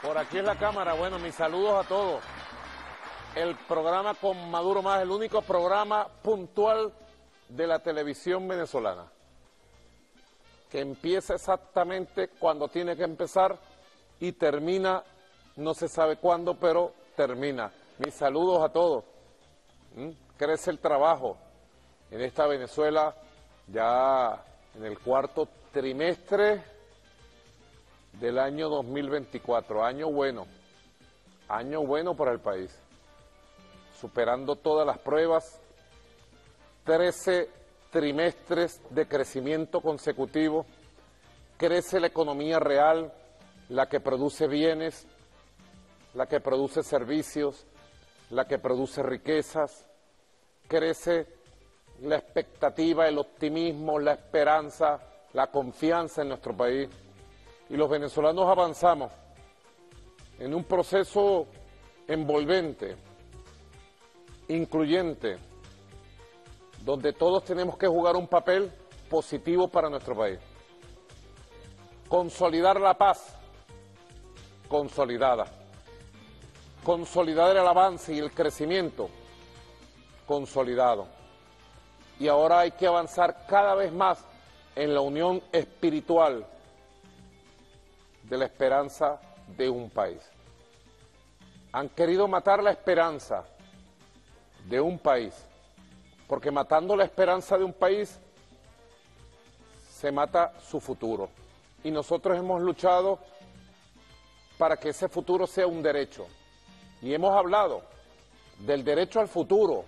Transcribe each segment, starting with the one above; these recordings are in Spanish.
Por aquí es la cámara. Bueno, mis saludos a todos. El programa con Maduro Más, el único programa puntual de la televisión venezolana, que empieza exactamente cuando tiene que empezar y termina, no se sabe cuándo, pero termina. Mis saludos a todos. Crece el trabajo en esta Venezuela ya en el cuarto trimestre del año 2024, año bueno para el país, superando todas las pruebas, 13 trimestres de crecimiento consecutivo, crece la economía real, la que produce bienes, la que produce servicios, la que produce riquezas, crece la expectativa, el optimismo, la esperanza, la confianza en nuestro país. Y los venezolanos avanzamos en un proceso envolvente, incluyente, donde todos tenemos que jugar un papel positivo para nuestro país. Consolidar la paz, consolidada. Consolidar el avance y el crecimiento, consolidado. Y ahora hay que avanzar cada vez más en la unión espiritual de la esperanza de un país. Han querido matar la esperanza de un país, porque matando la esperanza de un país se mata su futuro. Y nosotros hemos luchado para que ese futuro sea un derecho. Y hemos hablado del derecho al futuro.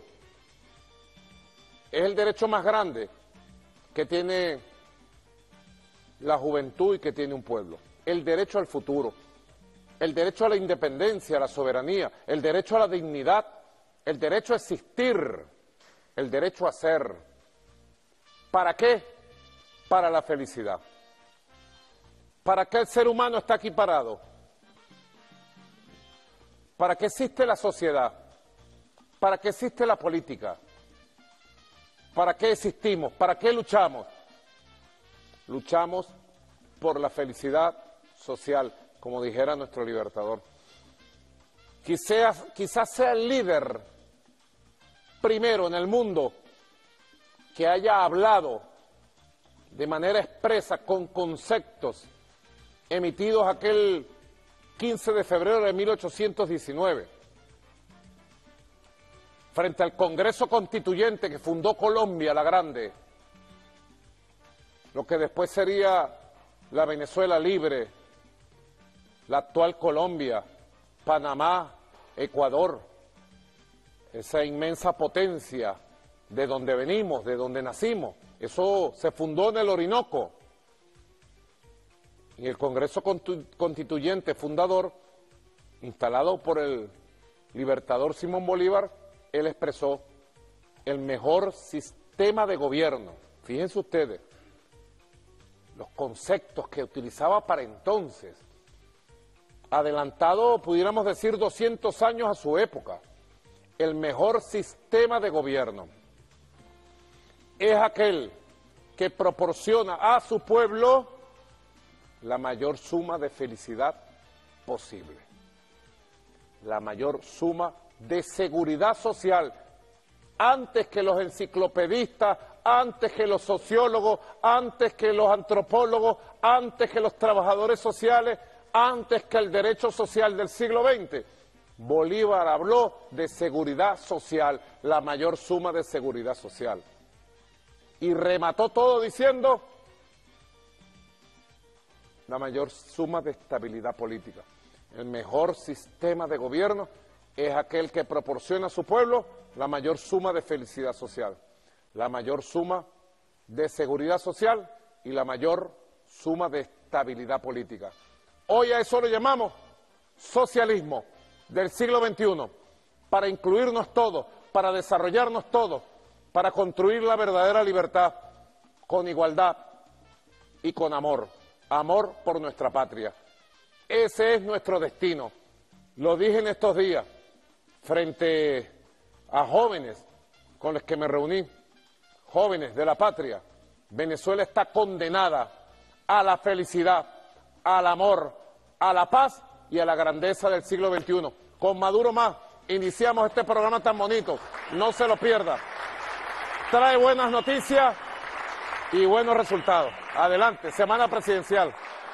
Es el derecho más grande que tiene la juventud y que tiene un pueblo. El derecho al futuro, el derecho a la independencia, a la soberanía, el derecho a la dignidad, el derecho a existir, el derecho a ser. ¿Para qué? Para la felicidad. ¿Para qué el ser humano está aquí parado? ¿Para qué existe la sociedad? ¿Para qué existe la política? ¿Para qué existimos? ¿Para qué luchamos? Luchamos por la felicidad social, como dijera nuestro libertador. Quizás sea el líder primero en el mundo que haya hablado de manera expresa con conceptos emitidos aquel 15 de febrero de 1819, frente al Congreso Constituyente que fundó Colombia la Grande, lo que después sería la Venezuela libre, la actual Colombia, Panamá, Ecuador, esa inmensa potencia de donde venimos, de donde nacimos. Eso se fundó en el Orinoco. Y el Congreso Constituyente fundador, instalado por el libertador Simón Bolívar, él expresó el mejor sistema de gobierno. Fíjense ustedes, los conceptos que utilizaba para entonces, adelantado, pudiéramos decir, 200 años a su época. El mejor sistema de gobierno es aquel que proporciona a su pueblo la mayor suma de felicidad posible, la mayor suma de seguridad social, antes que los enciclopedistas, antes que los sociólogos, antes que los antropólogos, antes que los trabajadores sociales, antes que el derecho social del siglo XX. Bolívar habló de seguridad social, la mayor suma de seguridad social. Y remató todo diciendo la mayor suma de estabilidad política. El mejor sistema de gobierno es aquel que proporciona a su pueblo la mayor suma de felicidad social, la mayor suma de seguridad social y la mayor suma de estabilidad política. Hoy a eso lo llamamos socialismo del siglo XXI, para incluirnos todos, para desarrollarnos todos, para construir la verdadera libertad con igualdad y con amor, amor por nuestra patria. Ese es nuestro destino. Lo dije en estos días frente a jóvenes con los que me reuní, jóvenes de la patria. Venezuela está condenada a la felicidad, al amor, a la paz y a la grandeza del siglo XXI. Con Maduro más, iniciamos este programa tan bonito. No se lo pierda. Trae buenas noticias y buenos resultados. Adelante, semana presidencial.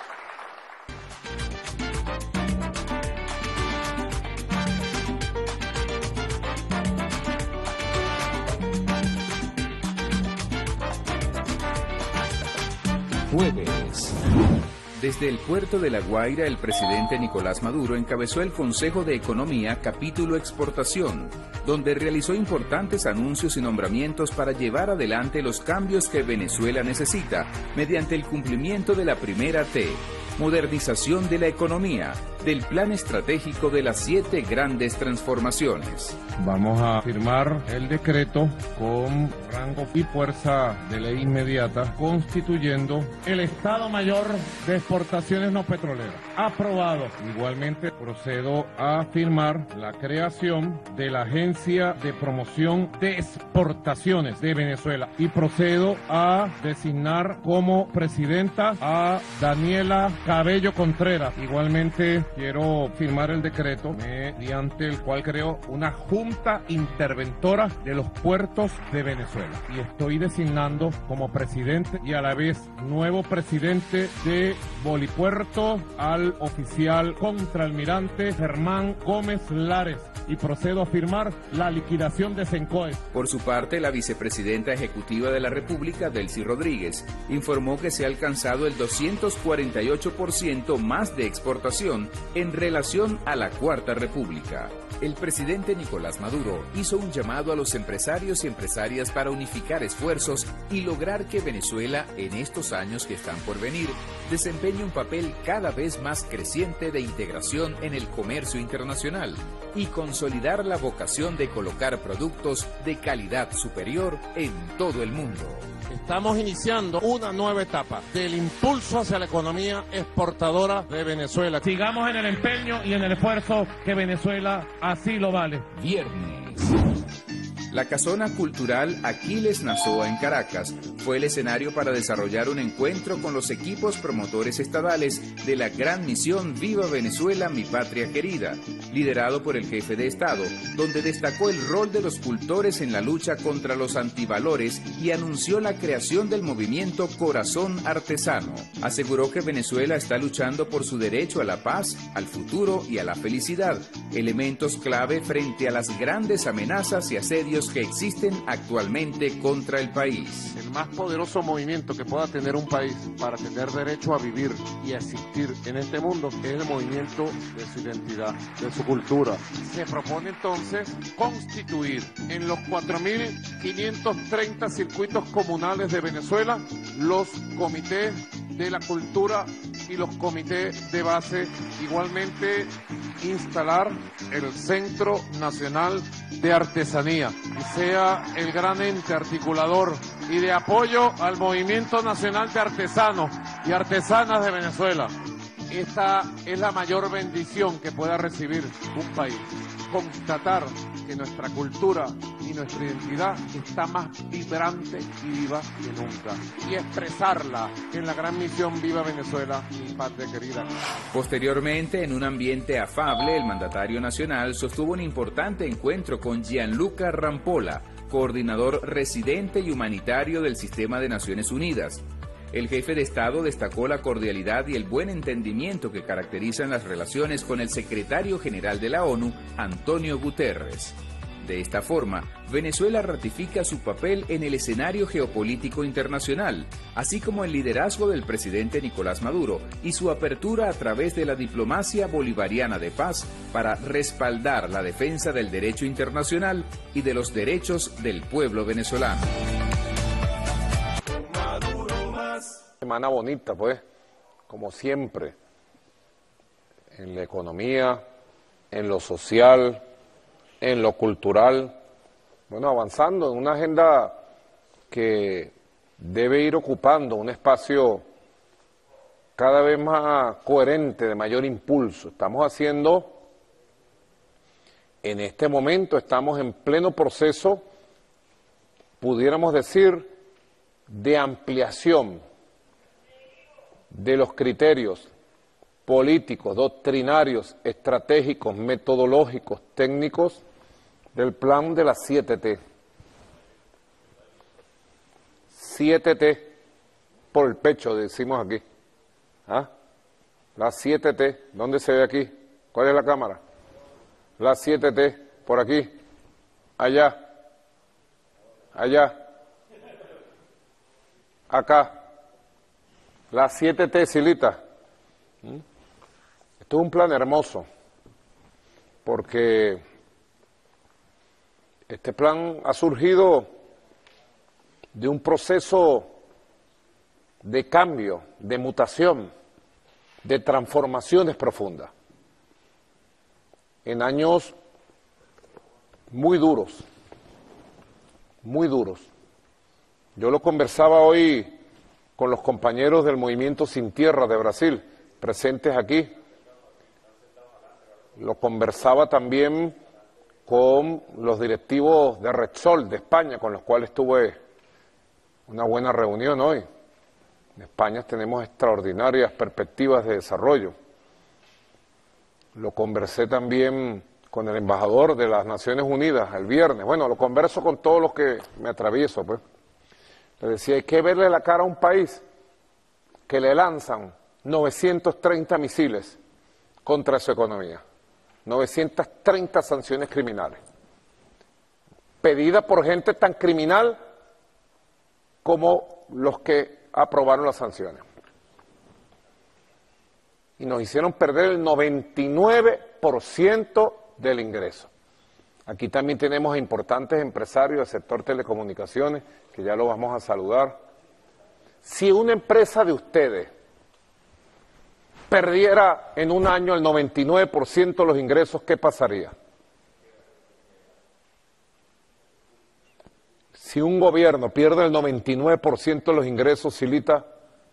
Jueves. Desde el puerto de La Guaira, el presidente Nicolás Maduro encabezó el Consejo de Economía capítulo Exportación, donde realizó importantes anuncios y nombramientos para llevar adelante los cambios que Venezuela necesita mediante el cumplimiento de la primera T, modernización de la economía, del plan estratégico de las 7 grandes transformaciones. Vamos a firmar el decreto con rango y fuerza de ley inmediata, constituyendo el Estado Mayor de Exportaciones No Petroleras. Aprobado. Igualmente procedo a firmar la creación de la Agencia de Promoción de Exportaciones de Venezuela y procedo a designar como presidenta a Daniela Cabello Contreras. Igualmente quiero firmar el decreto mediante el cual creo una Junta Interventora de los Puertos de Venezuela y estoy designando como presidente y a la vez nuevo presidente de Bolipuerto al oficial contraalmirante Germán Gómez Lares y procedo a firmar la liquidación de Sencoes. Por su parte, la vicepresidenta ejecutiva de la República, Delcy Rodríguez, informó que se ha alcanzado el 248% más de exportación en relación a la Cuarta República. El presidente Nicolás Maduro hizo un llamado a los empresarios y empresarias para unificar esfuerzos y lograr que Venezuela, en estos años que están por venir, desempeñe un papel cada vez más creciente de integración en el comercio internacional y consolidar la vocación de colocar productos de calidad superior en todo el mundo. Estamos iniciando una nueva etapa del impulso hacia la economía exportadora de Venezuela. Sigamos en el empeño y en el esfuerzo que Venezuela así lo vale. Viernes. La Casona Cultural Aquiles Nazoa en Caracas fue el escenario para desarrollar un encuentro con los equipos promotores estadales de la gran misión Viva Venezuela, mi patria querida, liderado por el jefe de Estado, donde destacó el rol de los cultores en la lucha contra los antivalores y anunció la creación del movimiento Corazón Artesano. Aseguró que Venezuela está luchando por su derecho a la paz, al futuro y a la felicidad, elementos clave frente a las grandes amenazas y asedios que existen actualmente contra el país. El más poderoso movimiento que pueda tener un país para tener derecho a vivir y a existir en este mundo es el movimiento de su identidad, de su cultura. Se propone entonces constituir en los 4.530 circuitos comunales de Venezuela los comités de la cultura y los comités de base. Igualmente instalar el Centro Nacional de Artesanía y sea el gran ente articulador y de apoyo al movimiento nacional de artesanos y artesanas de Venezuela. Esta es la mayor bendición que pueda recibir un país, constatar que nuestra cultura y nuestra identidad está más vibrante y viva que nunca y expresarla en la gran misión Viva Venezuela, mi patria querida. Posteriormente, en un ambiente afable, el mandatario nacional sostuvo un importante encuentro con Gianluca Rampola, coordinador residente y humanitario del Sistema de Naciones Unidas. El jefe de Estado destacó la cordialidad y el buen entendimiento que caracterizan las relaciones con el secretario general de la ONU, Antonio Guterres. De esta forma, Venezuela ratifica su papel en el escenario geopolítico internacional, así como el liderazgo del presidente Nicolás Maduro y su apertura a través de la diplomacia bolivariana de paz para respaldar la defensa del derecho internacional y de los derechos del pueblo venezolano. Semana bonita, pues, como siempre, en la economía, en lo social, en lo cultural, bueno, avanzando en una agenda que debe ir ocupando un espacio cada vez más coherente, de mayor impulso. Estamos haciendo, en este momento, estamos en pleno proceso, pudiéramos decir, de ampliación de los criterios políticos, doctrinarios, estratégicos, metodológicos, técnicos del plan de las 7T. 7T por el pecho, decimos aquí. ¿Ah? Las 7T, ¿dónde se ve aquí? ¿Cuál es la cámara? Las 7T, por aquí, allá, allá, acá. Las 7T, Silita. Esto es un plan hermoso, porque este plan ha surgido de un proceso de cambio, de mutación, de transformaciones profundas, en años muy duros, muy duros. Yo lo conversaba hoy con los compañeros del Movimiento Sin Tierra de Brasil, presentes aquí. Lo conversaba también con los directivos de Repsol de España, con los cuales tuve una buena reunión hoy. En España tenemos extraordinarias perspectivas de desarrollo. Lo conversé también con el embajador de las Naciones Unidas el viernes. Bueno, lo converso con todos los que me atravieso, pues. Le decía, hay que verle la cara a un país que le lanzan 930 misiles contra su economía, 930 sanciones criminales, pedidas por gente tan criminal como los que aprobaron las sanciones. Y nos hicieron perder el 99% del ingreso. Aquí también tenemos importantes empresarios del sector telecomunicaciones, que ya lo vamos a saludar. Si una empresa de ustedes perdiera en un año el 99% de los ingresos, ¿qué pasaría? Si un gobierno pierde el 99% de los ingresos, Silita,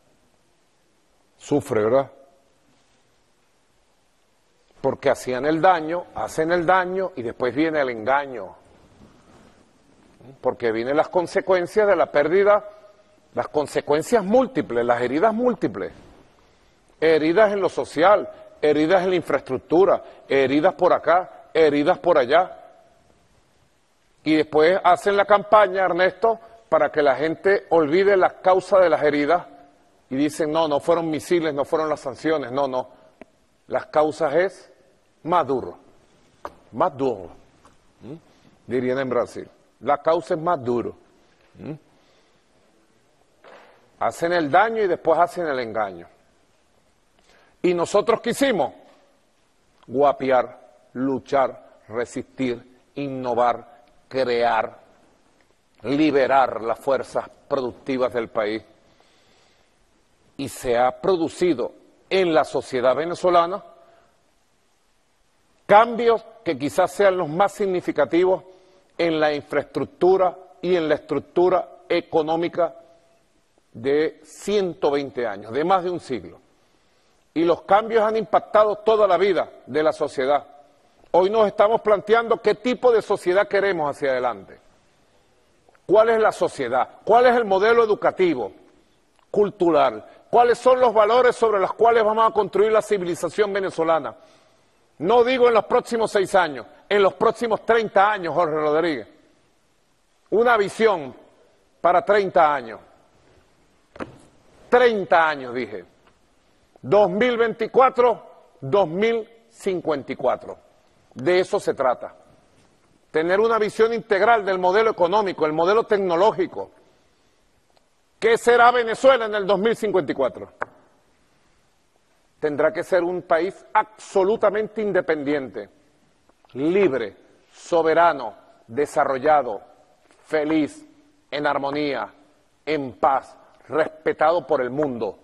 sufre, ¿verdad? Porque hacen el daño y después viene el engaño. Porque vienen las consecuencias de la pérdida, las consecuencias múltiples, las heridas múltiples. Heridas en lo social, heridas en la infraestructura, heridas por acá, heridas por allá. Y después hacen la campaña, Ernesto, para que la gente olvide las causas de las heridas y dicen, no, no fueron misiles, no fueron las sanciones, no, no. Las causas es Maduro, dirían en Brasil. La causa es Maduro. Hacen el daño y después hacen el engaño. Y nosotros quisimos guapiar, luchar, resistir, innovar, crear, liberar las fuerzas productivas del país. Y se ha producido en la sociedad venezolana cambios que quizás sean los más significativos en la infraestructura y en la estructura económica de 120 años, de más de un siglo. Y los cambios han impactado toda la vida de la sociedad. Hoy nos estamos planteando qué tipo de sociedad queremos hacia adelante. ¿Cuál es la sociedad? ¿Cuál es el modelo educativo, cultural? ¿Cuáles son los valores sobre los cuales vamos a construir la civilización venezolana? No digo en los próximos 6 años, en los próximos 30 años, Jorge Rodríguez. Una visión para 30 años. 30 años, dije. 2024, 2054. De eso se trata. Tener una visión integral del modelo económico, el modelo tecnológico. ¿Qué será Venezuela en el 2054? Tendrá que ser un país absolutamente independiente, libre, soberano, desarrollado, feliz, en armonía, en paz, respetado por el mundo.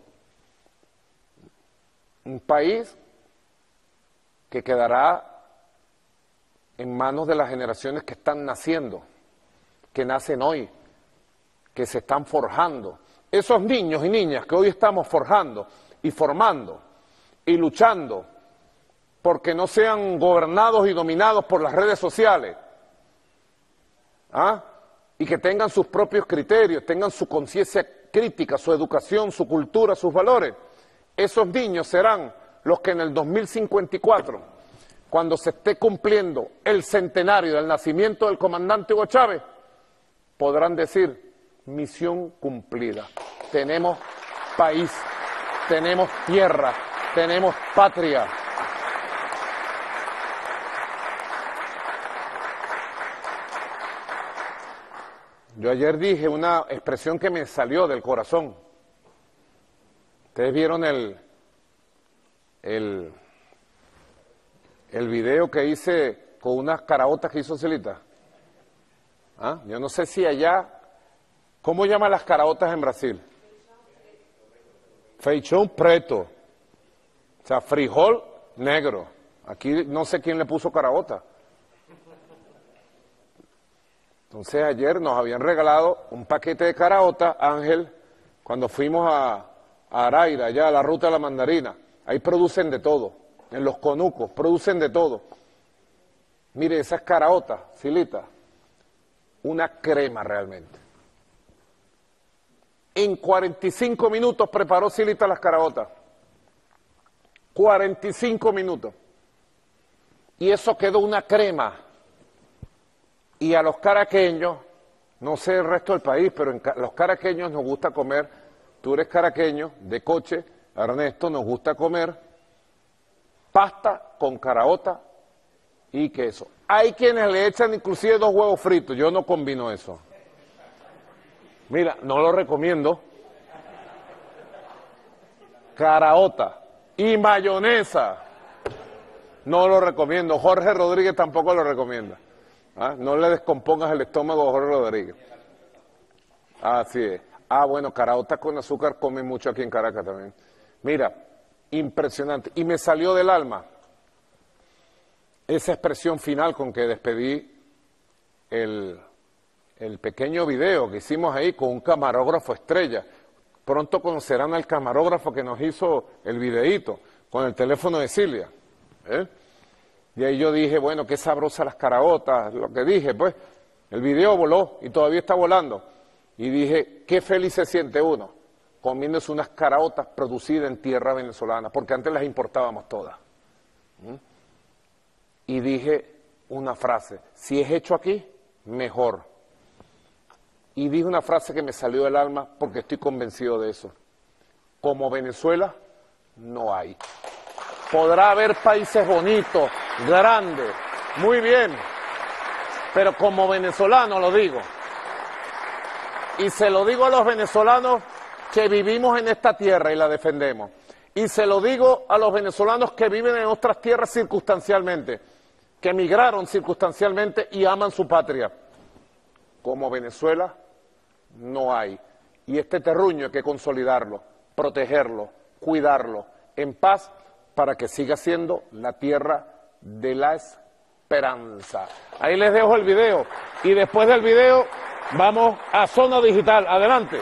Un país que quedará en manos de las generaciones que están naciendo, que nacen hoy, que se están forjando. Esos niños y niñas que hoy estamos forjando y formando y luchando porque no sean gobernados y dominados por las redes sociales, y que tengan sus propios criterios, tengan su conciencia crítica, su educación, su cultura, sus valores. Esos niños serán los que en el 2054, cuando se esté cumpliendo el centenario del nacimiento del comandante Hugo Chávez, podrán decir, misión cumplida. Tenemos país, tenemos tierra, tenemos patria. Yo ayer dije una expresión que me salió del corazón. Ustedes vieron el video que hice con unas caraotas que hizo Celita. ¿Ah? Yo no sé si allá, ¿cómo llaman las caraotas en Brasil? Feijão preto. O sea, frijol negro. Aquí no sé quién le puso caraota. Entonces ayer nos habían regalado un paquete de caraota, Ángel, cuando fuimos a Araira, allá a la ruta de la mandarina. Ahí producen de todo, en los conucos, producen de todo. Mire, esas caraotas, Silita, una crema realmente. En 45 minutos preparó Silita las caraotas. 45 minutos. Y eso quedó una crema. Y a los caraqueños, no sé el resto del país, pero los caraqueños nos gusta comer, tú eres caraqueño, de Coche, Ernesto, nos gusta comer pasta con caraota y queso. Hay quienes le echan inclusive 2 huevos fritos, yo no combino eso. Mira, no lo recomiendo. Caraota y mayonesa, no lo recomiendo. Jorge Rodríguez tampoco lo recomienda. ¿Ah? No le descompongas el estómago a Jorge Rodríguez. Así es. Bueno, caraotas con azúcar comen mucho aquí en Caracas también. Mira, impresionante. Y me salió del alma esa expresión final con que despedí el pequeño video que hicimos ahí con un camarógrafo estrella. Pronto conocerán al camarógrafo que nos hizo el videíto con el teléfono de Silvia. Y ahí yo dije, bueno, qué sabrosas las caraotas, lo que dije, pues, el video voló y todavía está volando. Y dije, qué feliz se siente uno comiéndose unas caraotas producidas en tierra venezolana, porque antes las importábamos todas. Y dije una frase, si es hecho aquí, mejor. Y dije una frase que me salió del alma porque estoy convencido de eso. Como Venezuela, no hay. Podrá haber países bonitos, grandes, muy bien, pero como venezolano lo digo. Y se lo digo a los venezolanos que vivimos en esta tierra y la defendemos. Y se lo digo a los venezolanos que viven en otras tierras circunstancialmente, que emigraron circunstancialmente y aman su patria. Como Venezuela, no hay. Y este terruño hay que consolidarlo, protegerlo, cuidarlo, en paz, para que siga siendo la tierra de la esperanza. Ahí les dejo el video. Y después del video, vamos a Zona Digital. Adelante.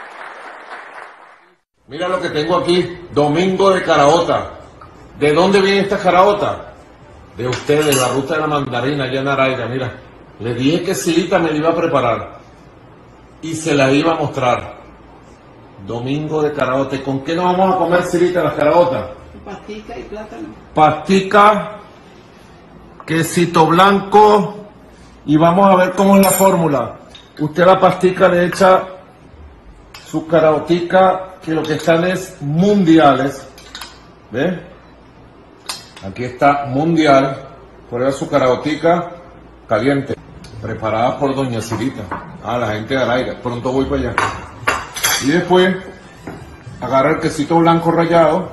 Mira lo que tengo aquí, Domingo de Caraota. ¿De dónde viene esta caraota? De ustedes, de la ruta de la mandarina, allá en Araira. Mira, le dije que Silita me la iba a preparar y se la iba a mostrar. Domingo de Caraota. ¿Y con qué nos vamos a comer, Silita, las caraotas? Pastica y plátano. Pastica, quesito blanco, y vamos a ver cómo es la fórmula. Usted a la pastica le echa su caraotica, que lo que están es mundiales. ¿Ve? Aquí está mundial, prueba su caraotica caliente, preparada por doña Silita. La gente de Araira, pronto voy para allá. Y después agarra el quesito blanco rallado.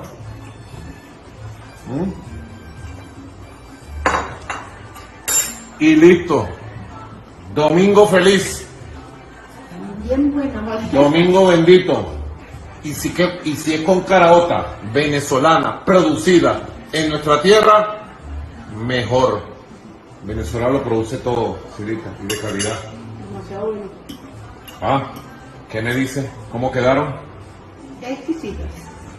Y listo. Domingo feliz. Bien buena, ¿vale? Domingo bendito. Y si es con caraota venezolana, producida en nuestra tierra, mejor. Venezuela lo produce todo, Silita, y de calidad. Demasiado bueno. ¿Qué me dice? ¿Cómo quedaron? Exquisitas.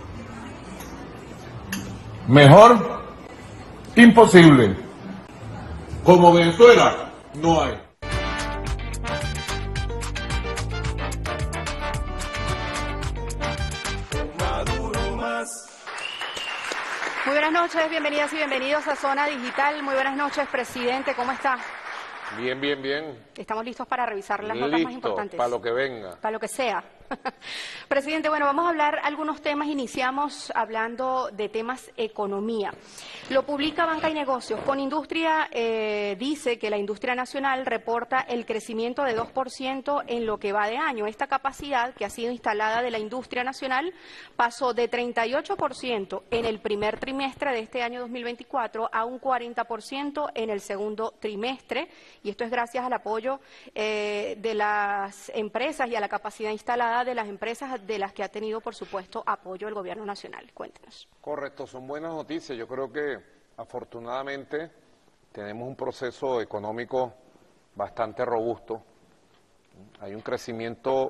Mejor, imposible. Como Venezuela, no hay. Muy buenas noches, bienvenidas y bienvenidos a Zona Digital. Muy buenas noches, presidente, ¿cómo está? Bien, bien, bien. Estamos listos para revisar las notas más importantes. Para lo que venga. Para lo que sea. Presidente, bueno, vamos a hablar algunos temas. Iniciamos hablando de temas economía. Lo publica Banca y Negocios. Con Industria dice que la industria nacional reporta el crecimiento de 2% en lo que va de año. Esta capacidad que ha sido instalada de la industria nacional pasó de 38% en el primer trimestre de este año 2024 a un 40% en el segundo trimestre. Y esto es gracias al apoyo de las empresas y a la capacidad instalada de las empresas de las que ha tenido, por supuesto, apoyo el Gobierno Nacional. Cuéntenos. Correcto, son buenas noticias. Yo creo que afortunadamente tenemos un proceso económico bastante robusto. Hay un crecimiento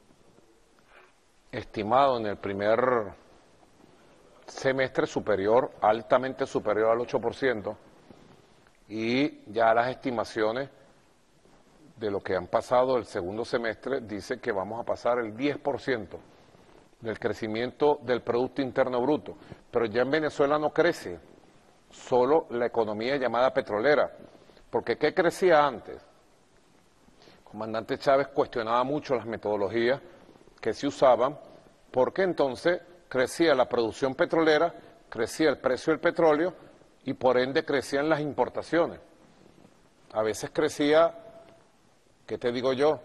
estimado en el primer semestre superior, altamente superior al 8%, y ya las estimaciones de lo que han pasado el segundo semestre dice que vamos a pasar el 10% del crecimiento del Producto Interno Bruto. Pero ya en Venezuela no crece solo la economía llamada petrolera, porque ¿qué crecía antes? El comandante Chávez cuestionaba mucho las metodologías que se usaban, porque entonces crecía la producción petrolera, crecía el precio del petróleo y por ende crecían las importaciones. A veces crecía, ¿qué te digo yo?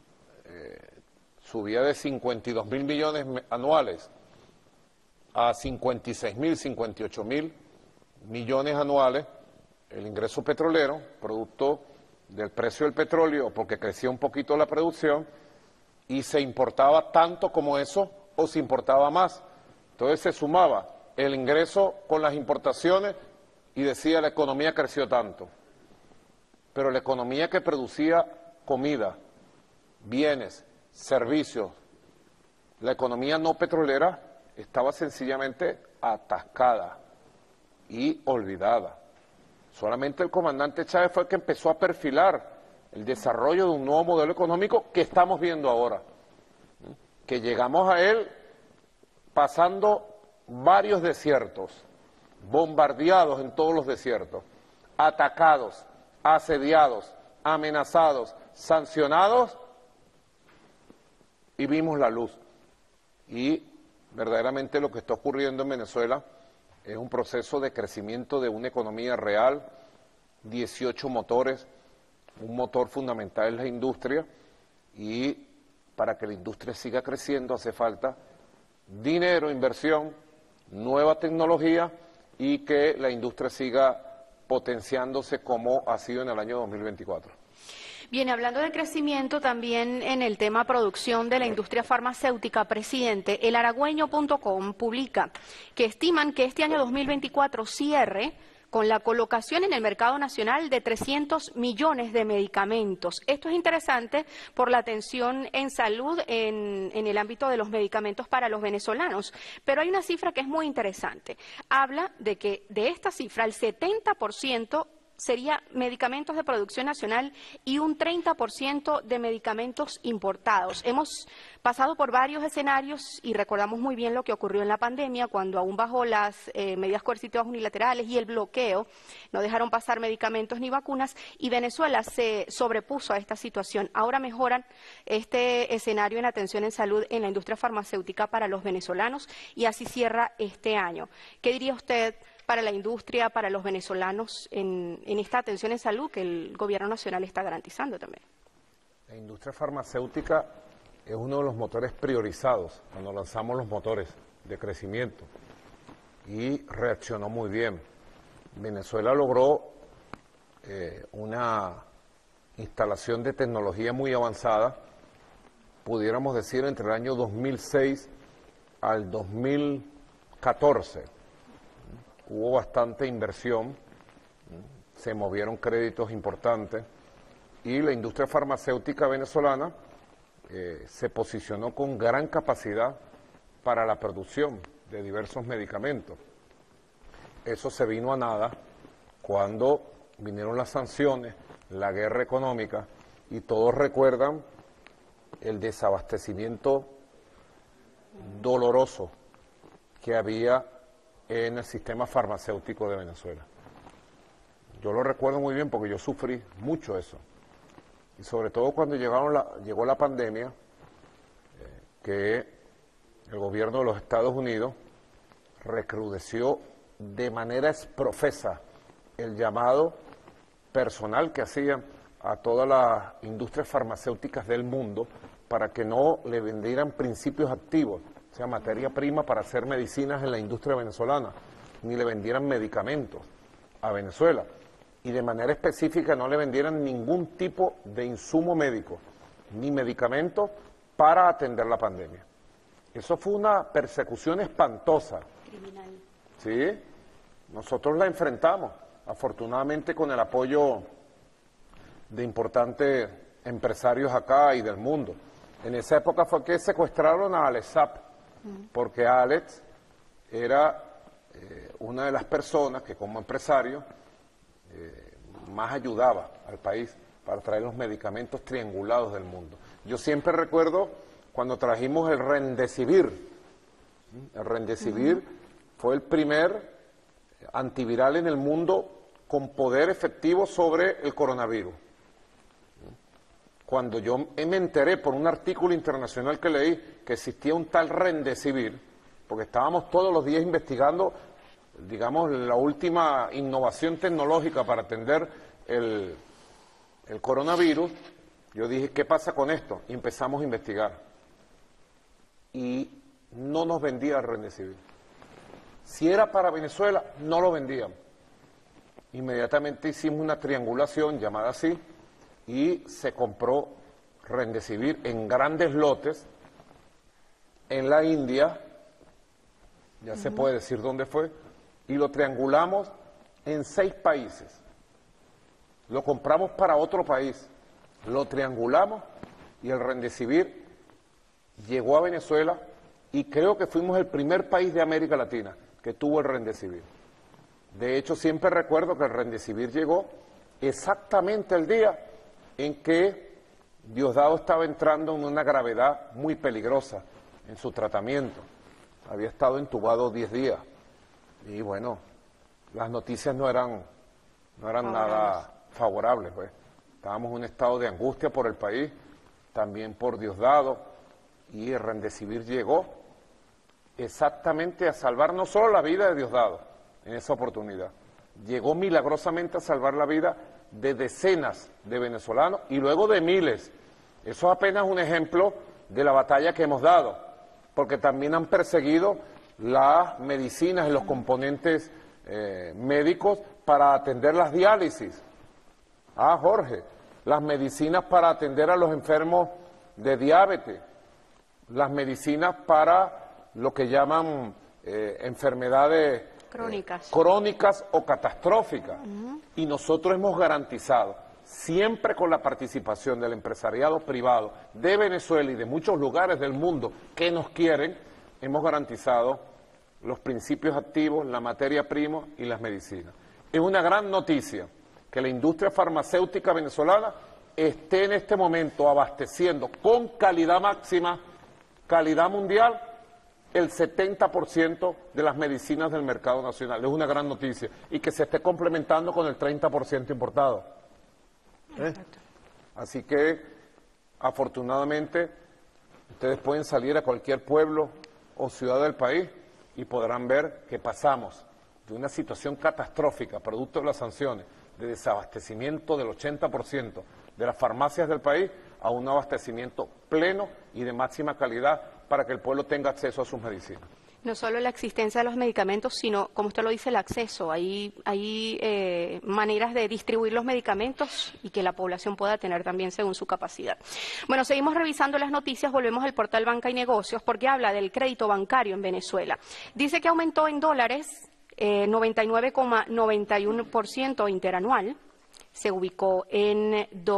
Subía de 52.000 millones anuales a 56.000, 58.000 millones anuales el ingreso petrolero, producto del precio del petróleo, porque crecía un poquito la producción, y se importaba tanto como eso o se importaba más. Entonces se sumaba el ingreso con las importaciones y decía la economía creció tanto. Pero la economía que producía comida, bienes, servicios, la economía no petrolera estaba sencillamente atascada y olvidada. Solamente el comandante Chávez fue el que empezó a perfilar el desarrollo de un nuevo modelo económico que estamos viendo ahora, que llegamos a él pasando varios desiertos, bombardeados en todos los desiertos, atacados, asediados, amenazados, sancionados, y vimos la luz. Y verdaderamente lo que está ocurriendo en Venezuela es un proceso de crecimiento de una economía real, 18 motores, un motor fundamental es la industria, y para que la industria siga creciendo hace falta dinero, inversión, nueva tecnología, y que la industria siga potenciándose como ha sido en el año 2024. Bien, hablando de crecimiento, también en el tema producción de la industria farmacéutica, presidente, elaragüeño.com publica que estiman que este año 2024 cierre con la colocación en el mercado nacional de 300 millones de medicamentos. Esto es interesante por la atención en salud en el ámbito de los medicamentos para los venezolanos. Pero hay una cifra que es muy interesante. Habla de que de esta cifra el 70% sería medicamentos de producción nacional y un 30% de medicamentos importados. Hemos pasado por varios escenarios y recordamos muy bien lo que ocurrió en la pandemia, cuando aún bajo las medidas coercitivas unilaterales y el bloqueo no dejaron pasar medicamentos ni vacunas, y Venezuela se sobrepuso a esta situación. Ahora mejoran este escenario en atención en salud en la industria farmacéutica para los venezolanos, y así cierra este año. ¿Qué diría usted para la industria, para los venezolanos en esta atención en salud que el Gobierno Nacional está garantizando también? La industria farmacéutica es uno de los motores priorizados cuando lanzamos los motores de crecimiento, y reaccionó muy bien. Venezuela logró una instalación de tecnología muy avanzada, pudiéramos decir entre el año 2006 al 2014. Hubo bastante inversión, se movieron créditos importantes, y la industria farmacéutica venezolana se posicionó con gran capacidad para la producción de diversos medicamentos. Eso se vino a nada cuando vinieron las sanciones, la guerra económica, y todos recuerdan el desabastecimiento doloroso que había en el sistema farmacéutico de Venezuela. Yo lo recuerdo muy bien porque yo sufrí mucho eso. Y sobre todo cuando llegó la pandemia, que el gobierno de los Estados Unidos recrudeció de manera exprofesa el llamado personal que hacían a todas las industrias farmacéuticas del mundo para que no le vendieran principios activos, o sea, materia prima para hacer medicinas en la industria venezolana, ni le vendieran medicamentos a Venezuela, y de manera específica no le vendieran ningún tipo de insumo médico, ni medicamentos para atender la pandemia. Eso fue una persecución espantosa. Criminal. Sí, nosotros la enfrentamos, afortunadamente con el apoyo de importantes empresarios acá y del mundo. En esa época fue que secuestraron a Alex Zapp, porque Alex era una de las personas que como empresario más ayudaba al país para traer los medicamentos triangulados del mundo. Yo siempre recuerdo cuando trajimos el Remdesivir. El Remdesivir fue el primer antiviral en el mundo con poder efectivo sobre el coronavirus. Cuando yo me enteré por un artículo internacional que leí que existía un tal Remdesivir, porque estábamos todos los días investigando, digamos, la última innovación tecnológica para atender el coronavirus, yo dije, ¿qué pasa con esto? Y empezamos a investigar. Y no nos vendía el Remdesivir. Si era para Venezuela, no lo vendían. Inmediatamente hicimos una triangulación llamada así y se compró Remdesivir en grandes lotes en la India, ya se puede decir dónde fue, y lo triangulamos en 6 países. Lo compramos para otro país, lo triangulamos y el Remdesivir llegó a Venezuela y creo que fuimos el primer país de América Latina que tuvo el Remdesivir. De hecho, siempre recuerdo que el Remdesivir llegó exactamente el día en que Diosdado estaba entrando en una gravedad muy peligrosa en su tratamiento. Había estado entubado 10 días. Y bueno, las noticias no eran nada favorables, pues. Estábamos en un estado de angustia por el país, también por Diosdado, y el Remdesivir llegó exactamente a salvar no solo la vida de Diosdado en esa oportunidad, llegó milagrosamente a salvar la vida de decenas de venezolanos y luego de miles. Eso es apenas un ejemplo de la batalla que hemos dado, porque también han perseguido las medicinas y los componentes médicos para atender las diálisis. Ah, Jorge, las medicinas para atender a los enfermos de diabetes, las medicinas para lo que llaman enfermedades crónicas o catastróficas. Y nosotros hemos garantizado, siempre con la participación del empresariado privado de Venezuela y de muchos lugares del mundo que nos quieren, hemos garantizado los principios activos, la materia prima y las medicinas. Es una gran noticia que la industria farmacéutica venezolana esté en este momento abasteciendo con calidad máxima, calidad mundial, el 70% de las medicinas del mercado nacional. Es una gran noticia. Y que se esté complementando con el 30% importado. Así que, afortunadamente, ustedes pueden salir a cualquier pueblo o ciudad del país y podrán ver que pasamos de una situación catastrófica, producto de las sanciones, de desabastecimiento del 80% de las farmacias del país, a un abastecimiento pleno y de máxima calidad para que el pueblo tenga acceso a sus medicinas. No solo la existencia de los medicamentos, sino, como usted lo dice, el acceso. Hay maneras de distribuir los medicamentos y que la población pueda tener también según su capacidad. Bueno, seguimos revisando las noticias, volvemos al portal Banca y Negocios, porque habla del crédito bancario en Venezuela. Dice que aumentó en dólares 99,91% interanual. Se ubicó en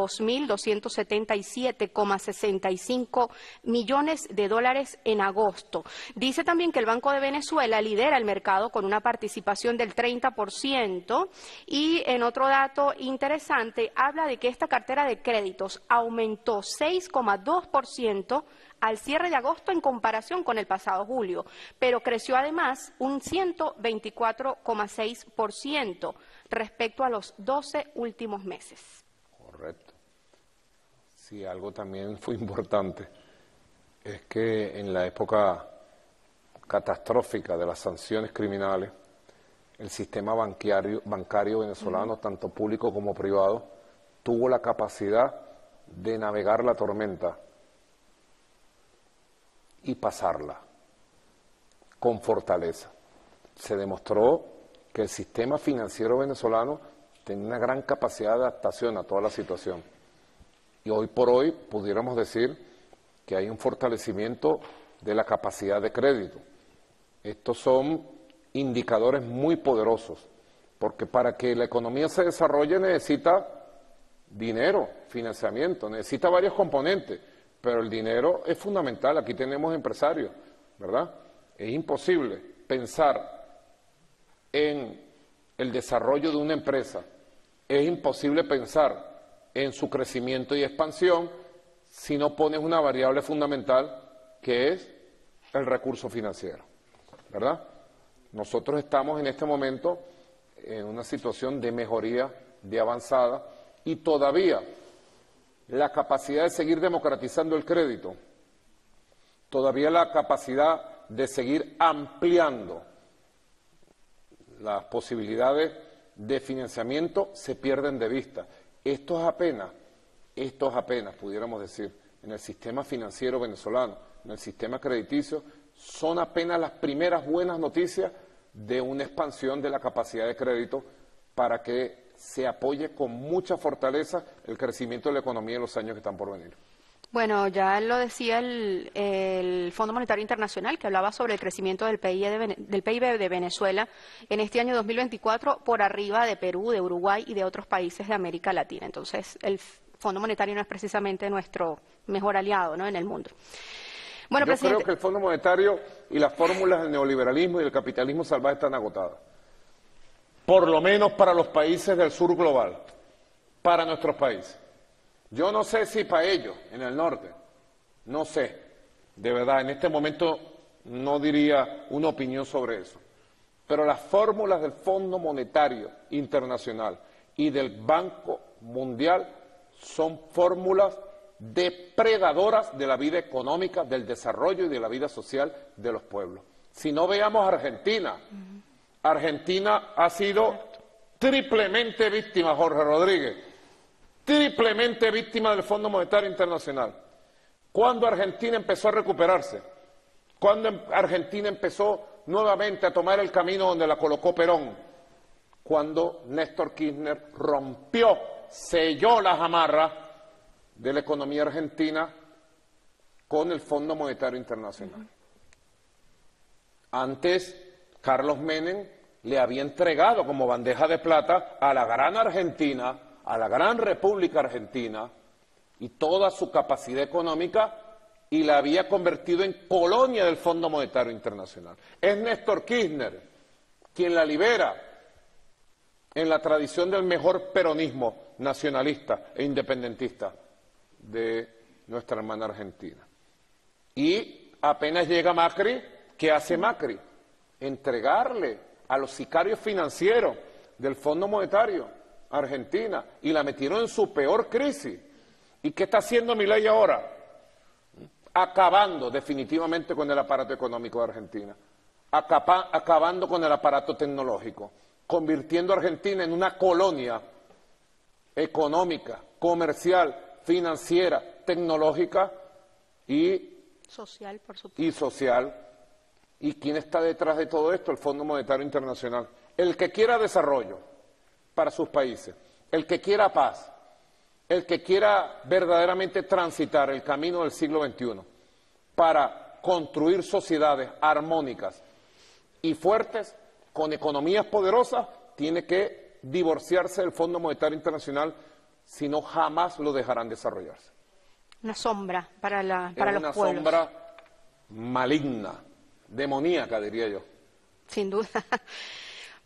2.277,65 millones de dólares en agosto. Dice también que el Banco de Venezuela lidera el mercado con una participación del 30% y en otro dato interesante habla de que esta cartera de créditos aumentó 6,2% al cierre de agosto en comparación con el pasado julio, pero creció además un 124,6% respecto a los 12 últimos meses. Correcto. Sí, algo también fue importante es que en la época catastrófica de las sanciones criminales, el sistema bancario venezolano, tanto público como privado, tuvo la capacidad de navegar la tormenta y pasarla con fortaleza. Se demostró que el sistema financiero venezolano tenía una gran capacidad de adaptación a toda la situación. Y hoy por hoy pudiéramos decir que hay un fortalecimiento de la capacidad de crédito. Estos son indicadores muy poderosos, porque para que la economía se desarrolle necesita dinero, financiamiento, necesita varios componentes, pero el dinero es fundamental. Aquí tenemos empresarios, ¿verdad? Es imposible pensar en el desarrollo de una empresa, es imposible pensar en su crecimiento y expansión si no pones una variable fundamental que es el recurso financiero, ¿verdad? Nosotros estamos en este momento en una situación de mejoría, de avanzada, y todavía la capacidad de seguir democratizando el crédito, todavía la capacidad de seguir ampliando las posibilidades de financiamiento se pierden de vista. Esto es apenas, pudiéramos decir, en el sistema financiero venezolano, en el sistema crediticio, son apenas las primeras buenas noticias de una expansión de la capacidad de crédito para que se apoye con mucha fortaleza el crecimiento de la economía en los años que están por venir. Bueno, ya lo decía el Fondo Monetario Internacional, que hablaba sobre el crecimiento del PIB de Venezuela en este año 2024 por arriba de Perú, de Uruguay y de otros países de América Latina. Entonces, el Fondo Monetario no es precisamente nuestro mejor aliado, ¿no?, en el mundo. Bueno, yo creo que el Fondo Monetario y las fórmulas del neoliberalismo y del capitalismo salvaje están agotadas. Por lo menos para los países del sur global, para nuestros países. Yo no sé si para ellos, en el norte, no sé, de verdad, en este momento no diría una opinión sobre eso. Pero las fórmulas del Fondo Monetario Internacional y del Banco Mundial son fórmulas depredadoras de la vida económica, del desarrollo y de la vida social de los pueblos. Si no, veamos a Argentina. Argentina ha sido triplemente víctima, Jorge Rodríguez, triplemente víctima del Fondo Monetario Internacional. ¿Cuándo Argentina empezó a recuperarse? ¿Cuándo Argentina empezó nuevamente a tomar el camino donde la colocó Perón? Cuando Néstor Kirchner rompió, selló las amarras de la economía argentina con el Fondo Monetario Internacional. Antes, Carlos Menem le había entregado como bandeja de plata a la gran Argentina, a la gran República Argentina, y toda su capacidad económica, y la había convertido en colonia del Fondo Monetario Internacional. Es Néstor Kirchner quien la libera en la tradición del mejor peronismo nacionalista e independentista de nuestra hermana Argentina. Y apenas llega Macri, ¿qué hace Macri? Entregarle a los sicarios financieros del Fondo Monetario Argentina, y la metieron en su peor crisis. ¿Y qué está haciendo Milei ahora? Acabando definitivamente con el aparato económico de Argentina, acabando con el aparato tecnológico, convirtiendo a Argentina en una colonia económica, comercial, financiera, tecnológica y social, por supuesto. Y social. ¿Y quién está detrás de todo esto? El Fondo Monetario Internacional. El que quiera desarrollo para sus países, el que quiera paz, el que quiera verdaderamente transitar el camino del siglo XXI para construir sociedades armónicas y fuertes, con economías poderosas, tiene que divorciarse del Fondo Monetario Internacional, si no jamás lo dejarán desarrollarse. Una sombra para los pueblos. Es una sombra maligna, demoníaca, diría yo. Sin duda.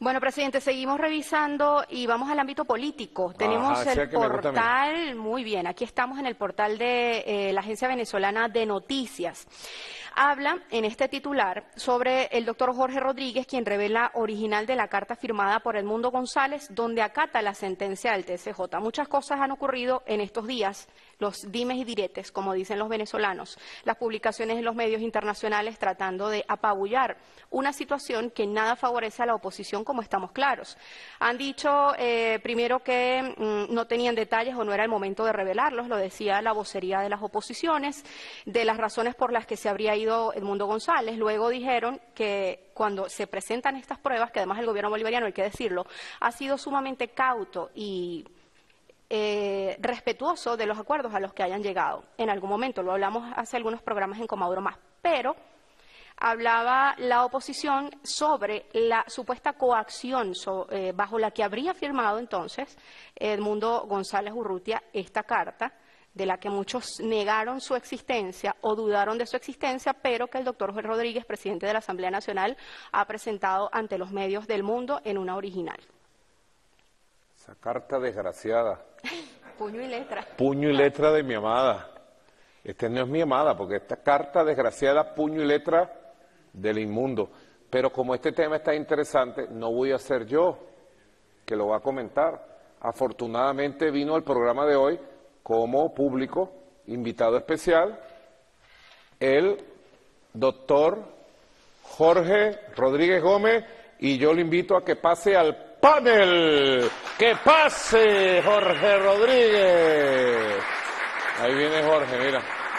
Bueno, presidente, seguimos revisando y vamos al ámbito político. Tenemos Ajá, el portal, muy bien, aquí estamos en el portal de la Agencia Venezolana de Noticias. Habla en este titular sobre el doctor Jorge Rodríguez, quien revela original de la carta firmada por Edmundo González, donde acata la sentencia del TSJ. Muchas cosas han ocurrido en estos días, los dimes y diretes, como dicen los venezolanos, las publicaciones en los medios internacionales tratando de apabullar una situación que nada favorece a la oposición, como estamos claros. Han dicho primero que no tenían detalles o no era el momento de revelarlos, lo decía la vocería de las oposiciones, de las razones por las que se habría ido Edmundo González. Luego dijeron que cuando se presentan estas pruebas, que además el gobierno bolivariano, hay que decirlo, ha sido sumamente cauto y respetuoso de los acuerdos a los que hayan llegado. En algún momento, lo hablamos hace algunos programas en Comaduro Más, pero hablaba la oposición sobre la supuesta coacción bajo la que habría firmado entonces Edmundo González Urrutia esta carta, de la que muchos negaron su existencia o dudaron de su existencia, pero que el doctor Jorge Rodríguez, presidente de la Asamblea Nacional, ha presentado ante los medios del mundo en una original. Esa carta desgraciada. Puño y letra. Puño y letra de mi amada. Esta no es mi amada, porque esta carta desgraciada, puño y letra del inmundo. Pero como este tema está interesante, no voy a ser yo que lo va a comentar. Afortunadamente vino al programa de hoy como público, invitado especial, el doctor Jorge Rodríguez Gómez, y yo le invito a que pase al panel. ¡Que pase, Jorge Rodríguez! Ahí viene Jorge, mira.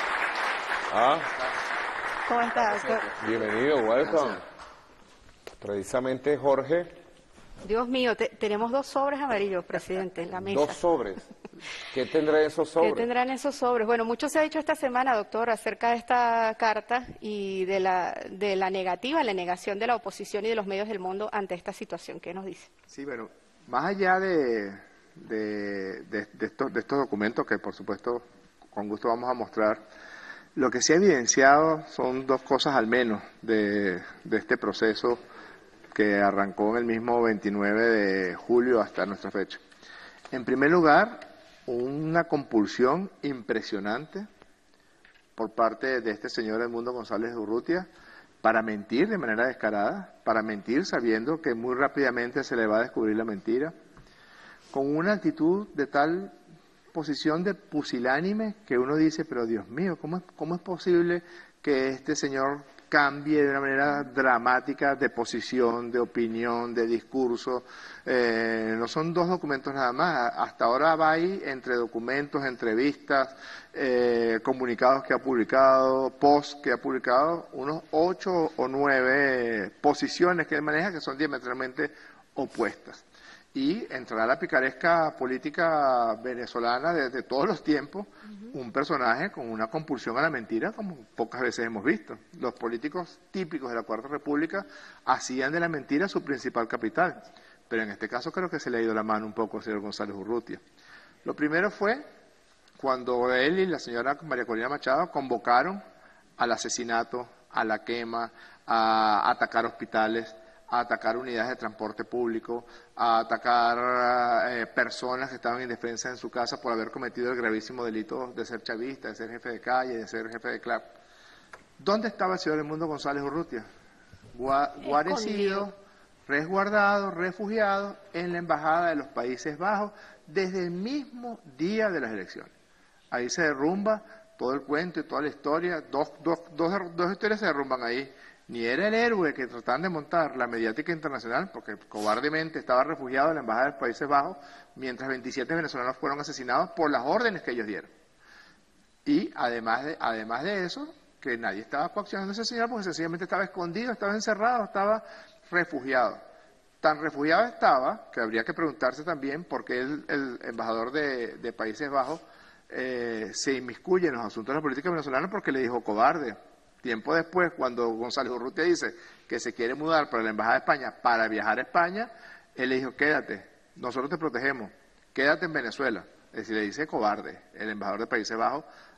¿Cómo estás, doctor? Bienvenido, welcome. Precisamente Jorge. Dios mío, tenemos 2 sobres amarillos, presidente, en la mesa. 2 sobres. ¿Qué tendrá esos sobres? ¿Qué tendrán esos sobres? Bueno, mucho se ha dicho esta semana, doctor, acerca de esta carta y de la negativa, la negación de la oposición y de los medios del mundo ante esta situación. ¿Qué nos dice? Sí, bueno, más allá de estos documentos que, por supuesto, con gusto vamos a mostrar, lo que se ha evidenciado son 2 cosas al menos de este proceso que arrancó en el mismo 29 de julio hasta nuestra fecha. En primer lugar, una compulsión impresionante por parte de este señor Edmundo González Urrutia para mentir de manera descarada, para mentir sabiendo que muy rápidamente se le va a descubrir la mentira, con una actitud de tal posición de pusilánime que uno dice, pero Dios mío, ¿cómo es posible que este señor cambie de una manera dramática de posición, de opinión, de discurso? No son 2 documentos nada más, hasta ahora va ahí entre documentos, entrevistas, comunicados que ha publicado, posts que ha publicado, unos 8 o 9 posiciones que él maneja que son diametralmente opuestas. Y entrará a la picaresca política venezolana desde todos los tiempos, un personaje con una compulsión a la mentira como pocas veces hemos visto. Los políticos típicos de la Cuarta República hacían de la mentira su principal capital, pero en este caso creo que se le ha ido la mano un poco al señor González Urrutia. Lo primero fue cuando él y la señora María Corina Machado convocaron al asesinato, a la quema, a atacar hospitales, a atacar unidades de transporte público, a atacar personas que estaban indefensas en su casa por haber cometido el gravísimo delito de ser chavista, de ser jefe de calle, de ser jefe de club. ¿Dónde estaba el señor Edmundo González Urrutia? Guarecido, resguardado, refugiado en la Embajada de los Países Bajos desde el mismo día de las elecciones. Ahí se derrumba todo el cuento y toda la historia, dos historias se derrumban ahí. Ni era el héroe que trataban de montar la mediática internacional, porque cobardemente estaba refugiado en la Embajada de los Países Bajos, mientras 27 venezolanos fueron asesinados por las órdenes que ellos dieron. Y además de eso, que nadie estaba coaccionando a ese señor, porque sencillamente estaba escondido, estaba encerrado, estaba refugiado. Tan refugiado estaba, que habría que preguntarse también por qué el embajador de Países Bajos se inmiscuye en los asuntos de la política venezolana, porque le dijo cobarde. Tiempo después, cuando González Urrutia dice que se quiere mudar para la Embajada de España para viajar a España, él le dijo, quédate, nosotros te protegemos, quédate en Venezuela. Es decir, le dice cobarde el embajador de Países Bajos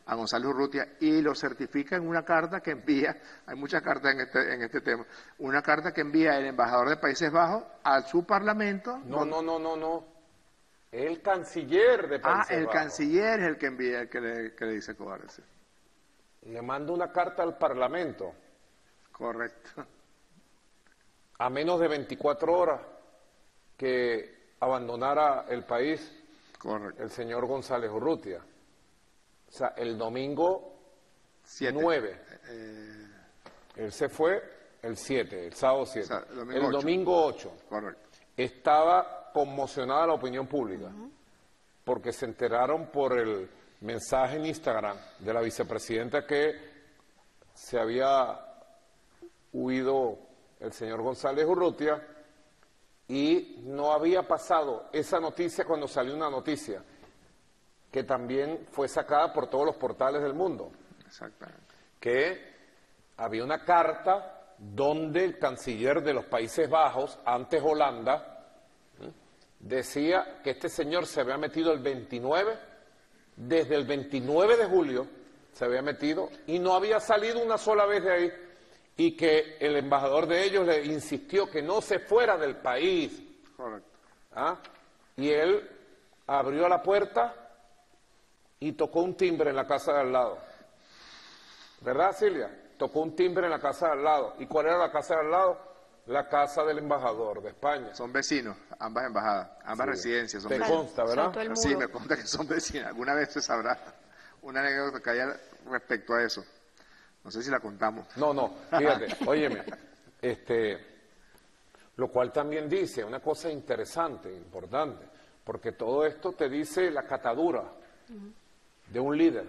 a González Urrutia y lo certifica en una carta que envía, hay muchas cartas en este tema, una carta que envía el embajador de Países Bajos a su parlamento. No. El canciller de Países Bajos. El canciller es el que envía, el que le dice cobarde. Sí. Le manda una carta al parlamento. Correcto. A menos de 24 horas que abandonara el país. Correcto. El señor González Urrutia. O sea, el domingo 9. Él se fue el 7, el sábado 7. O sea, el domingo 8. Correcto. Estaba conmocionada la opinión pública, porque se enteraron por el mensaje en Instagram de la vicepresidenta que se había huido el señor González Urrutia, y no había pasado esa noticia cuando salió una noticia que también fue sacada por todos los portales del mundo. Exactamente. Que había una carta donde el canciller de los Países Bajos, antes Holanda, decía que este señor se había metido el 29, desde el 29 de julio se había metido y no había salido una sola vez de ahí, y que el embajador de ellos le insistió que no se fuera del país. Correcto. Y él abrió la puerta y tocó un timbre en la casa de al lado. ¿Verdad, Silvia? Tocó un timbre en la casa de al lado. ¿Y cuál era la casa de al lado? La casa del embajador de España. Son vecinos, ambas embajadas, ambas residencias. Son Te vecinos. consta, ¿verdad? Sí, me consta que son vecinas. Alguna vez se sabrá una anécdota que haya respecto a eso. No sé si la contamos. No, fíjate, óyeme, lo cual también dice una cosa interesante, importante, porque todo esto te dice la catadura de un líder.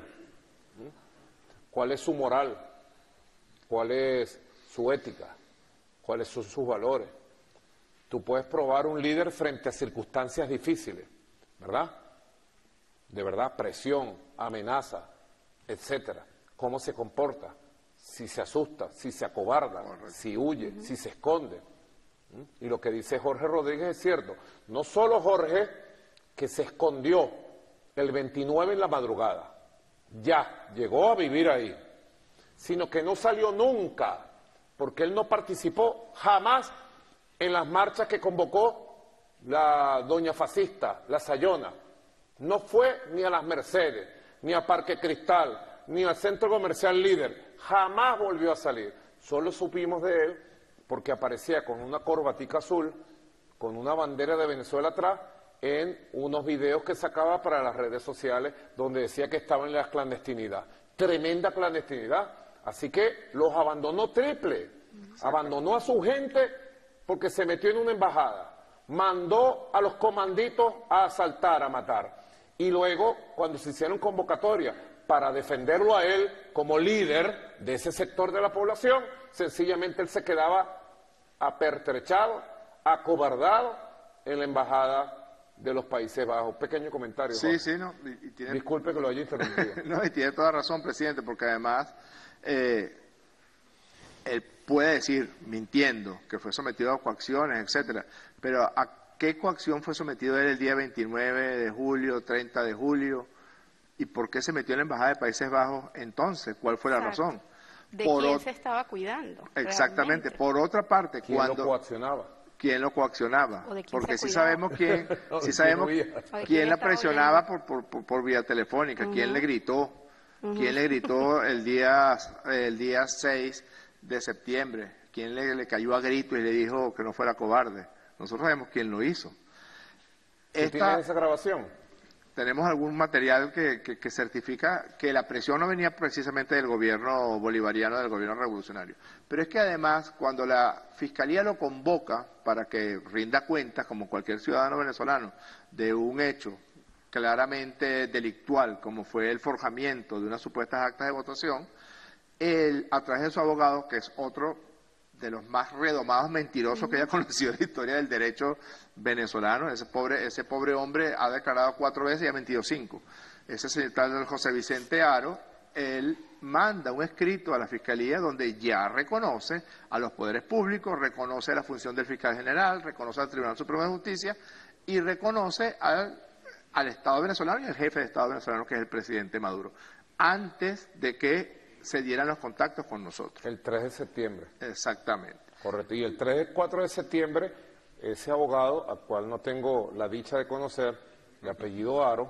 ¿Cuál es su moral? ¿Cuál es su ética? ¿Cuáles son sus valores? Tú puedes probar un líder frente a circunstancias difíciles, ¿verdad? De verdad, presión, amenaza, etcétera. ¿Cómo se comporta? Si se asusta, si se acobarda, si huye, si se esconde. Y lo que dice Jorge Rodríguez es cierto. No solo Jorge, que se escondió el 29 en la madrugada, ya llegó a vivir ahí, sino que no salió nunca, porque él no participó jamás en las marchas que convocó la doña fascista, la Sayona. No fue ni a las Mercedes, ni a Parque Cristal, ni al Centro Comercial Líder. Jamás volvió a salir. Solo supimos de él porque aparecía con una corbatica azul, con una bandera de Venezuela atrás, en unos videos que sacaba para las redes sociales, donde decía que estaba en la clandestinidad. Tremenda clandestinidad. Así que los abandonó triple. Abandonó a su gente porque se metió en una embajada. Mandó a los comanditos a asaltar, a matar. Y luego, cuando se hicieron convocatorias para defenderlo a él como líder de ese sector de la población, sencillamente él se quedaba apertrechado, acobardado en la embajada de los Países Bajos. Pequeño comentario, Jorge. Sí, no. Disculpe que lo haya interrumpido. No, y tiene toda razón, presidente, porque además él puede decir, mintiendo, que fue sometido a coacciones, etcétera, pero ¿a qué coacción fue sometido él el día 29 de julio, 30 de julio? ¿Y por qué se metió en la Embajada de Países Bajos entonces? ¿Cuál fue la razón? ¿De quién se estaba cuidando? Exactamente. Realmente. Por otra parte, ¿Quién lo coaccionaba? ¿Quién lo coaccionaba? ¿O de quién Porque se sí cuidaba? sabemos quién, sí sabemos quién la presionaba por vía telefónica, quién le gritó, quién le gritó el día 6 de septiembre, quién le cayó a grito y le dijo que no fuera cobarde. Nosotros sabemos quién lo hizo. ¿Tú tienes esa grabación? Tenemos algún material que certifica que la presión no venía precisamente del gobierno bolivariano, del gobierno revolucionario. Pero es que además, cuando la Fiscalía lo convoca para que rinda cuentas, como cualquier ciudadano venezolano, de un hecho claramente delictual, como fue el forjamiento de unas supuestas actas de votación, él, a través de su abogado, que es otro de los más redomados mentirosos que haya conocido en la historia del derecho venezolano, ese pobre hombre ha declarado 4 veces y ha mentido 5. Ese señor tal José Vicente Haro, él manda un escrito a la Fiscalía donde ya reconoce a los poderes públicos, reconoce la función del fiscal general, reconoce al Tribunal Supremo de Justicia y reconoce al Estado venezolano y al jefe de Estado venezolano, que es el presidente Maduro. antes de que se dieran los contactos con nosotros. El 3 de septiembre. Exactamente. Correcto. Y el 4 de septiembre, ese abogado, al cual no tengo la dicha de conocer, de apellido Aro,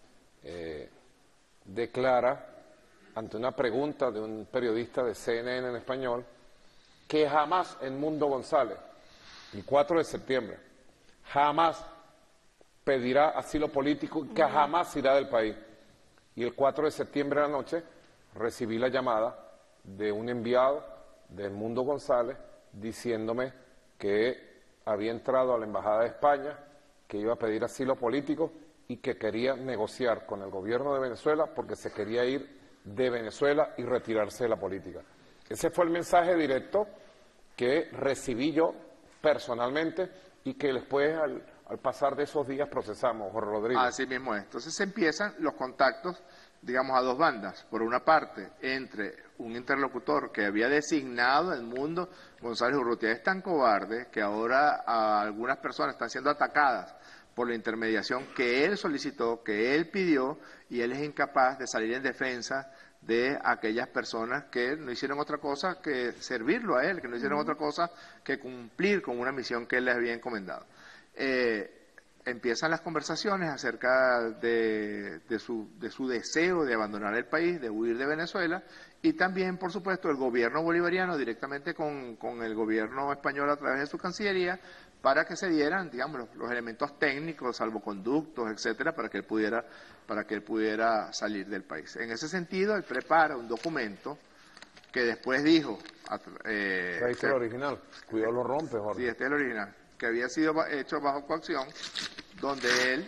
declara ante una pregunta de un periodista de CNN en español que jamás Edmundo González, el 4 de septiembre, jamás pedirá asilo político y que jamás irá del país. Y el 4 de septiembre a la noche recibí la llamada de un enviado de Edmundo González diciéndome que había entrado a la Embajada de España, que iba a pedir asilo político y que quería negociar con el gobierno de Venezuela porque se quería ir de Venezuela y retirarse de la política. Ese fue el mensaje directo que recibí yo personalmente y que después al pasar de esos días procesamos, Jorge Rodríguez. Así mismo es. Entonces empiezan los contactos, digamos, a dos bandas. Por una parte, entre un interlocutor que había designado Edmundo González Urrutia. Es tan cobarde que ahora algunas personas están siendo atacadas por la intermediación que él solicitó, que él pidió, y él es incapaz de salir en defensa de aquellas personas que no hicieron otra cosa que servirlo a él, que no hicieron otra cosa que cumplir con una misión que él les había encomendado. Empiezan las conversaciones acerca de su deseo de abandonar el país, de huir de Venezuela, y también, por supuesto, el gobierno bolivariano directamente con el gobierno español a través de su Cancillería, para que se dieran, digamos, los elementos técnicos, salvoconductos, etcétera, para que él pudiera salir del país. En ese sentido, él prepara un documento que después dijo... Ahí está el original, cuidado lo rompe, Jorge. Sí, este es el original, que había sido hecho bajo coacción, donde él...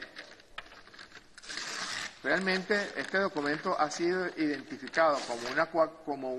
Realmente este documento ha sido identificado como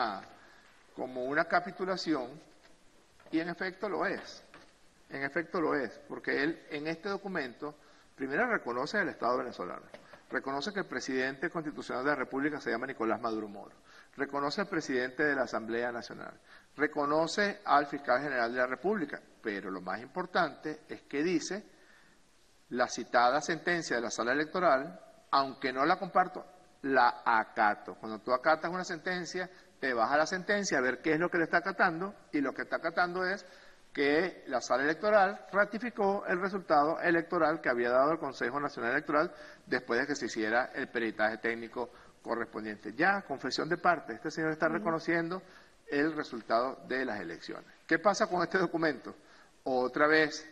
una capitulación, y en efecto lo es. En efecto lo es, porque él en este documento primero reconoce el Estado venezolano, reconoce que el presidente constitucional de la República se llama Nicolás Maduro Moro, reconoce al presidente de la Asamblea Nacional, reconoce al fiscal general de la República, pero lo más importante es que dice la citada sentencia de la Sala Electoral, aunque no la comparto, la acato. Cuando tú acatas una sentencia, te vas a la sentencia a ver qué es lo que le está acatando, y lo que está acatando es que la Sala Electoral ratificó el resultado electoral que había dado el Consejo Nacional Electoral después de que se hiciera el peritaje técnico correspondiente. Ya, confesión de parte, este señor está reconociendo el resultado de las elecciones. ¿Qué pasa con este documento? Otra vez,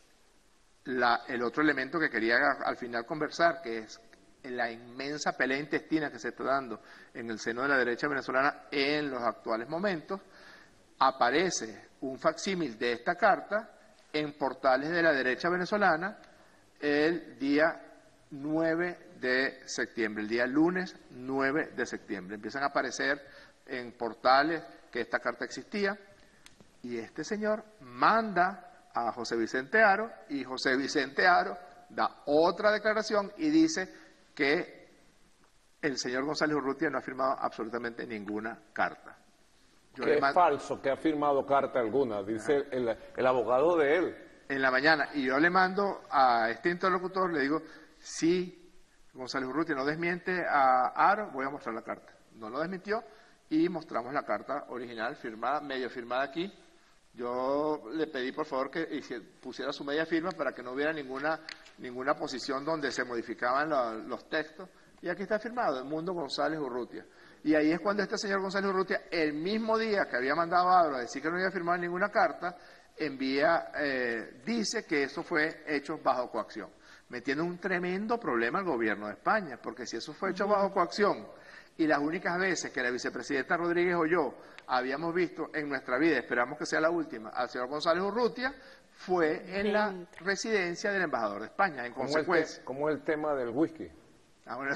el otro elemento que quería al final conversar, que es la inmensa pelea intestina que se está dando en el seno de la derecha venezolana en los actuales momentos. Aparece un facsímil de esta carta en portales de la derecha venezolana el día 9 de septiembre, el día lunes 9 de septiembre. Empiezan a aparecer en portales que esta carta existía, y este señor manda a José Vicente Aro, y José Vicente Aro da otra declaración y dice que el señor González Urrutia no ha firmado absolutamente ninguna carta. Que es falso, que ha firmado carta alguna, dice el abogado de él. En la mañana, y yo le mando a este interlocutor, le digo, si González Urrutia no desmiente a Aro, voy a mostrar la carta. No lo desmintió, y mostramos la carta original, firmada, medio firmada aquí. Yo le pedí, por favor, que pusiera su media firma para que no hubiera ninguna posición donde se modificaban los textos. Y aquí está firmado, Edmundo González Urrutia. Y ahí es cuando este señor González Urrutia, el mismo día que había mandado a Aro a decir que no había firmado ninguna carta, dice que eso fue hecho bajo coacción. Metiendo un tremendo problema al gobierno de España, porque si eso fue hecho bajo coacción, y las únicas veces que la vicepresidenta Rodríguez o yo habíamos visto en nuestra vida, esperamos que sea la última, al señor González Urrutia, fue en la residencia del embajador de España, en consecuencia. ¿Cómo es el tema del whisky? Bueno,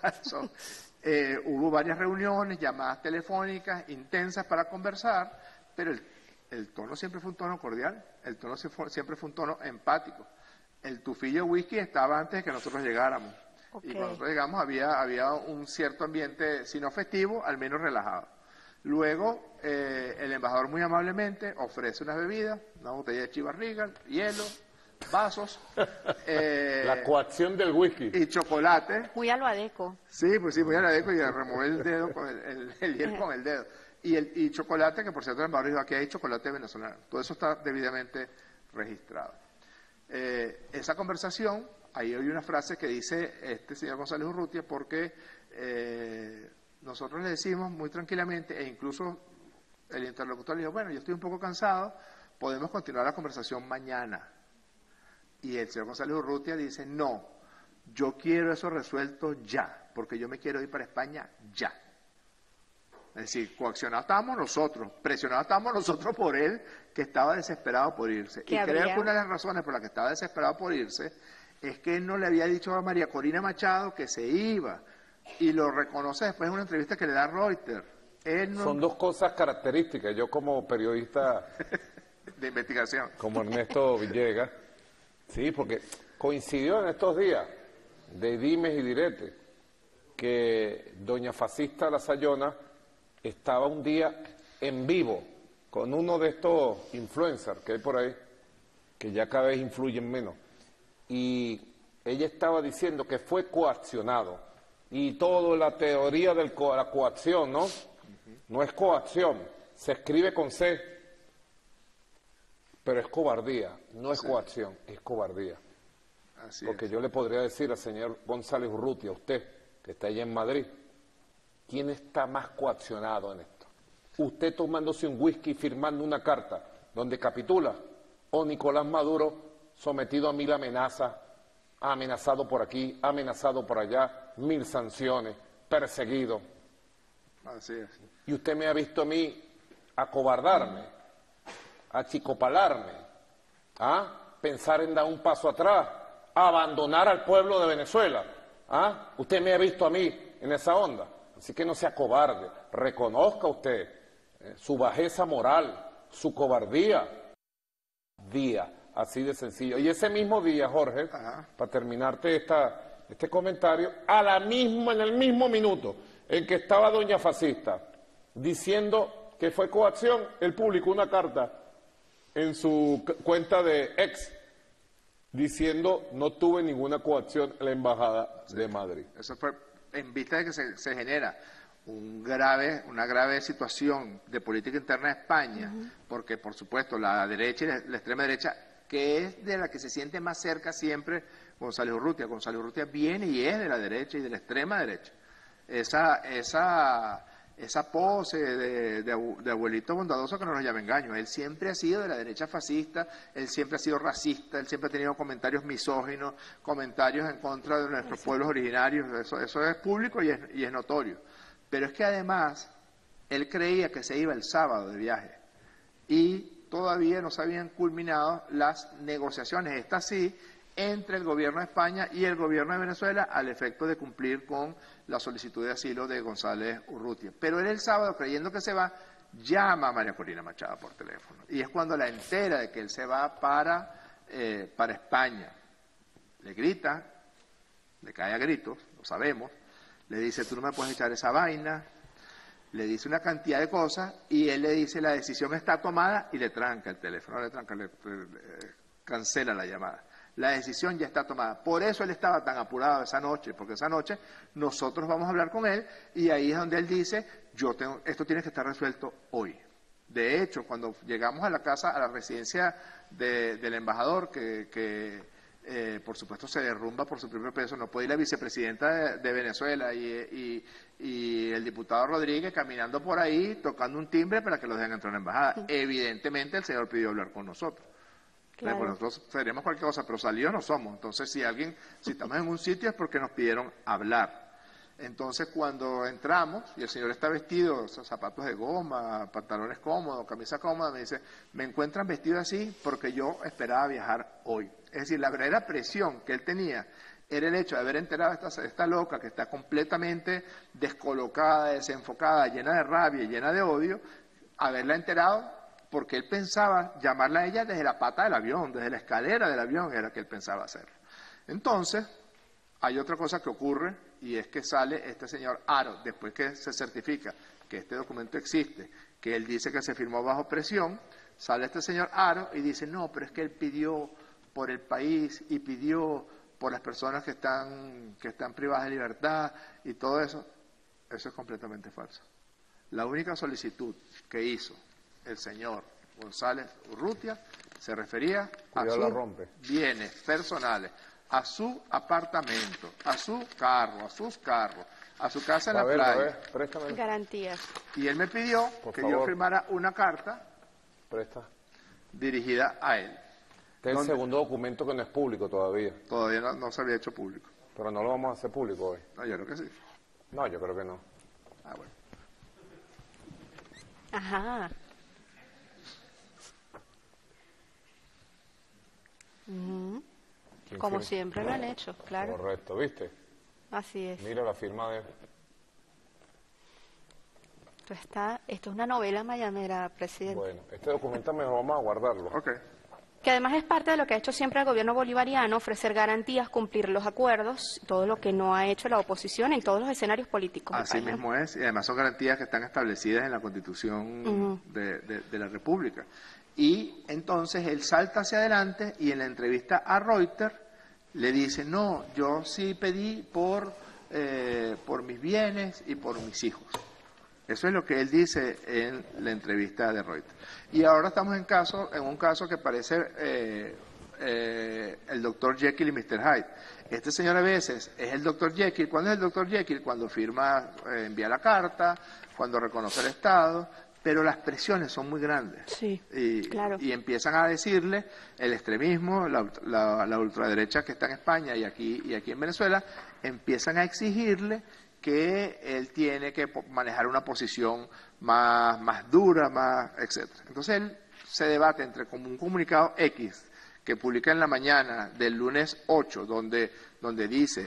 hubo varias reuniones, llamadas telefónicas intensas para conversar, pero el tono siempre fue un tono cordial, el tono siempre fue un tono empático. El tufillo de whisky estaba antes de que nosotros llegáramos. Okay. Y cuando nosotros llegamos había un cierto ambiente, si no festivo, al menos relajado. Luego, el embajador muy amablemente ofrece unas bebidas, una botella de Chivas Regal, hielo, vasos. La coacción del whisky. Y chocolate. Muy a lo Adeco. Sí, pues sí, voy a la deco y a remover el dedo con el hielo con el dedo. Y chocolate, que por cierto el embajador dijo, aquí hay chocolate venezolano. Todo eso está debidamente registrado. Esa conversación, ahí hay una frase que dice este señor González Urrutia, porque nosotros le decimos muy tranquilamente, e incluso el interlocutor le dijo, bueno, yo estoy un poco cansado, podemos continuar la conversación mañana. Y el señor González Urrutia dice, no, yo quiero eso resuelto ya, porque yo me quiero ir para España ya. Es decir, coaccionados estábamos nosotros, presionados estábamos nosotros por él, que estaba desesperado por irse. Y creo que una de las razones por las que estaba desesperado por irse es que él no le había dicho a María Corina Machado que se iba, y lo reconoce después en una entrevista que le da Reuters. Son dos cosas características. Yo como periodista de investigación, como Ernesto Villegas, sí, porque coincidió en estos días de dimes y diretes que doña Fascista La Sayona estaba un día en vivo con uno de estos influencers que hay por ahí, que ya cada vez influyen menos, y ella estaba diciendo que fue coaccionado, y toda la teoría de la coacción, ¿no? No es coacción, se escribe con C, pero es cobardía, no es coacción, es cobardía. Así Porque es. yo le podría decir al señor González Urrutia, a usted, que está allá en Madrid, ¿quién está más coaccionado en esto? ¿Usted tomándose un whisky y firmando una carta donde capitula? ¿O Nicolás Maduro sometido a 1000 amenazas, amenazado por aquí, amenazado por allá, 1000 sanciones, perseguido? Así es. Y usted me ha visto a mí acobardarme, achicopalarme, pensar en dar un paso atrás, abandonar al pueblo de Venezuela. Usted me ha visto a mí en esa onda. Así que no sea cobarde, reconozca usted su bajeza moral, su cobardía. Día, así de sencillo. Y ese mismo día, Jorge, para terminarte este comentario, en el mismo minuto en que estaba doña Fascista diciendo que fue coacción, él publicó una carta en su cuenta de ex diciendo no tuve ninguna coacción en la Embajada de Madrid. Eso fue en vista de que se genera una grave situación de política interna de España, porque por supuesto la derecha y la extrema derecha, que es de la que se siente más cerca siempre González Urrutia. González Urrutia viene y es de la derecha y de la extrema derecha. Esa pose de abuelito bondadoso que no nos llame engaño. Él siempre ha sido de la derecha fascista, él siempre ha sido racista, él siempre ha tenido comentarios misóginos, comentarios en contra de nuestros pueblos originarios. Eso es público y es notorio. Pero es que además él creía que se iba el sábado de viaje y todavía no se habían culminado las negociaciones, estas sí, entre el gobierno de España y el gobierno de Venezuela al efecto de cumplir con la solicitud de asilo de González Urrutia. Pero él el sábado, creyendo que se va, llama a María Corina Machado por teléfono. Y es cuando la entera de que él se va para España. Le grita, le cae a gritos, lo sabemos, le dice, tú no me puedes echar esa vaina, le dice una cantidad de cosas y él le dice, la decisión está tomada, y le tranca el teléfono, cancela la llamada. La decisión ya está tomada. Por eso él estaba tan apurado esa noche, porque esa noche nosotros vamos a hablar con él y ahí es donde él dice, esto tiene que estar resuelto hoy. De hecho, cuando llegamos a la casa, a la residencia del embajador, que por supuesto se derrumba por su propio peso, no puede ir la vicepresidenta de Venezuela y el diputado Rodríguez caminando por ahí, tocando un timbre para que los dejen entrar a la embajada. Evidentemente el señor pidió hablar con nosotros. Claro. Pues nosotros seríamos cualquier cosa, pero salió no somos. Entonces, si estamos en un sitio es porque nos pidieron hablar. Entonces, cuando entramos y el señor está vestido, zapatos de goma, pantalones cómodos, camisa cómoda, me dice, me encuentran vestido así porque yo esperaba viajar hoy. Es decir, la verdadera presión que él tenía era el hecho de haber enterado a esta loca que está completamente descolocada, desenfocada, llena de rabia y llena de odio, haberla enterado porque él pensaba llamarla a ella desde la pata del avión, desde la escalera del avión era que él pensaba hacerlo. Entonces, hay otra cosa que ocurre y es que sale este señor Haro, después que se certifica que este documento existe, que él dice que se firmó bajo presión, sale este señor Haro y dice, no, pero es que él pidió por el país y pidió por las personas que están privadas de libertad y todo eso, eso es completamente falso. La única solicitud que hizo el señor González Urrutia se refería a sus bienes personales, a su apartamento, a su carro, a sus carros, a su casa en la playa. Garantías. Y él me pidió que yo firmara una carta dirigida a él. Este es el segundo documento que no es público todavía. Todavía no se había hecho público. Pero no lo vamos a hacer público hoy. No, yo creo que sí. No, yo creo que no. Ah, bueno. Ajá. Como siempre lo han hecho, claro. Correcto, ¿viste? Así es. Mira la firma de... Esto es una novela mayamera, presidente. Bueno, este documento mejor vamos a guardarlo. Ok. Que además es parte de lo que ha hecho siempre el gobierno bolivariano, ofrecer garantías, cumplir los acuerdos, todo lo que no ha hecho la oposición en todos los escenarios políticos. Así mismo es, y además son garantías que están establecidas en la Constitución de la República. Y entonces él salta hacia adelante y en la entrevista a Reuters le dice, no, yo sí pedí por mis bienes y por mis hijos. Eso es lo que él dice en la entrevista de Reuters. Y ahora estamos en un caso que parece el Dr. Jekyll y Mr. Hyde. Este señor a veces es el Dr. Jekyll. ¿Cuándo es el Dr. Jekyll? Cuando firma, envía la carta, cuando reconoce el Estado, pero las presiones son muy grandes. Sí, claro. Y empiezan a decirle el extremismo, la ultraderecha que está en España y aquí en Venezuela, empiezan a exigirle que él tiene que manejar una posición más dura, etcétera. Entonces él se debate entre como un comunicado X que publica en la mañana del lunes 8, donde dice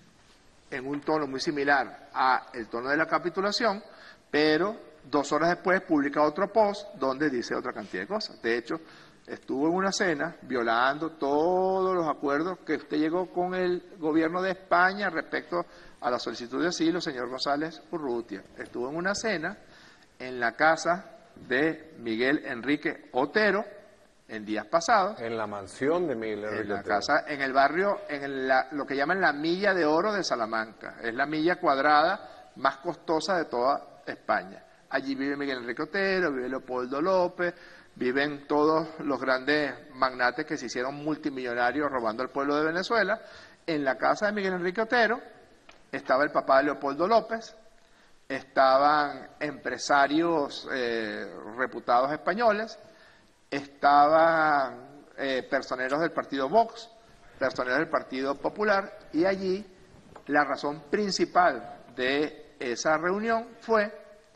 en un tono muy similar a el tono de la capitulación, pero 2 horas después publica otro post donde dice otra cantidad de cosas. De hecho, estuvo en una cena violando todos los acuerdos que usted llegó con el gobierno de España respecto a la solicitud de asilo, señor González Urrutia. Estuvo en una cena en la casa de Miguel Enrique Otero en días pasados. En la mansión de Miguel Enrique En la Otero. casa, en el barrio, lo que llaman la Milla de Oro de Salamanca. Es la milla cuadrada más costosa de toda España. Allí vive Miguel Enrique Otero, vive Leopoldo López, viven todos los grandes magnates que se hicieron multimillonarios robando al pueblo de Venezuela. En la casa de Miguel Enrique Otero estaba el papá de Leopoldo López, estaban empresarios reputados españoles, estaban personeros del partido Vox, personeros del Partido Popular, y allí la razón principal de esa reunión fue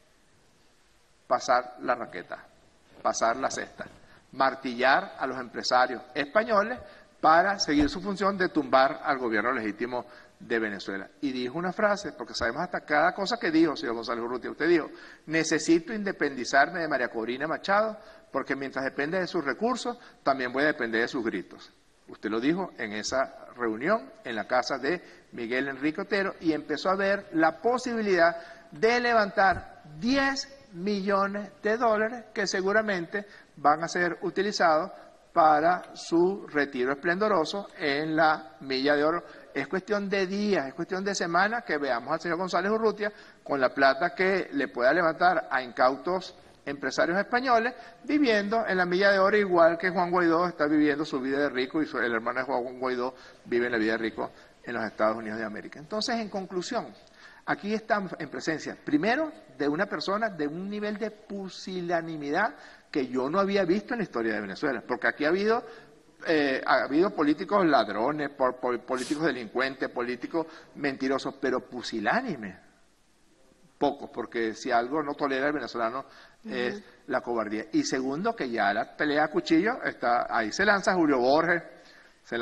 pasar la raqueta, pasar la cesta, martillar a los empresarios españoles para seguir su función de tumbar al gobierno legítimo de Venezuela. Y dijo una frase, porque sabemos hasta cada cosa que dijo, señor González Urrutia. Usted dijo, necesito independizarme de María Corina Machado, porque mientras depende de sus recursos, también voy a depender de sus gritos. Usted lo dijo en esa reunión en la casa de Miguel Enrique Otero y empezó a ver la posibilidad de levantar 10 millones de dólares que seguramente van a ser utilizados para su retiro esplendoroso en la Milla de Oro. Es cuestión de días, es cuestión de semanas que veamos al señor González Urrutia con la plata que le pueda levantar a incautos empresarios españoles viviendo en la Milla de Oro, igual que Juan Guaidó está viviendo su vida de rico y el hermano de Juan Guaidó vive en la vida de rico en los Estados Unidos de América. Entonces, en conclusión, aquí estamos en presencia, primero, de una persona de un nivel de pusilanimidad que yo no había visto en la historia de Venezuela, porque aquí ha habido políticos ladrones, políticos delincuentes, políticos mentirosos, pero pusilánimes, pocos, porque si algo no tolera el venezolano es la cobardía. Y segundo, que ya la pelea a cuchillo está, ahí se lanza Julio Borges, se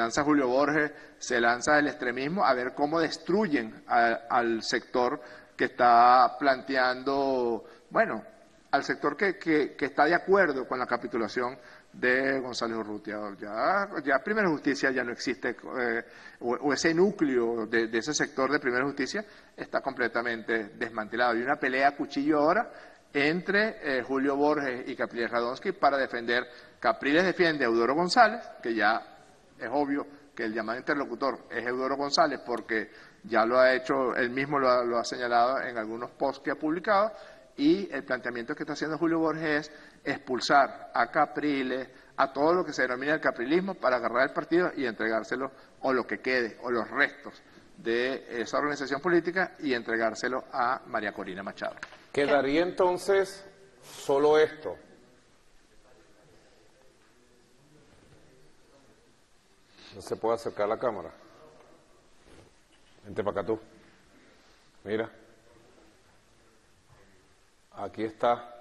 lanza el extremismo a ver cómo destruyen al sector que está planteando, bueno, al sector que está de acuerdo con la capitulación de González Urrutia. Ya Primera Justicia ya no existe, o ese núcleo de ese sector de Primera Justicia está completamente desmantelado. Hay una pelea a cuchillo ahora entre Julio Borges y Capriles Radonsky para defender. Capriles defiende a Eudoro González, que ya Es obvio que el llamado interlocutor es Eudoro González porque ya lo ha hecho, él mismo lo ha señalado en algunos posts que ha publicado, y el planteamiento que está haciendo Julio Borges es expulsar a Capriles, a todo lo que se denomina el caprilismo, para agarrar el partido y entregárselo, o lo que quede, o los restos de esa organización política, y entregárselo a María Corina Machado. Quedaría entonces solo esto. No se puede acercar la cámara. Vente para acá tú. Mira. Aquí está.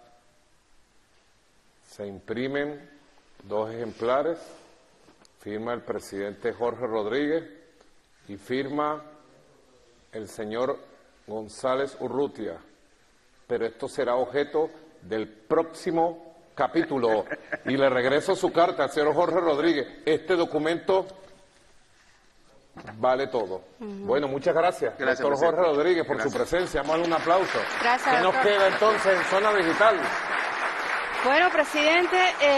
Se imprimen 2 ejemplares. Firma el presidente Jorge Rodríguez y firma el señor González Urrutia. Pero esto será objeto del próximo capítulo. Y le regreso su carta al señor Jorge Rodríguez. Este documento vale todo. Bueno, muchas gracias, doctor Jorge Rodríguez, por su presencia. Vamos a darle un aplauso. Gracias, ¿Qué nos queda entonces en Zona Digital? Bueno, presidente,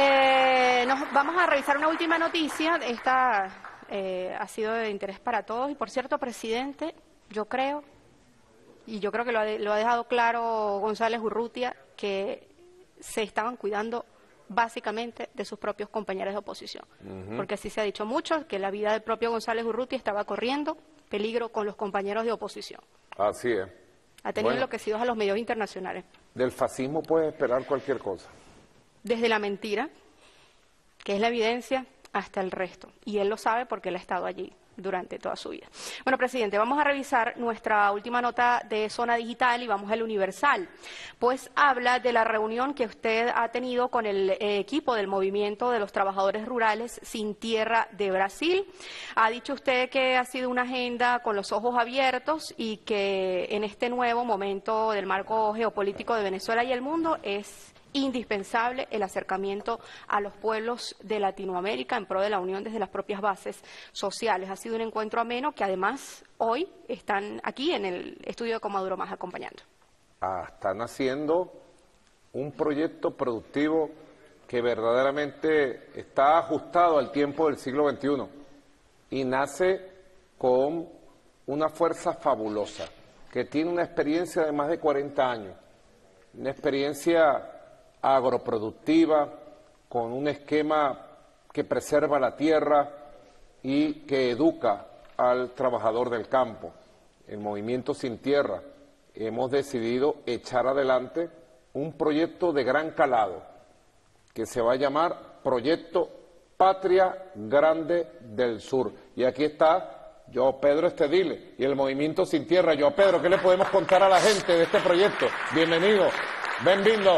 vamos a revisar una última noticia. Esta ha sido de interés para todos. Y por cierto, presidente, yo creo que lo ha dejado claro González Urrutia, que se estaban cuidando básicamente de sus propios compañeros de oposición. Porque así se ha dicho mucho, que la vida del propio González Urrutia estaba corriendo peligro con los compañeros de oposición. Así es. Ha tenido enloquecidos a los medios internacionales. Del fascismo puedes esperar cualquier cosa. Desde la mentira, que es la evidencia, hasta el resto. Y él lo sabe porque él ha estado allí durante toda su vida. Bueno, presidente, vamos a revisar nuestra última nota de Zona Digital y vamos al Universal. Pues habla de la reunión que usted ha tenido con el equipo del Movimiento de los Trabajadores Rurales Sin Tierra de Brasil. Ha dicho usted que ha sido una agenda con los ojos abiertos y que en este nuevo momento del marco geopolítico de Venezuela y el mundo es indispensable el acercamiento a los pueblos de Latinoamérica en pro de la unión desde las propias bases sociales. Ha sido un encuentro ameno que además hoy están aquí en el estudio de Con Maduro Más acompañando. Están haciendo un proyecto productivo que verdaderamente está ajustado al tiempo del siglo XXI y nace con una fuerza fabulosa, que tiene una experiencia de más de 40 años, una experiencia agroproductiva, con un esquema que preserva la tierra y que educa al trabajador del campo. El Movimiento Sin Tierra hemos decidido echar adelante un proyecto de gran calado que se va a llamar Proyecto Patria Grande del Sur. Y aquí está Joao Pedro Estedile y el Movimiento Sin Tierra. Joao Pedro, ¿qué le podemos contar a la gente de este proyecto? Bienvenido, bienvenido.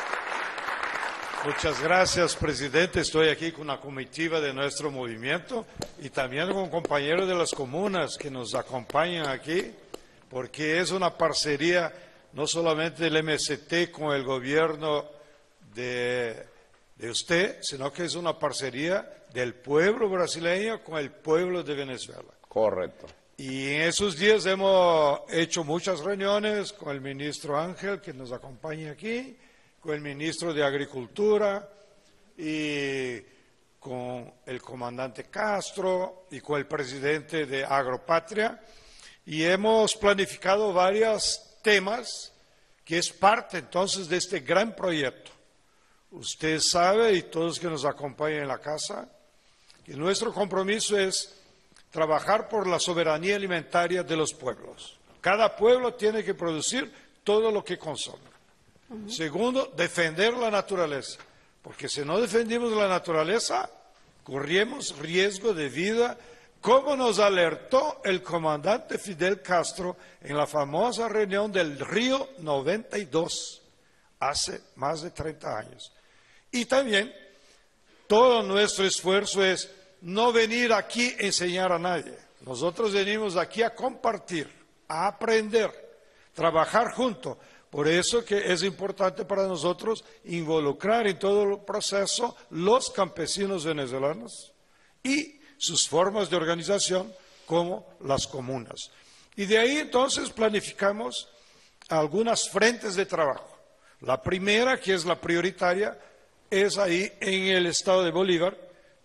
Muchas gracias, presidente. Estoy aquí con una comitiva de nuestro movimiento y también con compañeros de las comunas que nos acompañan aquí, porque es una parcería no solamente del MST con el gobierno de usted, sino que es una parcería del pueblo brasileño con el pueblo de Venezuela. Correcto. Y en esos días hemos hecho muchas reuniones con el ministro Ángel, que nos acompaña aquí, con el ministro de Agricultura y con el comandante Castro y con el presidente de Agropatria, y hemos planificado varios temas que es parte entonces de este gran proyecto. Usted sabe, y todos que nos acompañan en la casa, que nuestro compromiso es trabajar por la soberanía alimentaria de los pueblos. Cada pueblo tiene que producir todo lo que consume. Segundo, defender la naturaleza, porque si no defendemos la naturaleza, corremos riesgo de vida, como nos alertó el comandante Fidel Castro en la famosa reunión del Río 92, hace más de 30 años. Y también, todo nuestro esfuerzo es no venir aquí a enseñar a nadie. Nosotros venimos aquí a compartir, a aprender, trabajar juntos. Por eso que es importante para nosotros involucrar en todo el proceso los campesinos venezolanos y sus formas de organización como las comunas. Y de ahí entonces planificamos algunas frentes de trabajo. La primera, que es la prioritaria, es ahí en el estado de Bolívar,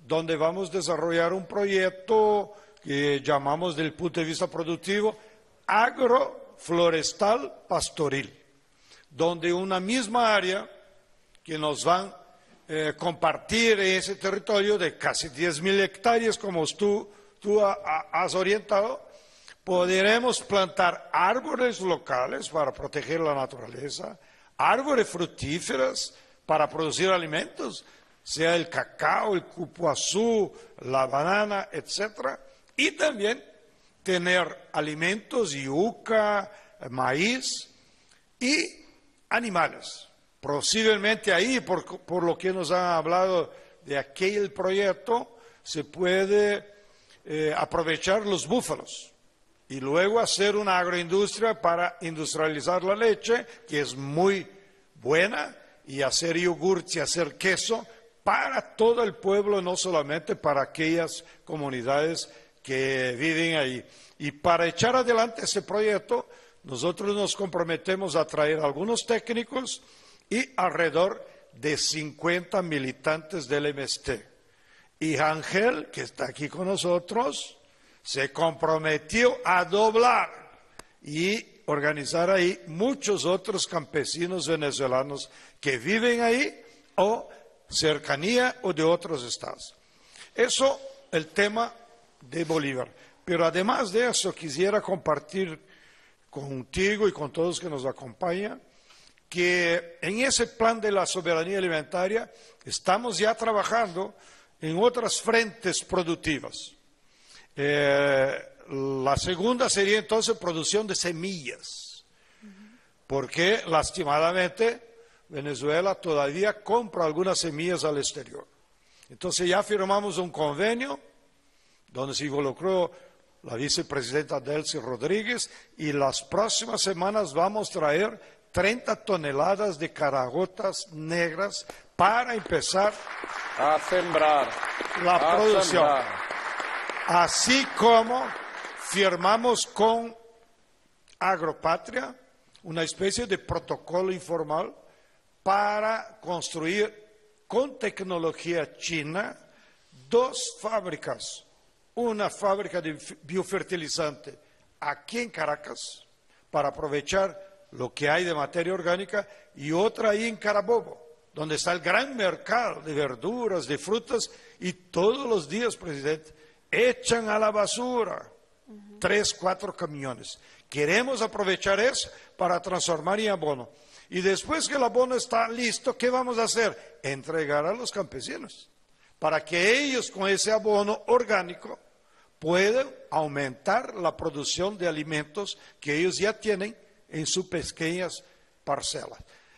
donde vamos a desarrollar un proyecto que llamamos, desde el punto de vista productivo, agroflorestal pastoril, donde una misma área que nos van a compartir ese territorio de casi 10.000 hectáreas, como tú has orientado, podremos plantar árboles locales para proteger la naturaleza, árboles fructíferas para producir alimentos, sea el cacao, el cupuazú, la banana, etc. Y también tener alimentos, yuca, maíz y animales. Posiblemente ahí, por lo que nos han hablado de aquel proyecto, se puede aprovechar los búfalos y luego hacer una agroindustria para industrializar la leche, que es muy buena, y hacer yogurts y hacer queso para todo el pueblo, no solamente para aquellas comunidades que viven ahí. Y para echar adelante ese proyecto, nosotros nos comprometemos a traer algunos técnicos y alrededor de 50 militantes del MST. Y Ángel, que está aquí con nosotros, se comprometió a doblar y organizar ahí muchos otros campesinos venezolanos que viven ahí o cercanía o de otros estados. Eso, el tema de Bolívar. Pero además de eso, quisiera compartir contigo y con todos los que nos acompañan que en ese plan de la soberanía alimentaria estamos ya trabajando en otras frentes productivas. La segunda sería entonces producción de semillas, porque lastimadamente Venezuela todavía compra algunas semillas al exterior. Entonces ya firmamos un convenio donde se involucró la vicepresidenta Delcy Rodríguez y las próximas semanas vamos a traer 30 toneladas de caraotas negras para empezar a sembrar la producción. Así como firmamos con Agropatria una especie de protocolo informal para construir con tecnología china 2 fábricas. Una fábrica de biofertilizante aquí en Caracas para aprovechar lo que hay de materia orgánica y otra ahí en Carabobo, donde está el gran mercado de verduras, de frutas y todos los días, presidente, echan a la basura 3, 4 camiones. Queremos aprovechar eso para transformar en abono. Y después que el abono está listo, ¿qué vamos a hacer? Entregar a los campesinos, para que ellos con ese abono orgánico puedan aumentar la producción de alimentos que ellos ya tienen en sus pequeñas parcelas.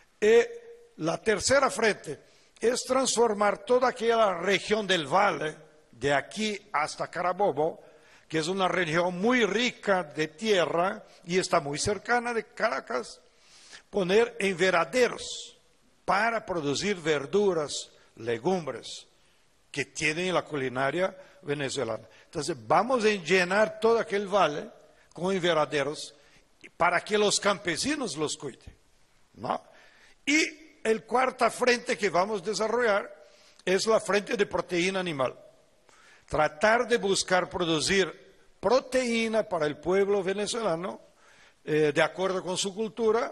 La tercera frente es transformar toda aquella región del valle, de aquí hasta Carabobo, que es una región muy rica de tierra y está muy cercana de Caracas, poner en veraderos para producir verduras, legumbres que tienen la culinaria venezolana. Entonces vamos a llenar todo aquel valle con inveraderos para que los campesinos los cuiden, ¿no? Y el cuarta frente que vamos a desarrollar es la frente de proteína animal. Tratar de buscar producir proteína para el pueblo venezolano de acuerdo con su cultura,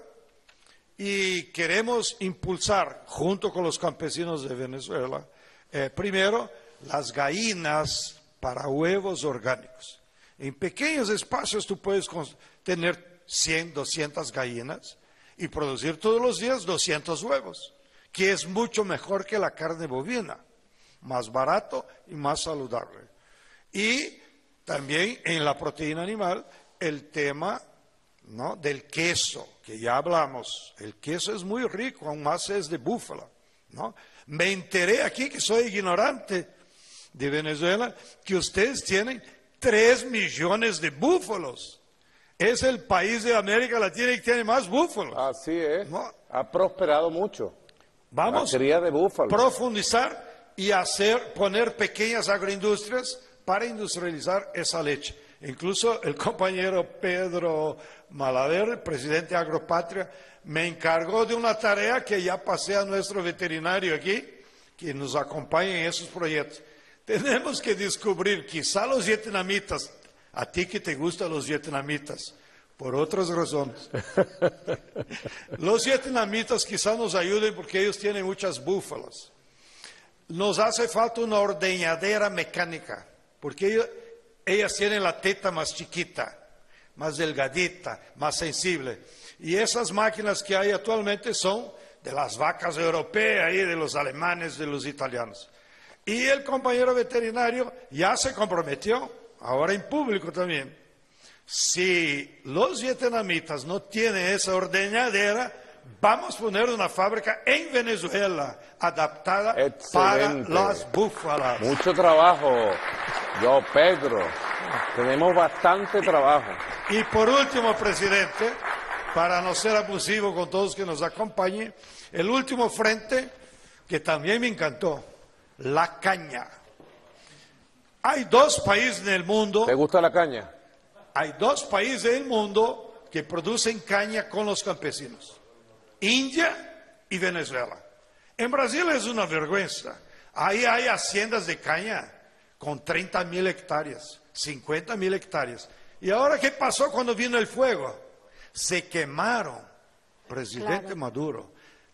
y queremos impulsar junto con los campesinos de Venezuela primero las gallinas para huevos orgánicos. En pequeños espacios tú puedes tener 100, 200 gallinas y producir todos los días 200 huevos, que es mucho mejor que la carne bovina, más barato y más saludable. Y también en la proteína animal el tema, ¿no?, del queso, que ya hablamos. El queso es muy rico, aún más es de búfala, ¿no? Me enteré aquí, que soy ignorante de Venezuela, que ustedes tienen 3 millones de búfalos. Es el país de América Latina que tiene más búfalos. Así es, ¿no? Ha prosperado mucho. Vamos la cría de búfalos. Profundizar y poner pequeñas agroindustrias para industrializar esa leche. Incluso el compañero Pedro Malaver, presidente de Agropatria, me encargó de una tarea que ya pasé a nuestro veterinario aquí, que nos acompaña en esos proyectos, Tenemos que descubrir, quizá los vietnamitas, a ti que te gustan los vietnamitas, por otras razones. Los vietnamitas quizá nos ayuden porque ellos tienen muchas búfalas. Nos hace falta una ordeñadera mecánica, porque ellas tienen la teta más chiquita, más delgadita, más sensible. Y esas máquinas que hay actualmente son de las vacas europeas y de los alemanes, de los italianos. Y el compañero veterinario ya se comprometió, ahora en público también. Si los vietnamitas no tienen esa ordeñadera, vamos a poner una fábrica en Venezuela adaptada Excelente. para las búfalas. Mucho trabajo, yo, Pedro. Tenemos bastante trabajo. Y por último, presidente, para no ser abusivo con todos que nos acompañen, el último frente que también me encantó, la caña. Hay dos países en el mundo. ¿Te gusta la caña? Hay dos países del mundo que producen caña con los campesinos. India y Venezuela. En Brasil es una vergüenza. Ahí hay haciendas de caña con 30.000 hectáreas, 50.000 hectáreas. ¿Y ahora qué pasó cuando vino el fuego? Se quemaron, presidente Maduro,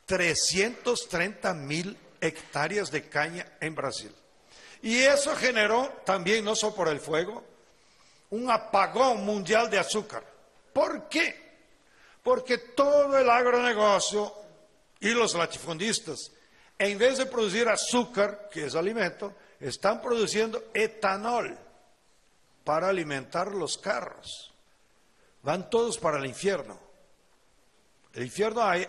330.000 hectáreas de caña en Brasil. Y eso generó también, no solo por el fuego, un apagón mundial de azúcar. ¿Por qué? Porque todo el agronegocio y los latifundistas, en vez de producir azúcar, que es alimento, están produciendo etanol para alimentar los carros. Van todos para el infierno. El infierno hay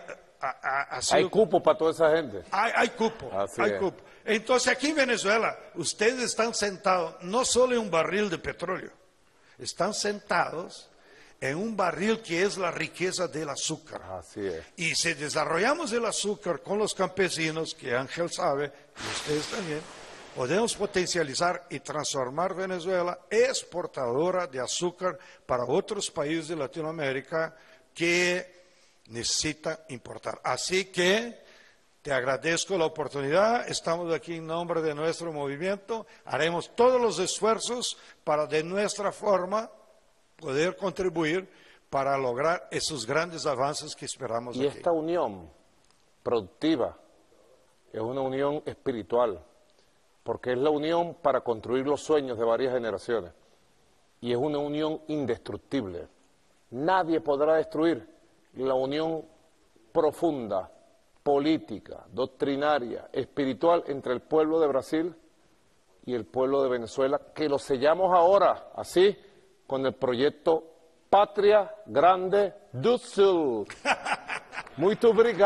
cupo para toda esa gente. Hay cupo, Así hay es. cupo. Entonces aquí en Venezuela, ustedes están sentados no solo en un barril de petróleo, están sentados en un barril que es la riqueza del azúcar. Así es. Y si desarrollamos el azúcar con los campesinos, que Ángel sabe, y ustedes también, podemos potencializar y transformar Venezuela exportadora de azúcar para otros países de Latinoamérica que necesitan importar. Así que te agradezco la oportunidad, estamos aquí en nombre de nuestro movimiento, haremos todos los esfuerzos para de nuestra forma poder contribuir para lograr esos grandes avances que esperamos Y aquí. esta unión productiva es una unión espiritual, porque es la unión para construir los sueños de varias generaciones. Y es una unión indestructible. Nadie podrá destruir la unión profunda, política, doctrinaria, espiritual entre el pueblo de Brasil y el pueblo de Venezuela, que lo sellamos ahora, así, con el proyecto Patria Grande do Sul. Muito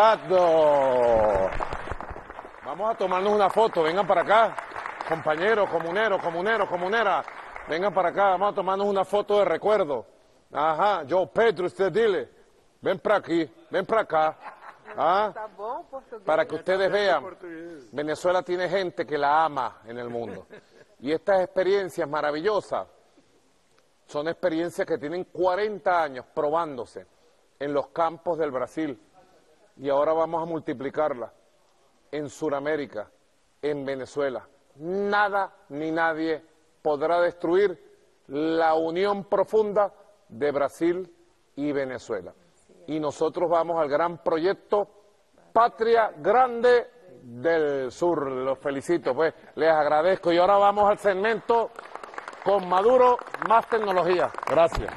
obrigado. Vamos a tomarnos una foto, vengan para acá, compañeros, comuneras, vengan para acá, vamos a tomarnos una foto de recuerdo. Ajá, yo, Pedro, usted dile, ven para aquí, ven para acá. ¿Ah? Para que ustedes vean, Venezuela tiene gente que la ama en el mundo. Y estas experiencias maravillosas son experiencias que tienen 40 años probándose en los campos del Brasil. Y ahora vamos a multiplicarlas en Sudamérica, en Venezuela. Nada ni nadie podrá destruir la unión profunda de Brasil y Venezuela. Y nosotros vamos al gran proyecto Patria Grande del Sur. Los felicito, pues, les agradezco. Y ahora vamos al segmento con Maduro, más tecnología. Gracias.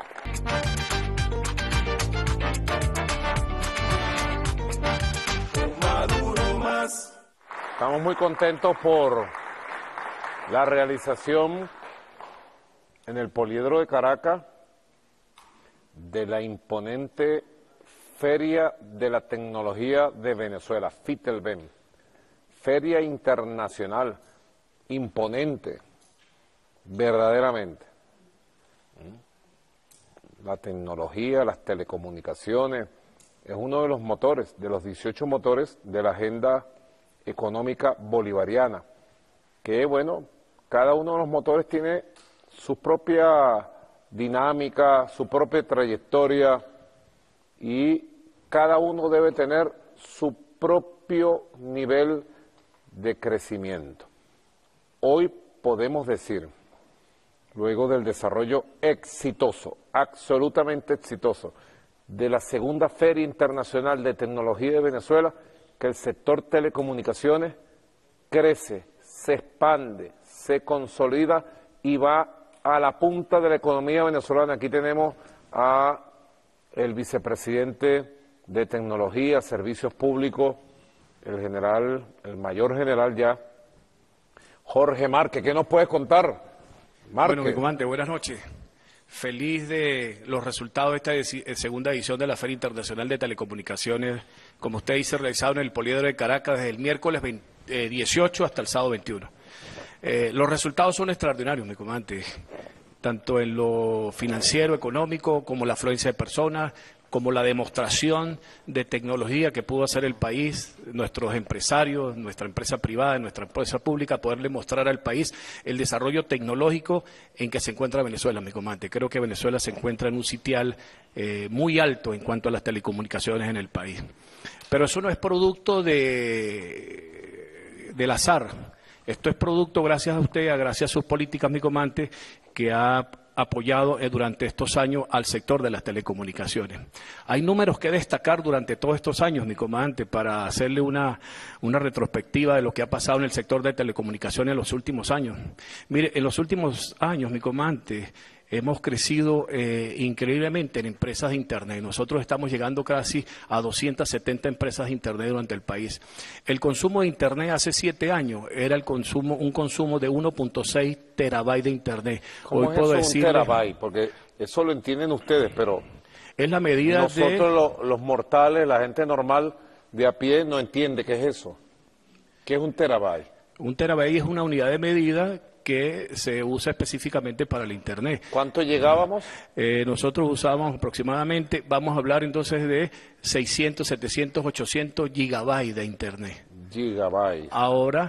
Estamos muy contentos por la realización en el Poliedro de Caracas de la imponente Feria de la Tecnología de Venezuela, FITELVEN, feria internacional, imponente, verdaderamente. La tecnología, las telecomunicaciones, es uno de los motores, de los 18 motores de la agenda económica bolivariana, que bueno, cada uno de los motores tiene su propia dinámica, su propia trayectoria, y cada uno debe tener su propio nivel de crecimiento. hoy podemos decir, luego del desarrollo exitoso, absolutamente exitoso, de la segunda Feria Internacional de Tecnología de Venezuela, que el sector telecomunicaciones crece, se expande, se consolida y va a la punta de la economía venezolana. Aquí tenemos a el vicepresidente de Tecnología, Servicios Públicos, el mayor general ya, Jorge Márquez. ¿Qué nos puedes contar, Márquez? Bueno, mi comandante, buenas noches. Feliz de los resultados de esta segunda edición de la Feria Internacional de Telecomunicaciones, como usted dice, realizado en el Poliedro de Caracas desde el miércoles 18 hasta el sábado 21. Los resultados son extraordinarios, mi comandante, tanto en lo financiero, económico, como la afluencia de personas, como la demostración de tecnología que pudo hacer el país, nuestros empresarios, nuestra empresa privada, nuestra empresa pública, poderle mostrar al país el desarrollo tecnológico en que se encuentra Venezuela, mi comandante. Creo que Venezuela se encuentra en un sitial muy alto en cuanto a las telecomunicaciones en el país. Pero eso no es producto del azar. Esto es producto, gracias a usted, gracias a sus políticas, mi comandante, que ha apoyado durante estos años al sector de las telecomunicaciones. Hay números que destacar durante todos estos años, mi comandante, para hacerle una retrospectiva de lo que ha pasado en el sector de telecomunicaciones en los últimos años. Mire, en los últimos años, mi comandante, hemos crecido increíblemente en empresas de Internet. Nosotros estamos llegando casi a 270 empresas de Internet durante el país. El consumo de Internet hace 7 años era un consumo de 1.6 terabytes de Internet. ¿Cómo es eso, un terabyte? Porque eso lo entienden ustedes, pero es la medida nosotros los mortales, la gente normal de a pie no entiende qué es eso. ¿Qué es un terabyte? Un terabyte es una unidad de medida que se usa específicamente para el Internet. ¿Cuánto llegábamos? Nosotros usábamos aproximadamente, vamos a hablar entonces de 600, 700, 800 gigabytes de Internet. Gigabytes. Ahora,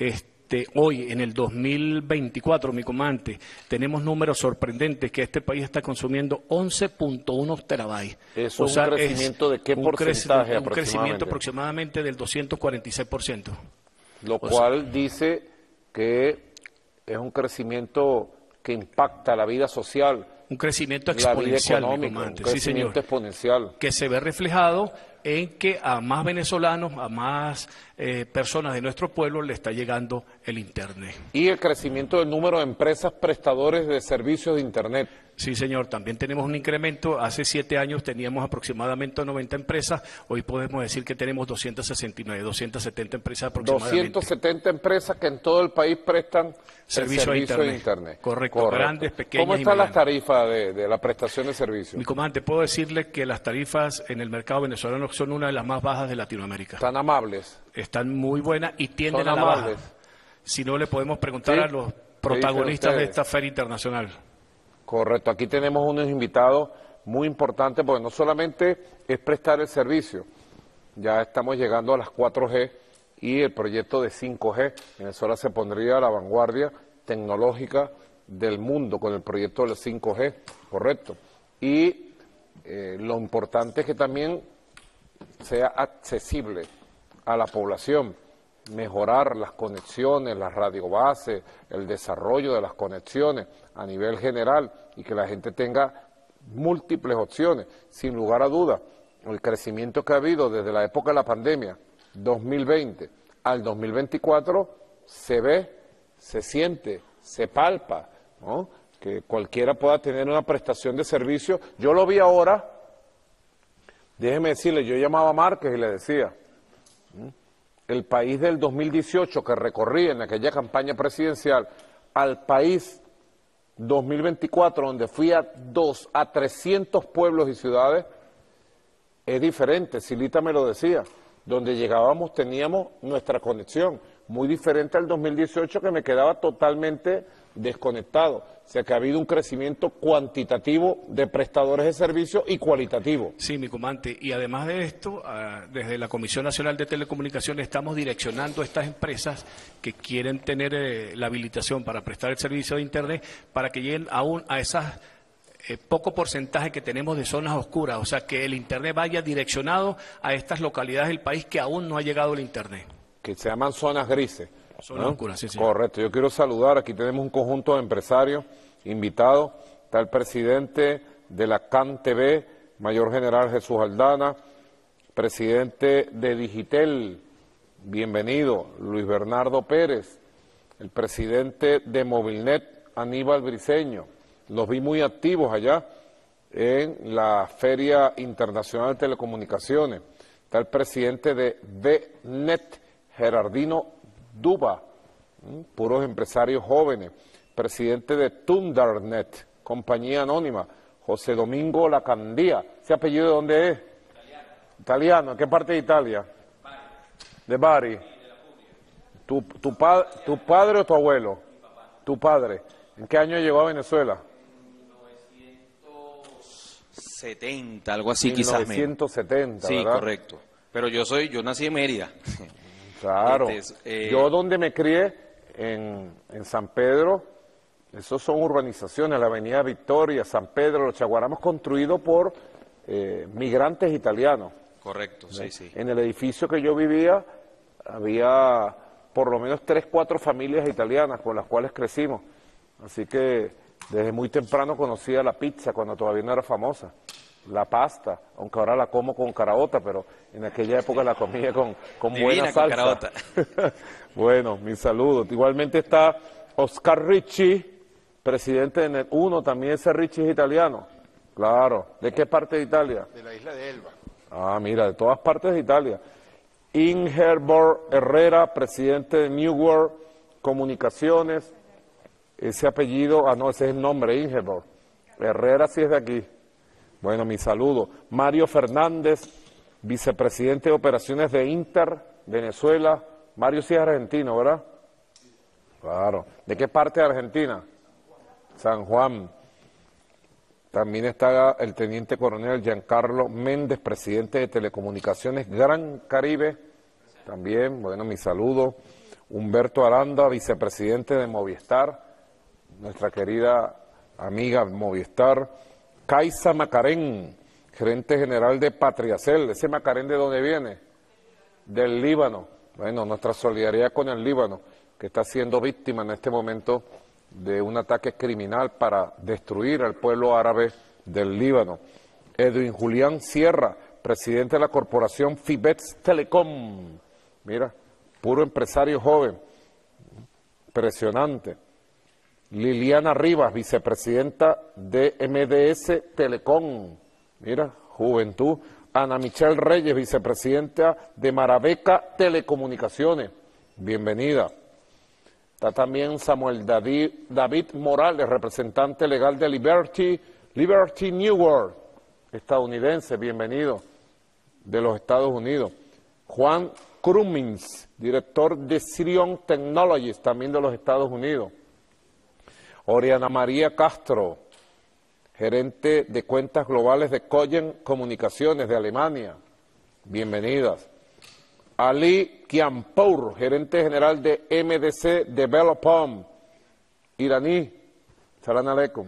hoy, en el 2024, mi comandante, tenemos números sorprendentes que este país está consumiendo 11.1 terabytes. ¿Eso es un crecimiento de qué porcentaje aproximadamente? Un crecimiento aproximadamente del 246%. Lo cual dice que es un crecimiento que impacta la vida social. Un crecimiento exponencial, mi comandante. Un crecimiento exponencial. Que se ve reflejado en que a más venezolanos, a más personas de nuestro pueblo le está llegando el Internet. Y el crecimiento del número de empresas prestadores de servicios de Internet. Sí, señor, también tenemos un incremento. Hace 7 años teníamos aproximadamente 90 empresas, hoy podemos decir que tenemos 269, 270 empresas aproximadamente. 270 empresas que en todo el país prestan servicio de Internet. Correcto, grandes, pequeñas. ¿Cómo están las tarifas de la prestación de servicios? Mi comandante, puedo decirle que las tarifas en el mercado venezolano son una de las más bajas de Latinoamérica. ¿Están amables? Están muy buenas y tienden a la baja. Si no, le podemos preguntar a los protagonistas de esta feria internacional. Correcto, aquí tenemos unos invitados muy importantes porque no solamente es prestar el servicio, ya estamos llegando a las 4G y el proyecto de 5G. Venezuela se pondría a la vanguardia tecnológica del mundo con el proyecto del 5G, correcto. Y lo importante es que también sea accesible a la población, mejorar las conexiones, las radiobases, el desarrollo de las conexiones a nivel general y que la gente tenga múltiples opciones. Sin lugar a dudas, el crecimiento que ha habido desde la época de la pandemia, 2020 al 2024, se ve, se siente, se palpa, ¿no? Que cualquiera pueda tener una prestación de servicio. Yo lo vi ahora, déjeme decirle, yo llamaba a Márquez y le decía, el país del 2018 que recorrí en aquella campaña presidencial, al país 2024, donde fui a 300 pueblos y ciudades, es diferente. Silita me lo decía, donde llegábamos teníamos nuestra conexión, muy diferente al 2018 que me quedaba totalmente desconectado. O sea que ha habido un crecimiento cuantitativo de prestadores de servicios y cualitativo. Sí, mi comandante, y además de esto, desde la Comisión Nacional de Telecomunicaciones estamos direccionando a estas empresas que quieren tener la habilitación para prestar el servicio de Internet para que lleguen aún a esas poco porcentaje que tenemos de zonas oscuras, o sea que el Internet vaya direccionado a estas localidades del país que aún no ha llegado el Internet. Que se llaman zonas grises. Zona oscura, sí, sí. Correcto, yo quiero saludar, aquí tenemos un conjunto de empresarios invitados, está el presidente de la CAN TV, Mayor General Jesús Aldana, presidente de Digitel, bienvenido, Luis Bernardo Pérez, el presidente de Movilnet, Aníbal Briceño, los vi muy activos allá en la Feria Internacional de Telecomunicaciones, está el presidente de VNet, Gerardino Duba, puros empresarios jóvenes, presidente de Thundernet, compañía anónima, José Domingo Lacandía. ¿Ese apellido de dónde es? Italiano. ¿En qué parte de Italia? De Bari. ¿Tu padre o tu abuelo? Tu padre. ¿En qué año llegó a Venezuela? 1970, algo así quizás. 1970, sí, ¿verdad? Correcto. Pero yo nací en Mérida. Claro. Yo donde me crié, en San Pedro, esos son urbanizaciones, la avenida Victoria, San Pedro, Los Chaguaramos, construidos por migrantes italianos. Correcto, sí, sí. En el edificio que yo vivía había por lo menos 3, 4 familias italianas con las cuales crecimos. Así que desde muy temprano conocía la pizza cuando todavía no era famosa, la pasta, aunque ahora la como con caraota, pero en aquella época la comía con buena salsa. Con caraota. Bueno, mis saludos. Igualmente está Oscar Ricci, presidente de Net1, también ese Ricci es italiano. Claro. ¿De qué parte de Italia? De la isla de Elba. Ah, mira, de todas partes de Italia. Ingeborg Herrera, presidente de New World Comunicaciones. Ese apellido, no, ese es el nombre, Ingeborg. Herrera sí es de aquí. Bueno, mi saludo. Mario Fernández, vicepresidente de operaciones de Inter, Venezuela. Mario sí es argentino, ¿verdad? Claro. ¿De qué parte de Argentina? San Juan. También está el teniente coronel Giancarlo Méndez, presidente de Telecomunicaciones Gran Caribe. También, bueno, mi saludo. Humberto Aranda, vicepresidente de Movistar, nuestra querida amiga Movistar. Kaisa Macarén, gerente general de Patriacel. ¿Ese Macarén de dónde viene? Del Líbano. Bueno, nuestra solidaridad con el Líbano, que está siendo víctima en este momento de un ataque criminal para destruir al pueblo árabe del Líbano. Edwin Julián Sierra, presidente de la corporación Fibex Telecom. Mira, puro empresario joven, impresionante. Liliana Rivas, vicepresidenta de MDS Telecom. Mira, juventud. Ana Michelle Reyes, vicepresidenta de Marabeca Telecomunicaciones. Bienvenida. Está también Samuel David Morales, representante legal de Liberty New World, estadounidense, bienvenido, de los Estados Unidos. Juan Cummins, director de Sirion Technologies, también de los Estados Unidos. Oriana María Castro, gerente de cuentas globales de Coyen Comunicaciones de Alemania, bienvenidas. Ali Kiampour, gerente general de MDC Development, iraní, salam aleikum.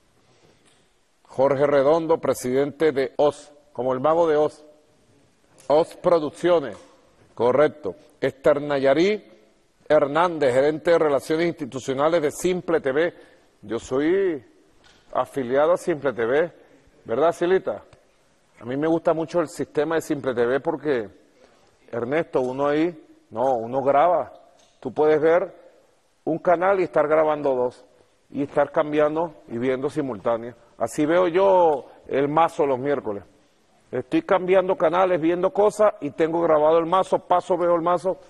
Jorge Redondo, presidente de Oz, como el mago de Oz, Oz Producciones, correcto. Esther Nayarí Hernández, gerente de Relaciones Institucionales de Simple TV. Yo soy afiliado a Simple TV, ¿verdad, Silita? A mí me gusta mucho el sistema de Simple TV porque, Ernesto, uno graba. Tú puedes ver un canal y estar grabando 2 y estar cambiando y viendo simultáneo. Así veo yo el mazo los miércoles. Estoy cambiando canales, viendo cosas y tengo grabado el mazo, veo el mazo.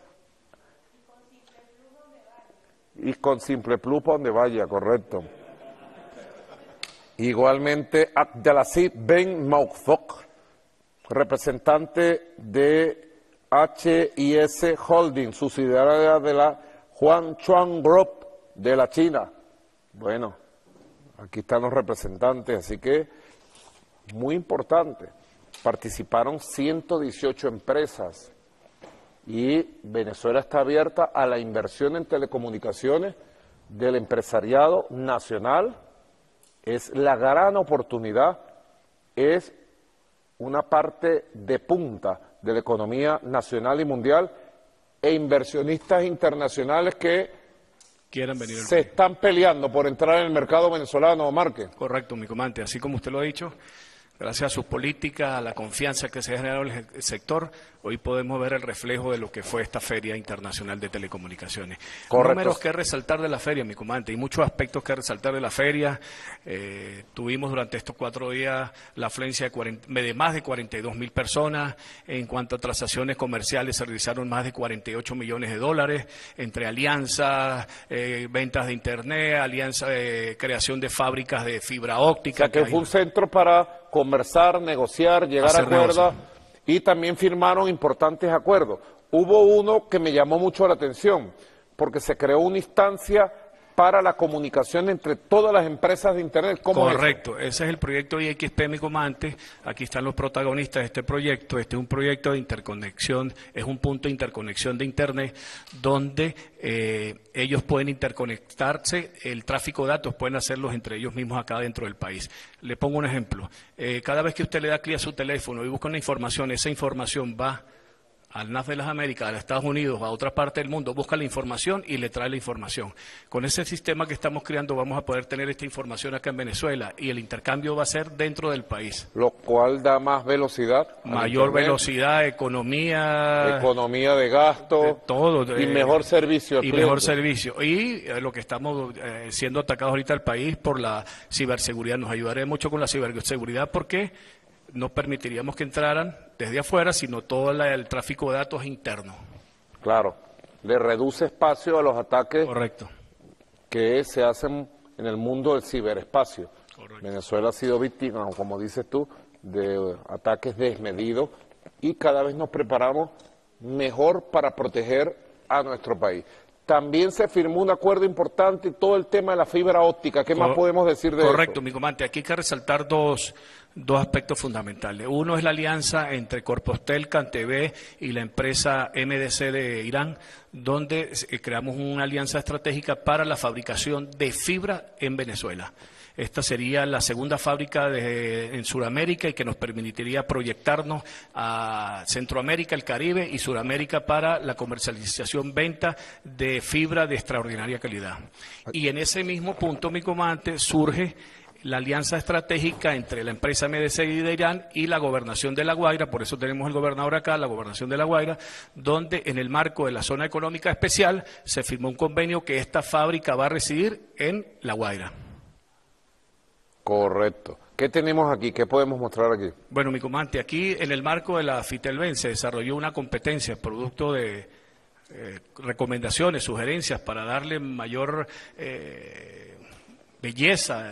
Y con Simple Plus para donde vaya, correcto. Igualmente, Abdelaziz Ben Moukfok, representante de HIS Holding, subsidiaria de la Huanchuan Group de la China. Bueno, aquí están los representantes, así que muy importante. Participaron 118 empresas y Venezuela está abierta a la inversión en telecomunicaciones del empresariado nacional. Es la gran oportunidad, es una parte de punta de la economía nacional y mundial e inversionistas internacionales que quieran venir al se están peleando por entrar en el mercado venezolano, Márquez. Correcto, mi comandante. Así como usted lo ha dicho, gracias a sus políticas, a la confianza que se ha generado en el sector, hoy podemos ver el reflejo de lo que fue esta Feria Internacional de Telecomunicaciones. Correcto. Números que resaltar de la feria, mi comandante. Hay muchos aspectos que resaltar de la feria. Tuvimos durante estos 4 días la afluencia de más de 42.000 personas. En cuanto a transacciones comerciales, se realizaron más de 48 millones de dólares entre alianzas, ventas de Internet, creación de fábricas de fibra óptica. O sea, que fue un centro para conversar, negociar, llegar a acuerdos, y también firmaron importantes acuerdos. Hubo uno que me llamó mucho la atención, porque se creó una instancia para la comunicación entre todas las empresas de Internet. ¿Cómo es eso? Correcto, ese es el proyecto IXP, mi comandante. Aquí están los protagonistas de este proyecto. Este es un proyecto de interconexión, es un punto de interconexión de Internet donde ellos pueden interconectarse, el tráfico de datos pueden hacerlos entre ellos mismos acá dentro del país. Le pongo un ejemplo. Cada vez que usted le da clic a su teléfono y busca una información, esa información va al NAS de las Américas, a los Estados Unidos, a otra parte del mundo, busca la información y le trae la información. Con ese sistema que estamos creando vamos a poder tener esta información acá en Venezuela y el intercambio va a ser dentro del país. Lo cual da más velocidad. Mayor velocidad, economía de gasto, todo, y mejor servicio al cliente. Mejor servicio. Y lo que estamos siendo atacados ahorita al país por la ciberseguridad, nos ayudaría mucho con la ciberseguridad porque no permitiríamos que entraran desde afuera, sino todo el tráfico de datos interno. Claro, le reduce espacio a los ataques. Correcto. Que se hacen en el mundo del ciberespacio. Correcto. Venezuela ha sido víctima, como dices tú, de ataques desmedidos y cada vez nos preparamos mejor para proteger a nuestro país. También se firmó un acuerdo importante, todo el tema de la fibra óptica. ¿Qué más podemos decir de eso? Correcto, mi comandante. Aquí hay que resaltar dos aspectos fundamentales. Uno es la alianza entre Corpostel, CanTV y la empresa MDC de Irán, donde creamos una alianza estratégica para la fabricación de fibra en Venezuela. Esta sería la segunda fábrica en Sudamérica y que nos permitiría proyectarnos a Centroamérica, el Caribe y Sudamérica para la comercialización, venta de fibra de extraordinaria calidad. Y en ese mismo punto, mi comandante, surge la alianza estratégica entre la empresa MDC de Irán y la Gobernación de La Guaira, por eso tenemos el gobernador acá, la Gobernación de La Guaira, donde en el marco de la Zona Económica Especial se firmó un convenio que esta fábrica va a residir en La Guaira. Correcto. ¿Qué tenemos aquí? ¿Qué podemos mostrar aquí? Bueno, mi comandante, aquí en el marco de la FITELBEN se desarrolló una competencia producto de recomendaciones, sugerencias para darle mayor belleza,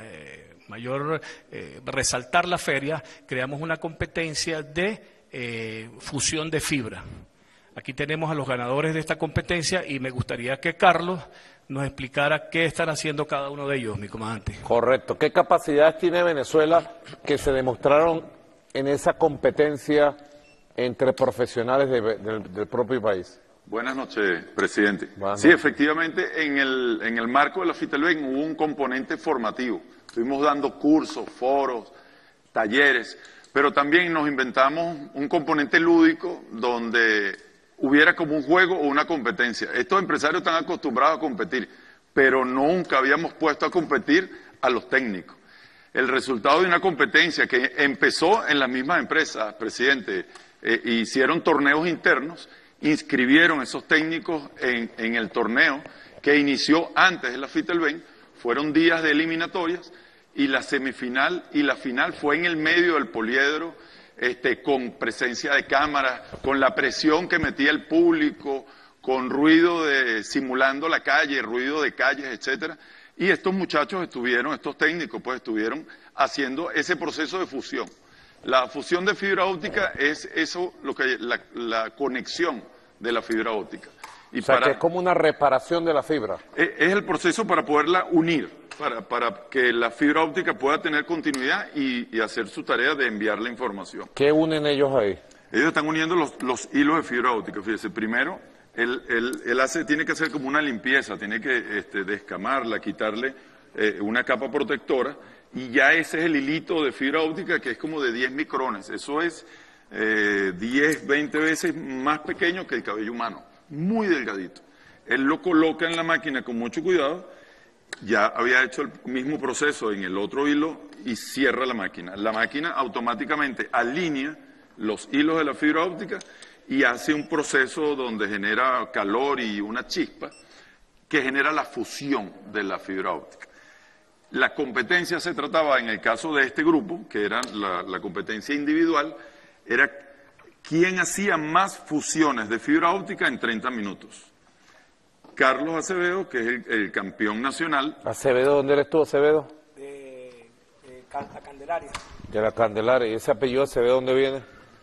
resaltar la feria. Creamos una competencia de fusión de fibra. Aquí tenemos a los ganadores de esta competencia y me gustaría que Carlos nos explicara qué están haciendo cada uno de ellos, mi comandante. Correcto. ¿Qué capacidades tiene Venezuela que se demostraron en esa competencia entre profesionales del propio país? Buenas noches, presidente. Buenas sí, noches. efectivamente, en el marco de la FITELBEN hubo un componente formativo. Estuvimos dando cursos, foros, talleres, pero también nos inventamos un componente lúdico donde hubiera como un juego o una competencia. Estos empresarios están acostumbrados a competir, pero nunca habíamos puesto a competir a los técnicos. El resultado de una competencia que empezó en las mismas empresas, presidente, hicieron torneos internos, inscribieron esos técnicos en el torneo que inició antes de la FITELBEN, fueron días de eliminatorias y la semifinal y la final fue en el medio del poliedro, con presencia de cámaras, con la presión que metía el público, con ruido simulando la calle, ruido de calles, etcétera. Y estos muchachos estos técnicos, estuvieron haciendo ese proceso de fusión. La fusión de fibra óptica es eso, la conexión de la fibra óptica. Y que es como una reparación de la fibra. Es el proceso para poderla unir, para que la fibra óptica pueda tener continuidad y hacer su tarea de enviar la información. ¿Qué unen ellos ahí? Ellos están uniendo los hilos de fibra óptica. Fíjese, primero, él tiene que hacer como una limpieza, tiene que descamarla, quitarle una capa protectora, y ya ese es el hilito de fibra óptica que es como de 10 micrones. Eso es 10, 20 veces más pequeño que el cabello humano. muy delgadito. Él lo coloca en la máquina con mucho cuidado, ya había hecho el mismo proceso en el otro hilo y cierra la máquina. La máquina automáticamente alinea los hilos de la fibra óptica y hace un proceso donde genera calor y una chispa que genera la fusión de la fibra óptica. La competencia se trataba, en el caso de este grupo, que era la competencia individual, era quién hacía más fusiones de fibra óptica en 30 minutos. Carlos Acevedo, que es el campeón nacional. ¿Acevedo? ¿Dónde eres tú, Acevedo? De la Candelaria. De la Candelaria. ¿Y ese apellido Acevedo dónde viene?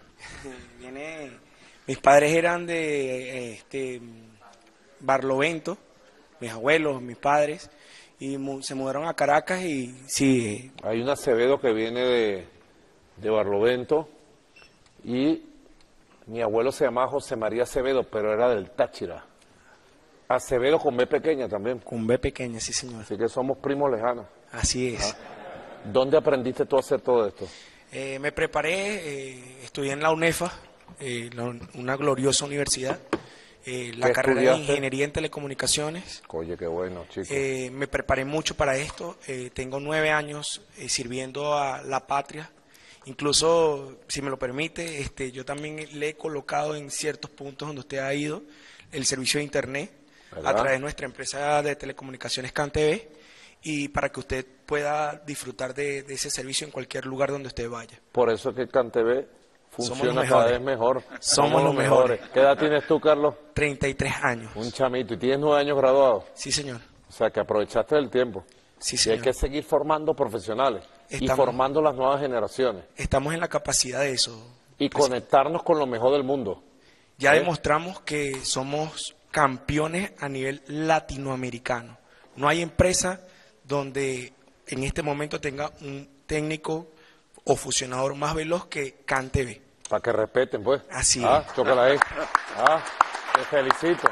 Mis padres eran de Barlovento, mis abuelos, mis padres, y se mudaron a Caracas y sí. Hay un Acevedo que viene de Barlovento y mi abuelo se llamaba José María Acevedo, pero era del Táchira. Acevedo con B pequeña también. Con B pequeña, sí, señor. Así que somos primos lejanos. Así es. ¿Dónde aprendiste tú a hacer todo esto? Me preparé, estudié en la UNEFA, una gloriosa universidad, la carrera de Ingeniería en Telecomunicaciones. Oye, qué bueno, chico. Me preparé mucho para esto, tengo 9 años sirviendo a la patria. Incluso, si me lo permite, yo también le he colocado en ciertos puntos donde usted ha ido el servicio de Internet, ¿verdad?, a través de nuestra empresa de telecomunicaciones CanTV, y para que usted pueda disfrutar de ese servicio en cualquier lugar donde usted vaya. Por eso es que CanTV funciona cada vez mejor. Somos los mejores. ¿Qué edad tienes tú, Carlos? 33 años. Un chamito. ¿Y tienes 9 años graduado? Sí, señor. O sea, que aprovechaste el tiempo. Sí, señor. Y hay que seguir formando profesionales y formando las nuevas generaciones. Estamos en la capacidad de eso. Y conectarnos con lo mejor del mundo. Ya demostramos que somos campeones a nivel latinoamericano. No hay empresa donde en este momento tenga un técnico o fusionador más veloz que CanTV. Para que respeten, pues. Así es. Chócala ahí. Te felicito.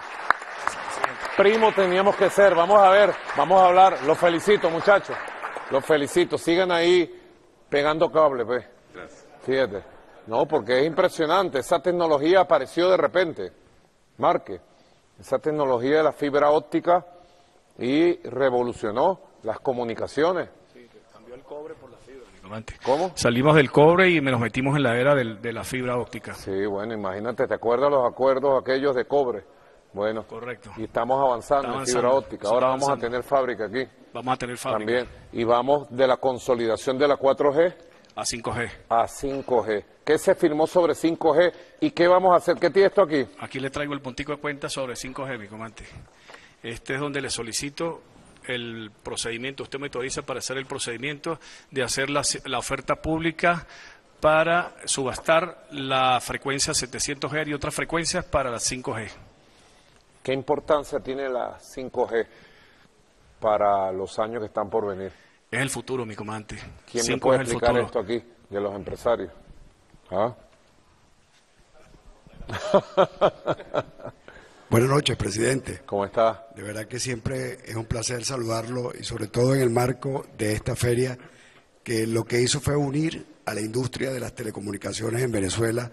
Primo teníamos que ser. Vamos a ver, vamos a hablar. Los felicito, muchachos. Los felicito. Sigan ahí pegando cable, pues. Gracias. Fíjate. No, porque es impresionante. Esa tecnología apareció de repente. Marque. Esa tecnología de la fibra óptica y revolucionó las comunicaciones. Sí, cambió el cobre por la fibra. ¿Cómo? Salimos del cobre y nos metimos en la era de la fibra óptica. Sí, bueno, imagínate, ¿te acuerdas los acuerdos aquellos de cobre? Bueno, correcto. Y estamos avanzando en fibra óptica. Ahora vamos a tener fábrica aquí. Vamos a tener fábrica. También. Y vamos de la consolidación de la 4G a 5G. A 5G. ¿Qué se firmó sobre 5G y qué vamos a hacer? ¿Qué tiene esto aquí? Aquí le traigo el puntico de cuenta sobre 5G, mi comandante. Este es donde le solicito el procedimiento. Usted me autoriza para hacer el procedimiento de hacer la oferta pública para subastar la frecuencia 700 Hz y otras frecuencias para las 5G. ¿Qué importancia tiene la 5G para los años que están por venir? Es el futuro, mi comandante. ¿Quién me puede explicar esto aquí, de los empresarios? Buenas noches, presidente. ¿Cómo está? De verdad que siempre es un placer saludarlo y sobre todo en el marco de esta feria que lo que hizo fue unir a la industria de las telecomunicaciones en Venezuela,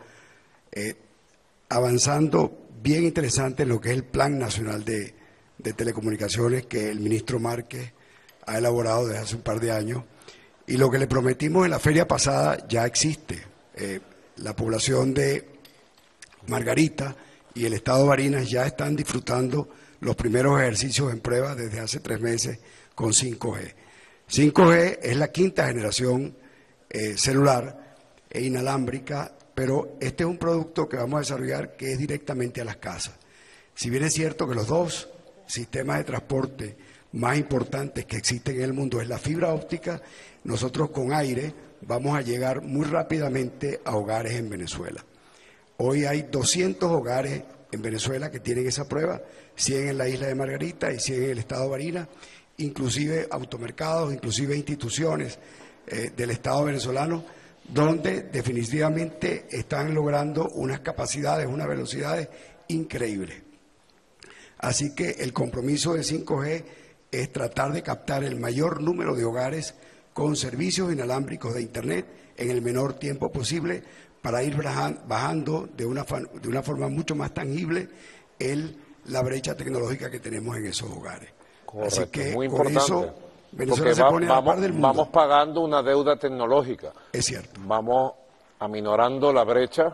avanzando bien interesante en lo que es el Plan Nacional de Telecomunicaciones que el ministro Márquez ha elaborado desde hace un par de años, y lo que le prometimos en la feria pasada ya existe. La población de Margarita y el estado de Barinas ya están disfrutando los primeros ejercicios en prueba desde hace 3 meses con 5G. 5G es la 5ª generación celular e inalámbrica, pero este es un producto que vamos a desarrollar que es directamente a las casas. Si bien es cierto que los 2 sistemas de transporte más importantes que existen en el mundo es la fibra óptica, nosotros con aire vamos a llegar muy rápidamente a hogares en Venezuela. Hoy hay 200 hogares en Venezuela que tienen esa prueba, 100 en la isla de Margarita y 100 en el estado de Barinas, inclusive automercados, inclusive instituciones del estado venezolano, donde definitivamente están logrando unas capacidades, unas velocidades increíbles. Así que el compromiso de 5G es tratar de captar el mayor número de hogares con servicios inalámbricos de Internet en el menor tiempo posible para ir bajando de una forma mucho más tangible la brecha tecnológica que tenemos en esos hogares. Correcto, Así que muy con importante. eso Venezuela Porque se pone a la par del mundo. vamos pagando una deuda tecnológica. Es cierto. Vamos aminorando la brecha,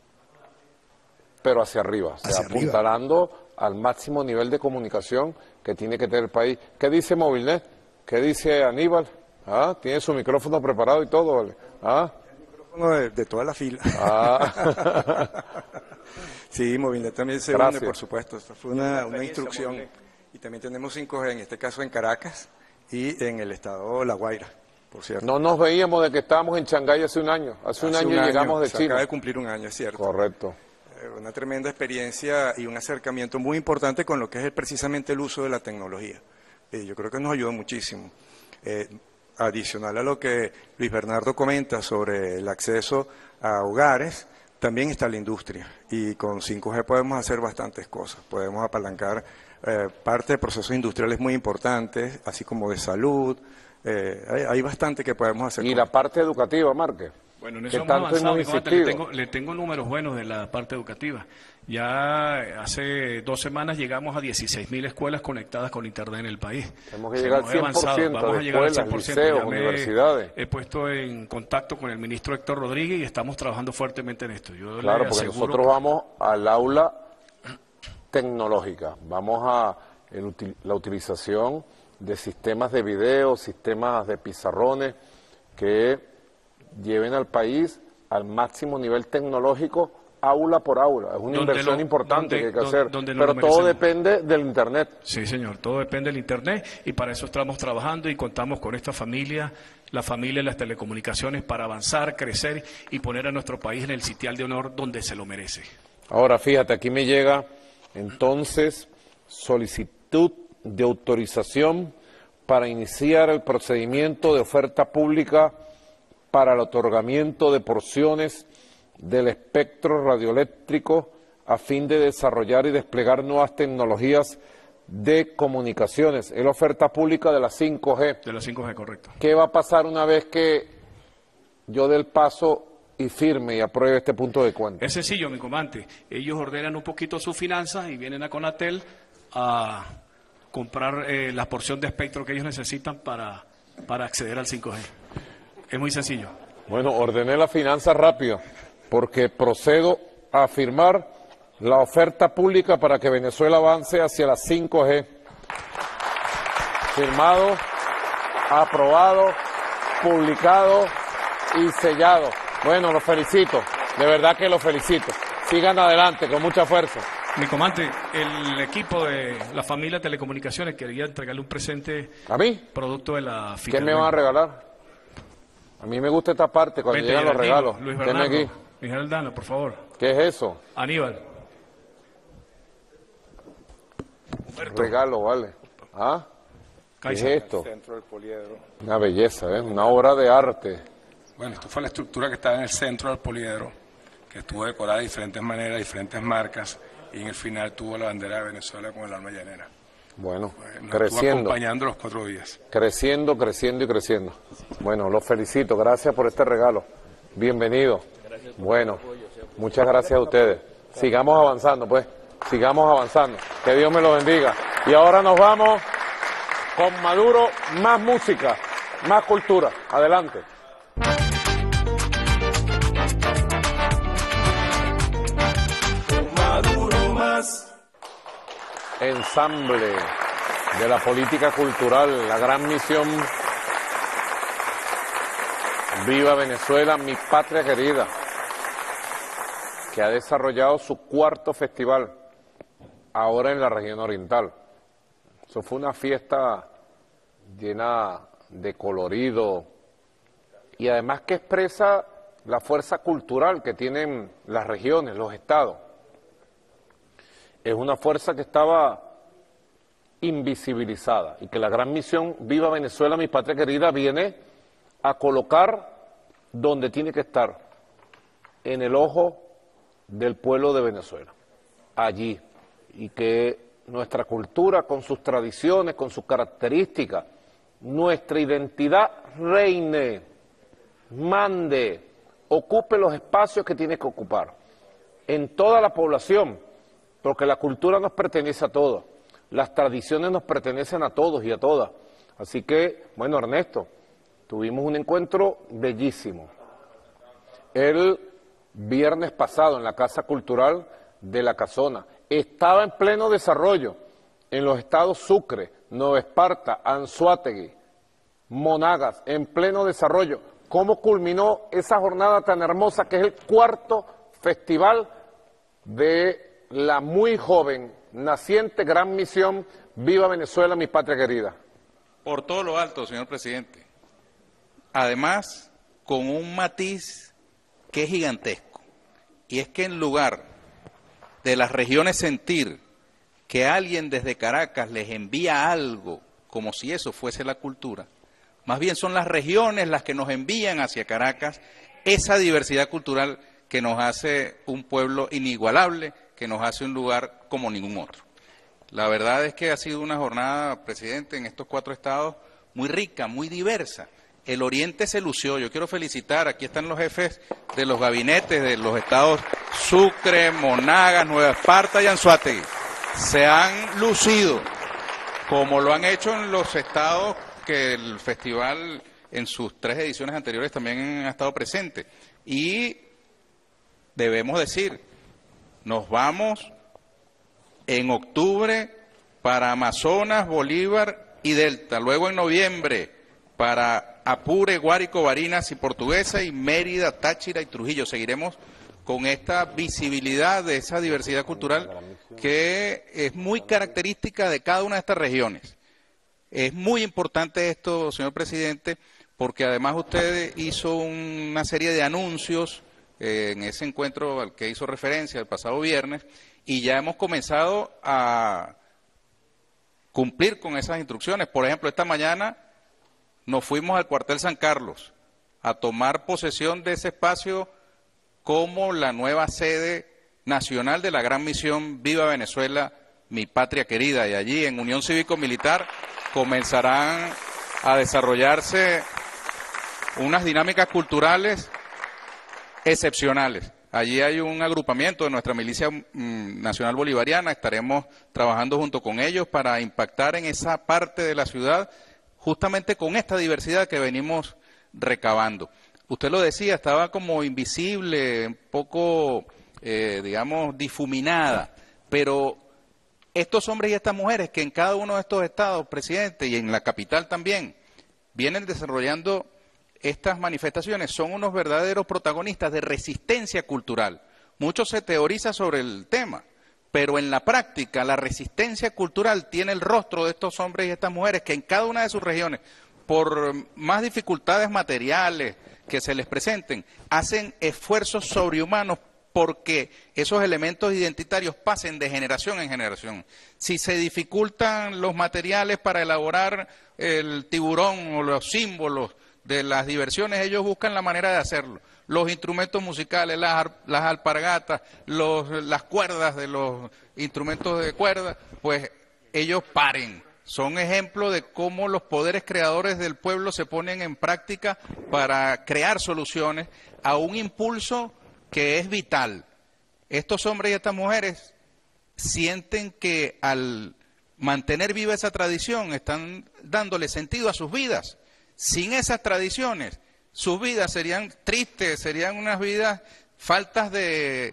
pero hacia arriba, o sea, Hacia arriba. apuntalando al máximo nivel de comunicación que tiene que tener el país. ¿Qué dice Movilnet? ¿Qué dice Aníbal? ¿Ah? Tiene su micrófono preparado y todo, ¿vale? ¿Ah? El micrófono de toda la fila. Ah. Sí, Movilnet también se Gracias. une, por supuesto. Esto fue una instrucción. Y también tenemos 5G, en este caso en Caracas y en el estado La Guaira, por cierto. No nos veíamos de que estábamos en Shanghái hace un año. Hace un año llegamos de se China. acaba de cumplir un año, es cierto. Correcto. Una tremenda experiencia y un acercamiento muy importante con lo que es precisamente el uso de la tecnología. Yo creo que nos ayudó muchísimo. Adicional a lo que Luis Bernardo comenta sobre el acceso a hogares, también está la industria. Y con 5G podemos hacer bastantes cosas. Podemos apalancar parte de procesos industriales muy importantes, así como de salud. Hay bastante que podemos hacer. Y la parte educativa, Márquez. Bueno, en que eso hemos tanto avanzado, hemos mi comandante. insistido. Le tengo números buenos de la parte educativa. Ya hace 2 semanas llegamos a 16.000 escuelas conectadas con Internet en el país. Tenemos que llegar al 100% Vamos de a llegar al escuelas, 100%. liceos, Ya universidades. he puesto en contacto con el ministro Héctor Rodríguez y estamos trabajando fuertemente en esto. Yo Claro, le porque aseguro nosotros vamos al aula tecnológica, vamos a la utilización de sistemas de video, sistemas de pizarrones que lleven al país al máximo nivel tecnológico, aula por aula. Es una inversión importante que hay que hacer, pero todo depende del Internet. Sí, señor, todo depende del Internet y para eso estamos trabajando y contamos con esta familia, la familia de las telecomunicaciones, para avanzar, crecer y poner a nuestro país en el sitial de honor donde se lo merece. Ahora, fíjate, aquí me llega entonces solicitud de autorización para iniciar el procedimiento de oferta pública para el otorgamiento de porciones del espectro radioeléctrico a fin de desarrollar y desplegar nuevas tecnologías de comunicaciones. Es la oferta pública de la 5G. De la 5G, correcto. ¿Qué va a pasar una vez que yo dé el paso y firme y apruebe este punto de cuenta? Es sencillo, mi comandante. Ellos ordenan un poquito sus finanzas y vienen a Conatel a comprar la porción de espectro que ellos necesitan para acceder al 5G. Es muy sencillo. Bueno, ordené la finanza rápido porque procedo a firmar la oferta pública para que Venezuela avance hacia la 5G. Firmado, aprobado, publicado y sellado. Bueno, los felicito, de verdad que los felicito. Sigan adelante con mucha fuerza. Mi comandante, el equipo de la familia Telecomunicaciones quería entregarle un presente. ¿A mí? Producto de la ¿Qué me van a regalar? A mí me gusta esta parte cuando Vete, llegan los Geraldino, regalos. Luis Denme Bernardo, aquí. Luis Geraldano, por favor. ¿Qué es eso? Aníbal. Regalo, vale. ¿Ah? ¿Qué es esto? Centro del Poliedro. Una belleza, ¿eh? Una obra de arte. Bueno, esto fue la estructura que estaba en el centro del Poliedro, que estuvo decorada de diferentes maneras, diferentes marcas, y en el final tuvo la bandera de Venezuela con el alma llanera. Bueno, Nos creciendo. estuvo acompañando los 4 días. Creciendo, creciendo y creciendo. Bueno, los felicito. Gracias por este regalo. Bienvenido. Bueno, muchas gracias a ustedes. Sigamos avanzando, pues. Sigamos avanzando. Que Dios me lo bendiga. Y ahora nos vamos con Maduro, más música, más cultura. Adelante. Maduro más. Ensamble de la política cultural, la gran misión Viva Venezuela, mi patria querida, que ha desarrollado su 4º festival ahora en la región oriental. Eso fue una fiesta llena de colorido y además que expresa la fuerza cultural que tienen las regiones, los estados. Es una fuerza que estaba invisibilizada y que la gran misión Viva Venezuela, mi patria querida, viene a colocar donde tiene que estar, en el ojo del pueblo de Venezuela, allí, y que nuestra cultura, con sus tradiciones, con sus características, nuestra identidad reine, ocupe los espacios que tiene que ocupar, en toda la población, porque la cultura nos pertenece a todos, las tradiciones nos pertenecen a todos y a todas. Así que, bueno, Ernesto, tuvimos un encuentro bellísimo el viernes pasado en la Casa Cultural de La Casona. Estaba en pleno desarrollo en los estados Sucre, Nueva Esparta, Anzoátegui, Monagas, en pleno desarrollo. ¿Cómo culminó esa jornada tan hermosa que es el cuarto festival de la muy joven, naciente Gran Misión Viva Venezuela, mi patria querida? Por todo lo alto, señor presidente. Además, con un matiz que es gigantesco, y es que en lugar de las regiones sentir que alguien desde Caracas les envía algo, como si eso fuese la cultura, más bien son las regiones las que nos envían hacia Caracas esa diversidad cultural que nos hace un pueblo inigualable, que nos hace un lugar como ningún otro. La verdad es que ha sido una jornada, presidente, en estos 4 estados muy rica, muy diversa. El Oriente se lució. Yo quiero felicitar, aquí están los jefes de los gabinetes de los estados Sucre, Monagas, Nueva Esparta y Anzoátegui. Se han lucido, como lo han hecho en los estados que el festival en sus 3 ediciones anteriores también ha estado presente. Y debemos decir, nos vamos en octubre para Amazonas, Bolívar y Delta, luego en noviembre para Apure, Guárico, Barinas y Portuguesa, y Mérida, Táchira y Trujillo. Seguiremos con esta visibilidad de esa diversidad cultural que es muy característica de cada una de estas regiones. Es muy importante esto, señor presidente, porque además usted hizo una serie de anuncios en ese encuentro al que hizo referencia el pasado viernes, y ya hemos comenzado a cumplir con esas instrucciones. Por ejemplo, esta mañana nos fuimos al cuartel San Carlos a tomar posesión de ese espacio como la nueva sede nacional de la Gran Misión Viva Venezuela, mi patria querida. Y allí, en unión cívico-militar, comenzarán a desarrollarse unas dinámicas culturales excepcionales. Allí hay un agrupamiento de nuestra milicia nacional bolivariana. Estaremos trabajando junto con ellos para impactar en esa parte de la ciudad, justamente con esta diversidad que venimos recabando. Usted lo decía, estaba como invisible, un poco, digamos, difuminada, pero estos hombres y estas mujeres que en cada uno de estos estados, presidente, y en la capital también, vienen desarrollando estas manifestaciones, son unos verdaderos protagonistas de resistencia cultural. Mucho se teoriza sobre el tema, pero en la práctica la resistencia cultural tiene el rostro de estos hombres y estas mujeres que en cada una de sus regiones, por más dificultades materiales que se les presenten, hacen esfuerzos sobrehumanos porque esos elementos identitarios pasen de generación en generación. Si se dificultan los materiales para elaborar el tiburón o los símbolos de las diversiones, ellos buscan la manera de hacerlo. Los instrumentos musicales, las alpargatas, las cuerdas de los instrumentos de cuerda, pues ellos paren. Son ejemplos de cómo los poderes creadores del pueblo se ponen en práctica para crear soluciones a un impulso que es vital. Estos hombres y estas mujeres sienten que al mantener viva esa tradición están dándole sentido a sus vidas. Sin esas tradiciones, sus vidas serían tristes, serían unas vidas faltas de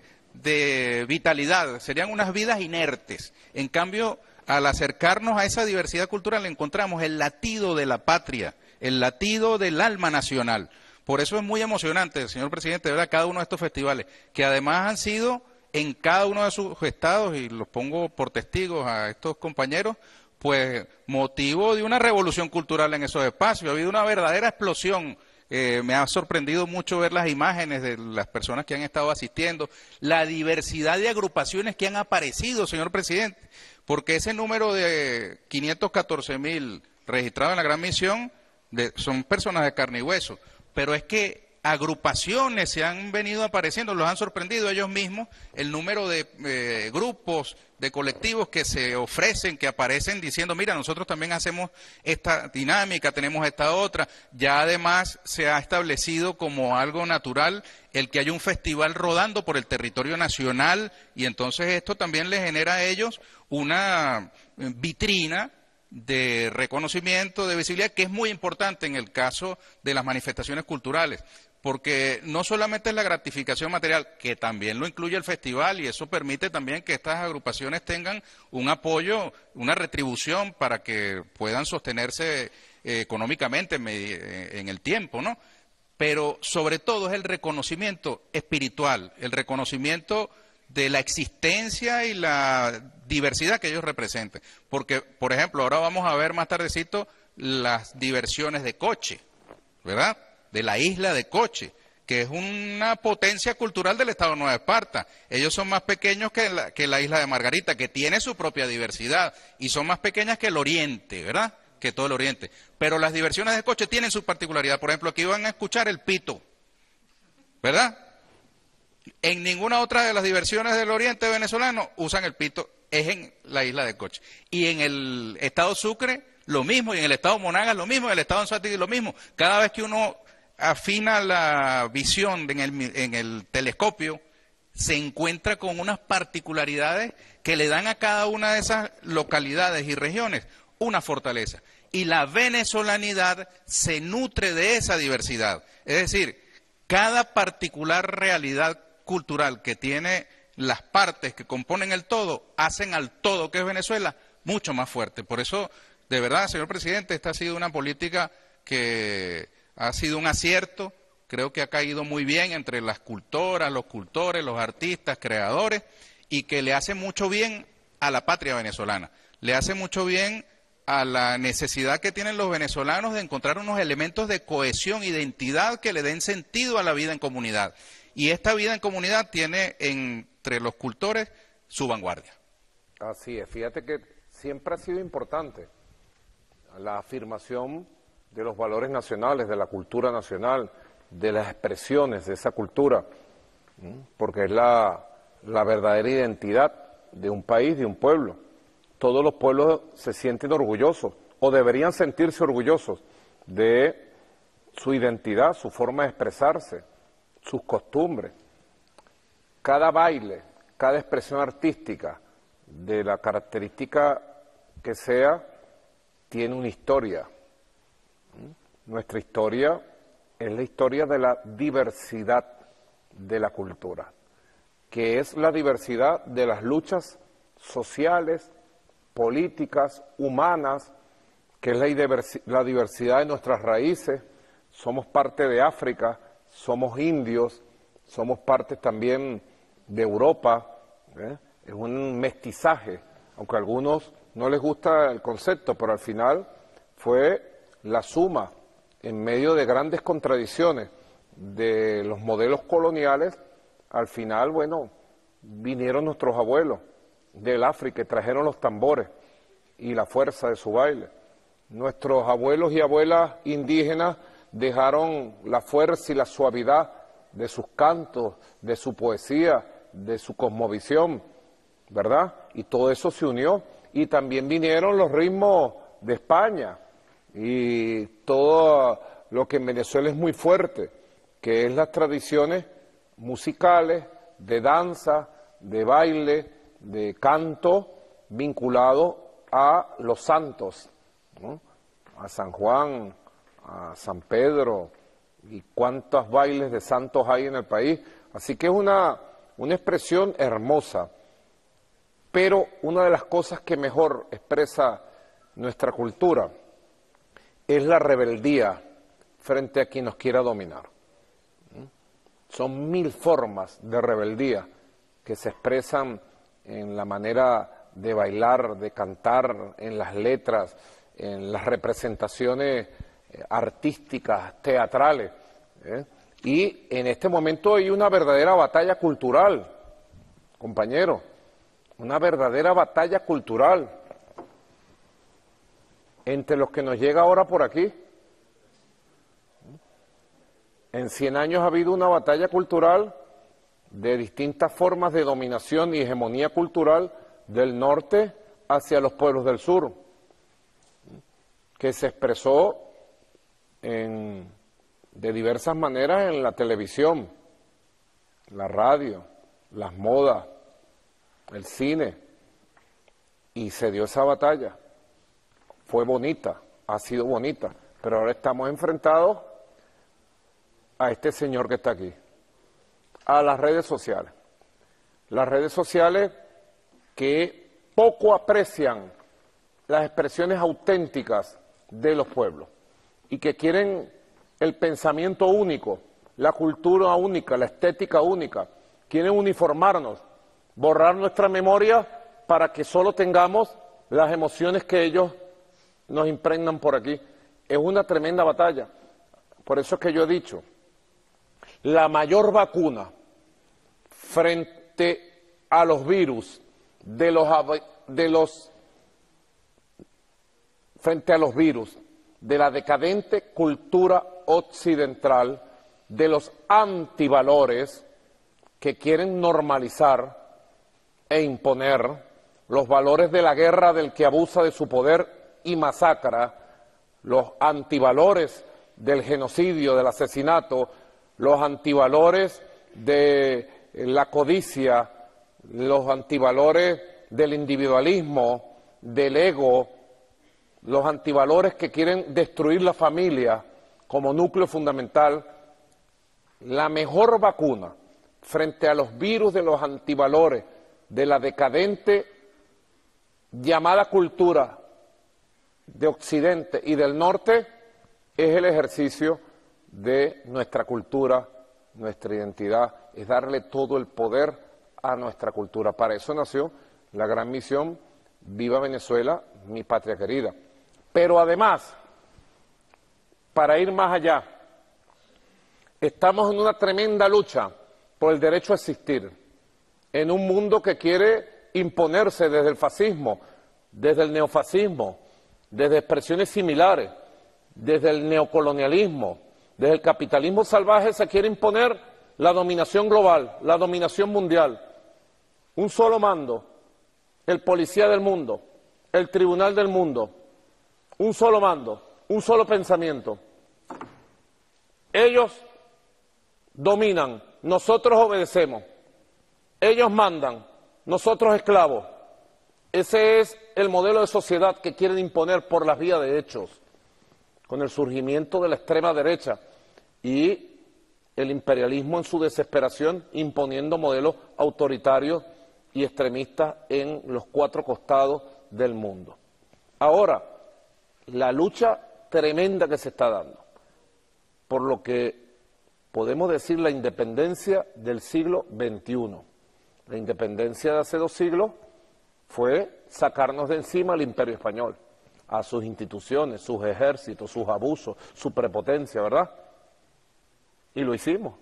vitalidad, serían unas vidas inertes. En cambio, al acercarnos a esa diversidad cultural encontramos el latido de la patria, el latido del alma nacional. Por eso es muy emocionante, señor presidente, ver a cada uno de estos festivales, que además han sido en cada uno de sus estados, y los pongo por testigos a estos compañeros, pues motivo de una revolución cultural en esos espacios. Ha habido una verdadera explosión. Me ha sorprendido mucho ver las imágenes de las personas que han estado asistiendo, la diversidad de agrupaciones que han aparecido, señor presidente, porque ese número de 514.000 registrados en la Gran Misión son personas de carne y hueso, pero es que agrupaciones se han venido apareciendo, los han sorprendido ellos mismos, el número de grupos, de colectivos que se ofrecen, que aparecen diciendo, mira, nosotros también hacemos esta dinámica, tenemos esta otra. Ya además se ha establecido como algo natural el que haya un festival rodando por el territorio nacional, y entonces esto también les genera a ellos una vitrina de reconocimiento, de visibilidad, que es muy importante en el caso de las manifestaciones culturales, porque no solamente es la gratificación material, que también lo incluye el festival, y eso permite también que estas agrupaciones tengan un apoyo, una retribución para que puedan sostenerse económicamente en el tiempo, ¿no? Pero sobre todo es el reconocimiento espiritual, el reconocimiento de la existencia y la diversidad que ellos representan. Porque, por ejemplo, ahora vamos a ver más tardecito las diversiones de Coche, ¿verdad? De la isla de Coche, que es una potencia cultural del Estado de Nueva Esparta. Ellos son más pequeños que la isla de Margarita, que tiene su propia diversidad, y son más pequeñas que el Oriente, ¿verdad? Que todo el Oriente. Pero las diversiones de Coche tienen su particularidad. Por ejemplo, aquí van a escuchar el pito, ¿verdad? En ninguna otra de las diversiones del Oriente venezolano usan el pito, es en la isla de Coche. Y en el estado Sucre, lo mismo, y en el estado Monagas, lo mismo, en el estado Anzoátegui, lo mismo. Cada vez que uno afina la visión en el telescopio, se encuentra con unas particularidades que le dan a cada una de esas localidades y regiones una fortaleza. Y la venezolanidad se nutre de esa diversidad. Es decir, cada particular realidad cultural que tiene las partes que componen el todo, hacen al todo, que es Venezuela, mucho más fuerte. Por eso, de verdad, señor presidente, esta ha sido una política que ha sido un acierto. Creo que ha caído muy bien entre las cultoras, los cultores, los artistas, creadores, y que le hace mucho bien a la patria venezolana. Le hace mucho bien a la necesidad que tienen los venezolanos de encontrar unos elementos de cohesión, identidad, que le den sentido a la vida en comunidad. Y esta vida en comunidad tiene entre los cultores su vanguardia. Así es, fíjate que siempre ha sido importante la afirmación de los valores nacionales, de la cultura nacional, de las expresiones de esa cultura, porque es la verdadera identidad de un país, de un pueblo. Todos los pueblos se sienten orgullosos, o deberían sentirse orgullosos de su identidad, su forma de expresarse, sus costumbres. Cada baile, cada expresión artística, de la característica que sea, tiene una historia. Nuestra historia es la historia de la diversidad de la cultura, que es la diversidad de las luchas sociales, políticas, humanas, que es la diversidad de nuestras raíces. Somos parte de África, somos indios, somos parte también de Europa, es un mestizaje, aunque a algunos no les gusta el concepto, pero al final fue la suma, en medio de grandes contradicciones de los modelos coloniales. Al final, bueno, vinieron nuestros abuelos del África y trajeron los tambores y la fuerza de su baile. Nuestros abuelos y abuelas indígenas dejaron la fuerza y la suavidad de sus cantos, de su poesía, de su cosmovisión, ¿verdad? Y todo eso se unió. Y también vinieron los ritmos de España y todo lo que en Venezuela es muy fuerte, que es las tradiciones musicales, de danza, de baile, de canto, vinculado a los santos, ¿no? A San Juan, a San Pedro, y cuántos bailes de santos hay en el país. Así que es una expresión hermosa, pero una de las cosas que mejor expresa nuestra cultura es la rebeldía frente a quien nos quiera dominar. Son 1000 formas de rebeldía que se expresan en la manera de bailar, de cantar, en las letras, en las representaciones artísticas, teatrales. Y en este momento hay una verdadera batalla cultural, compañeros, una verdadera batalla cultural entre los que nos llega ahora por aquí. En 100 años ha habido una batalla cultural de distintas formas de dominación y hegemonía cultural del norte hacia los pueblos del sur, que se expresó de diversas maneras en la televisión, la radio, las modas, el cine, y se dio esa batalla. Fue bonita, ha sido bonita, pero ahora estamos enfrentados a este señor que está aquí, a las redes sociales. Las redes sociales que poco aprecian las expresiones auténticas de los pueblos y que quieren el pensamiento único, la cultura única, la estética única, quieren uniformarnos, borrar nuestra memoria para que solo tengamos las emociones que ellos nos impregnan por aquí. Es una tremenda batalla. Por eso es que yo he dicho, la mayor vacuna frente a los virus frente a los virus de la decadente cultura occidental, de los antivalores que quieren normalizar e imponer los valores de la guerra del que abusa de su poder y masacra, los antivalores del genocidio, del asesinato, los antivalores de la codicia, los antivalores del individualismo, del ego, los antivalores que quieren destruir la familia como núcleo fundamental. La mejor vacuna frente a los virus de los antivalores de la decadente llamada cultura de Occidente y del Norte es el ejercicio de nuestra cultura, nuestra identidad, es darle todo el poder a nuestra cultura. Para eso nació la gran misión Viva Venezuela, mi patria querida. Pero además, para ir más allá, estamos en una tremenda lucha por el derecho a existir, en un mundo que quiere imponerse desde el fascismo, desde el neofascismo, desde expresiones similares, desde el neocolonialismo, desde el capitalismo salvaje se quiere imponer la dominación global, la dominación mundial. Un solo mando, el policía del mundo, el tribunal del mundo, un solo mando, un solo pensamiento. Ellos dominan, nosotros obedecemos. Ellos mandan, nosotros esclavos. Ese es el modelo de sociedad que quieren imponer por las vías de hechos, con el surgimiento de la extrema derecha y el imperialismo en su desesperación imponiendo modelos autoritarios y extremistas en los 4 costados del mundo. Ahora, la lucha tremenda que se está dando, por lo que podemos decir la independencia del siglo XXI. La independencia de hace 2 siglos fue sacarnos de encima al Imperio Español, a sus instituciones, sus ejércitos, sus abusos, su prepotencia, ¿verdad? Y lo hicimos.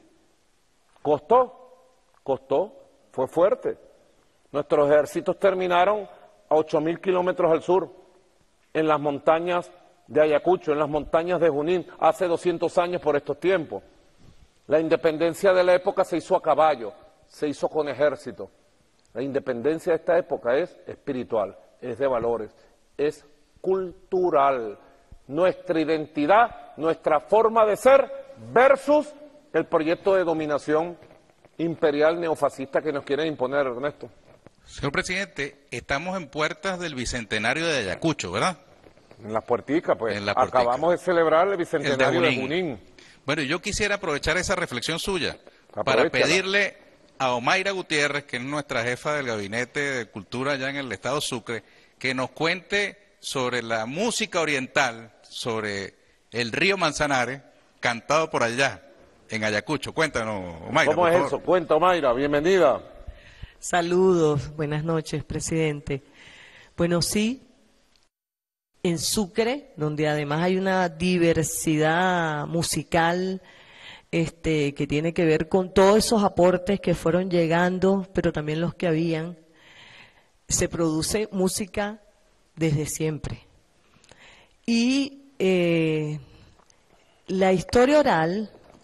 Costó, fue fuerte. Nuestros ejércitos terminaron a 8.000 kilómetros al sur, en las montañas de Ayacucho, en las montañas de Junín, hace 200 años por estos tiempos. La independencia de la época se hizo a caballo, se hizo con ejército. La independencia de esta época es espiritual, es de valores, es cultural. Nuestra identidad, nuestra forma de ser versus el proyecto de dominación imperial neofascista que nos quieren imponer, Ernesto. Señor presidente, estamos en puertas del bicentenario de Ayacucho, ¿verdad? En las puerticas, pues. Acabamos de celebrar el bicentenario de Junín. Bueno, yo quisiera aprovechar esa reflexión suya para pedirle a Omaira Gutiérrez, que es nuestra jefa del Gabinete de Cultura allá en el estado Sucre, que nos cuente sobre la música oriental, sobre el río Manzanares, cantado por allá, en Ayacucho. Cuéntanos, Omaira. ¿Cómo es eso? Cuenta, Omaira, bienvenida. Saludos, buenas noches, presidente. Bueno, sí, en Sucre, donde además hay una diversidad musical que tiene que ver con todos esos aportes que fueron llegando, pero también los que habían, se produce música desde siempre. Y la historia oral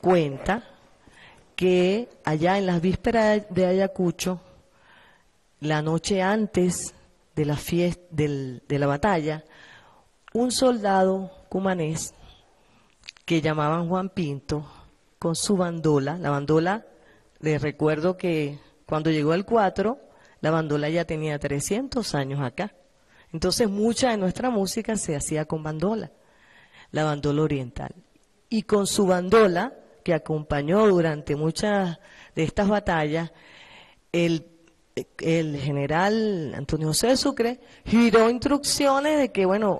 cuenta que allá en las vísperas de Ayacucho, la noche antes de la fiesta, de la batalla, un soldado cumanés que llamaban Juan Pinto, con su bandola, la bandola, les recuerdo que cuando llegó el 4, la bandola ya tenía 300 años acá. Entonces mucha de nuestra música se hacía con bandola, la bandola oriental. Y con su bandola, que acompañó durante muchas de estas batallas, el general Antonio José de Sucre giró instrucciones de que, bueno,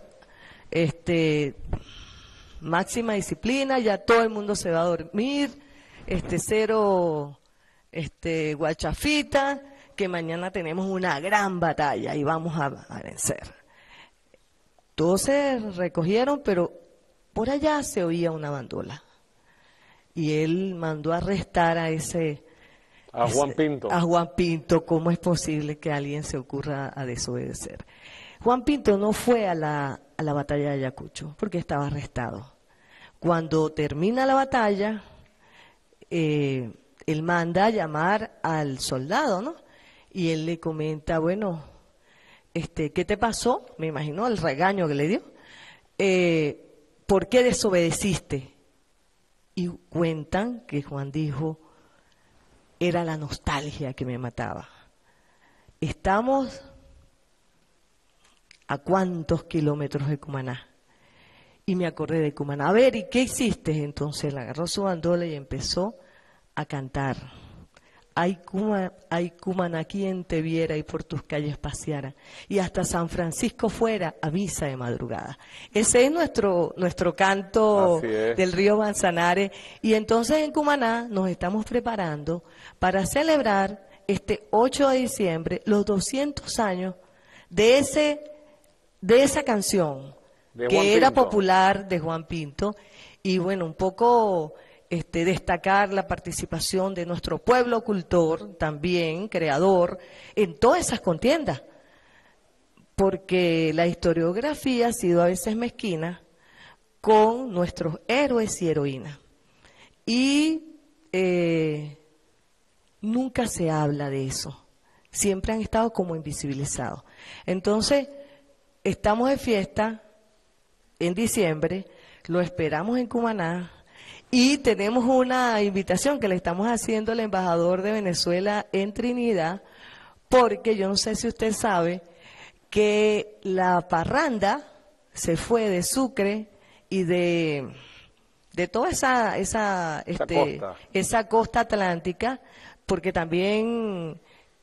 máxima disciplina, ya todo el mundo se va a dormir, cero guachafita, que mañana tenemos una gran batalla y vamos a vencer. Todos se recogieron, pero por allá se oía una bandola. Y él mandó a arrestar a Juan Pinto. A Juan Pinto. ¿Cómo es posible que alguien se ocurra a desobedecer? Juan Pinto no fue a la batalla de Ayacucho porque estaba arrestado. Cuando termina la batalla, él manda a llamar al soldado, ¿no? Y él le comenta, bueno, ¿qué te pasó? Me imagino el regaño que le dio. ¿Por qué desobedeciste? Y cuentan que Juan dijo, era la nostalgia que me mataba. Estamos a cuántos kilómetros de Cumaná. Y me acordé de Cumaná. A ver, ¿y qué hiciste? Entonces le agarró su bandola y empezó a cantar. Ay, Cumaná, quien te viera y por tus calles paseara, y hasta San Francisco fuera a misa de madrugada. Ese es nuestro canto del río Manzanares. Y entonces en Cumaná nos estamos preparando para celebrar este 8 de diciembre los 200 años de esa canción que era popular de Juan Pinto. Y bueno, un poco destacar la participación de nuestro pueblo cultor, también creador, en todas esas contiendas, porque la historiografía ha sido a veces mezquina con nuestros héroes y heroínas. Y nunca se habla de eso, siempre han estado como invisibilizados. Entonces, estamos de fiesta en diciembre, lo esperamos en Cumaná. Y tenemos una invitación que le estamos haciendo al embajador de Venezuela en Trinidad, porque yo no sé si usted sabe que la parranda se fue de Sucre y de toda esa costa atlántica, porque también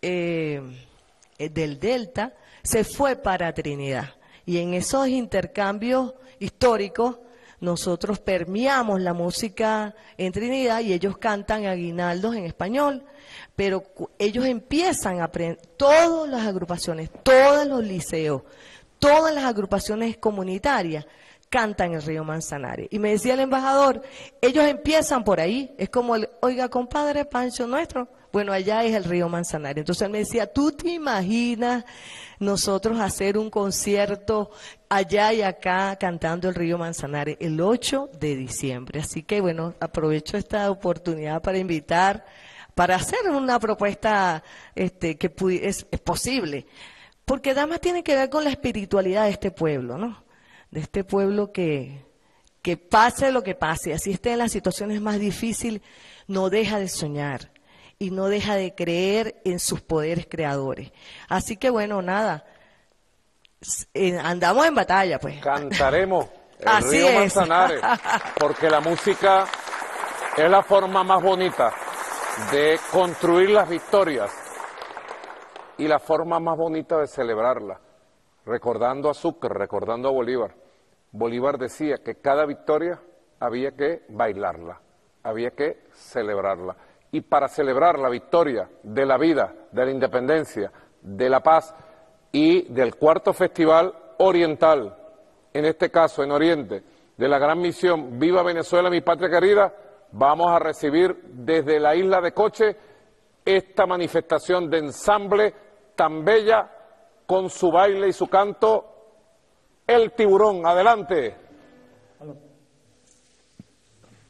del Delta se fue para Trinidad. Y en esos intercambios históricos nosotros permeamos la música en Trinidad y ellos cantan aguinaldos en español, pero ellos empiezan a aprender, todas las agrupaciones, todos los liceos, todas las agrupaciones comunitarias cantan el río Manzanares. Y me decía el embajador, ellos empiezan por ahí, es como el, oiga compadre, Pancho nuestro, bueno, allá es el río Manzanares. Entonces él me decía, ¿tú te imaginas nosotros hacer un concierto allá y acá cantando el río Manzanares el 8 de diciembre? Así que bueno, aprovecho esta oportunidad para invitar, para hacer una propuesta que es posible, porque además tiene que ver con la espiritualidad de este pueblo, ¿no? De este pueblo que pase lo que pase, así esté en las situaciones más difíciles, no deja de soñar y no deja de creer en sus poderes creadores. Así que bueno, nada, andamos en batalla, pues. Cantaremos el río Manzanares, porque la música es la forma más bonita de construir las victorias y la forma más bonita de celebrarlas, recordando a Sucre, recordando a Bolívar. Bolívar decía que cada victoria había que bailarla, había que celebrarla. Y para celebrar la victoria de la vida, de la independencia, de la paz y del cuarto festival oriental, en este caso en Oriente, de la gran misión Viva Venezuela, mi patria querida, vamos a recibir desde la isla de Coche esta manifestación de ensamble tan bella con su baile y su canto, El Tiburón. Adelante.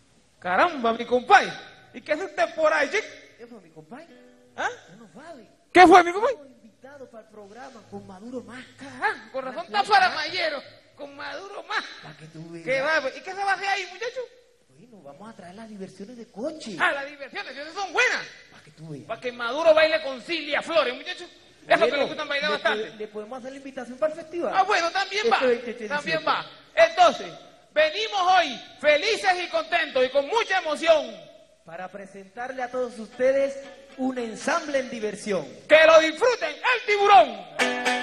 Caramba, mi compadre. ¿Y qué hace usted por ahí, chico? ¿Qué fue, mi compadre? ¿Ah? Ya no vale. ¿Qué fue, mi compadre? Invitado para el programa con Maduro más. Ajá, con razón está faramayero. Con Maduro más. Para que tú veas. ¿Qué va? ¿Y qué se va a hacer ahí, muchacho? Bueno, vamos a traer las diversiones de coche. Ah, las diversiones, esas son buenas. Para que tú veas. Para que Maduro baile con Cilia Flores, muchacho. Eso que le gustan bailar bastante. ¿Le podemos hacer la invitación para el festival? Ah, bueno, también va. También va. Entonces, venimos hoy felices y contentos y con mucha emoción. Para presentarle a todos ustedes un ensamble en diversión. Que lo disfruten, el tiburón.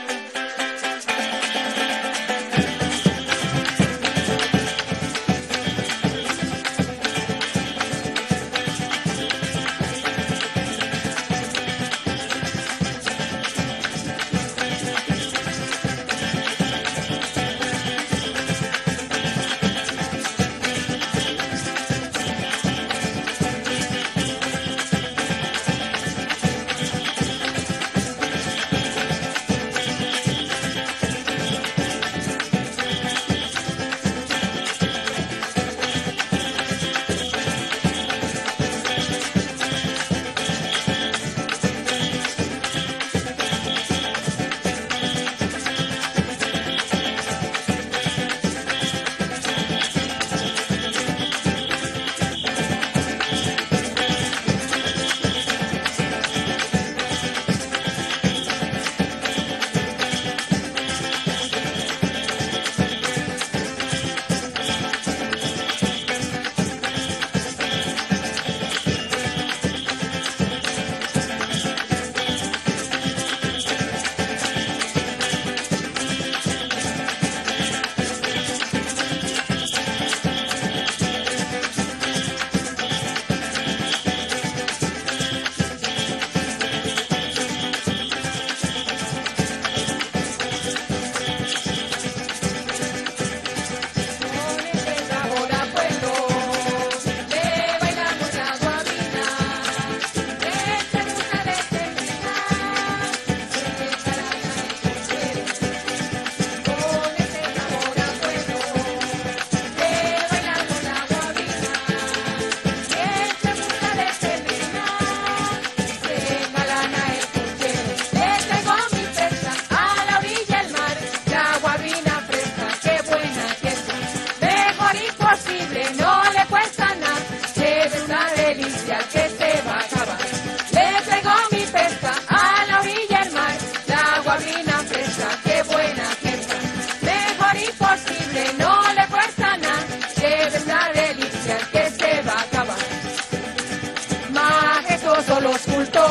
Los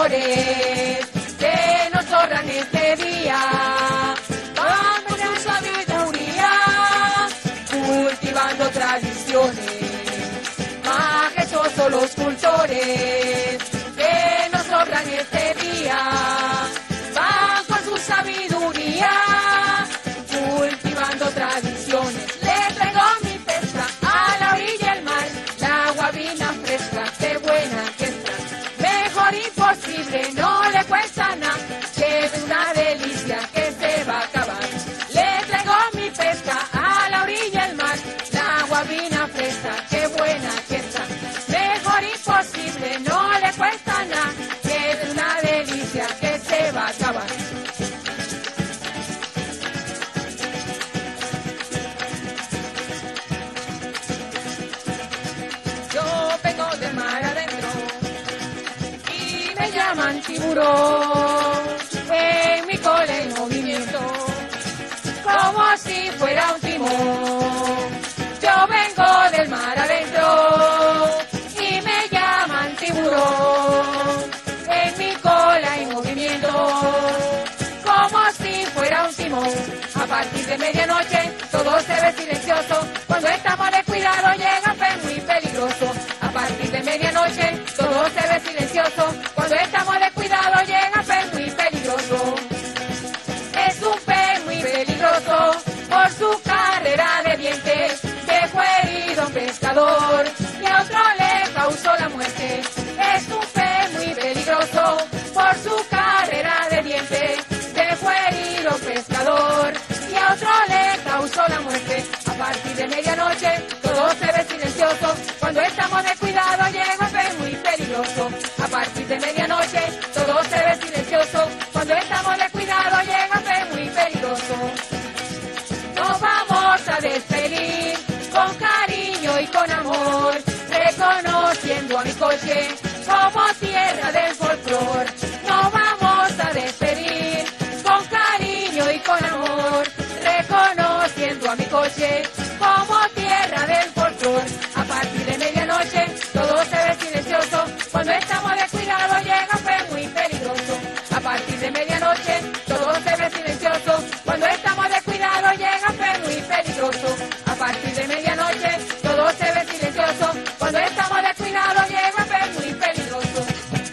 cultores que nos honran este día, con su sabiduría, cultivando tradiciones. Majestuosos los cultores que nos honran este día, van con su sabiduría, cultivando tradiciones. Le traigo mi pesca a la orilla del mar, la guabina fresca, qué buena que está. Imposible, no le cuesta nada, que es una delicia que se va a acabar. Le traigo mi pesca a la orilla del mar, la guabina fresca, qué buena que está. Mejor imposible, no le cuesta nada, que es una delicia que se va a acabar. Yo vengo del mar adentro, me llaman tiburón, en mi cola en movimiento, como si fuera un timón. Yo vengo del mar adentro y me llaman tiburón, en mi cola en movimiento, como si fuera un timón. A partir de medianoche todo se ve silencioso, cuando estamos descuidados llega pez muy peligroso. A partir de medianoche todo se ve silencioso, cuando estamos descuidados llega pez muy peligroso. Es un pez muy peligroso por su carrera de dientes, dejó herido a un pescador y a otro le causó la muerte. Es un pez muy peligroso por su carrera de dientes, dejó herido a un pescador y a otro le causó la muerte. A partir de noche, como tierra del folclor, nos vamos a despedir con cariño y con amor, reconociendo a mi coche como tierra del folclor. A partir de medianoche todo se ve silencioso, cuando estamos descuidados llega fe muy peligroso. A partir de medianoche todo se ve silencioso, cuando estamos descuidados llega fe muy peligroso. A partir de medianoche todo se ve silencioso, cuando estamos descuidados llega fe muy peligroso.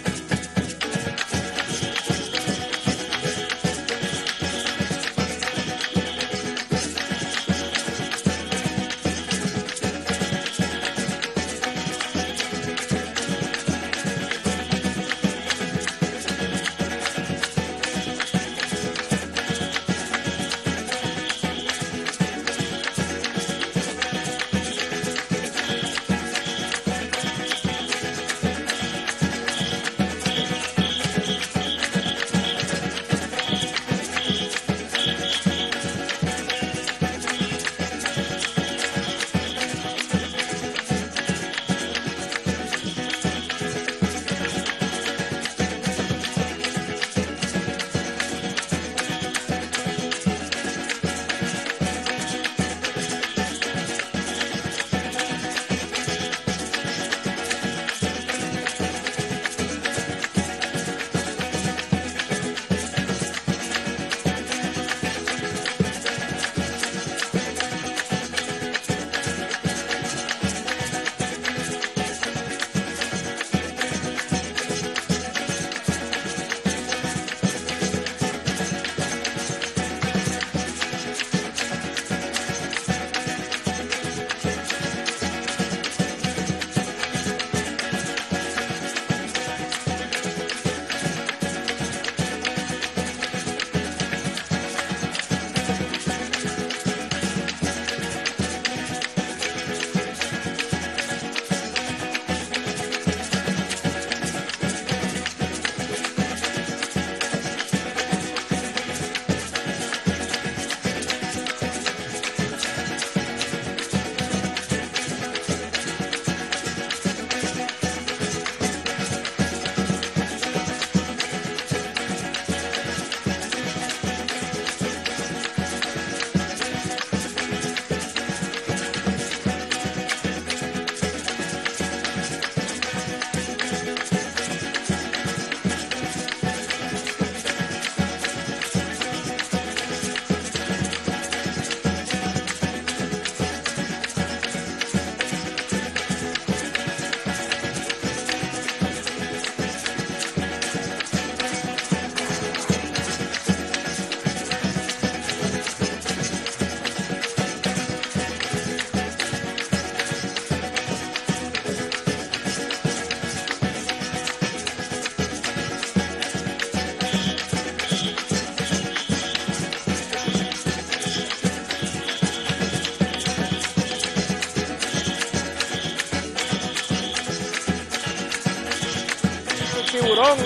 Tiburón,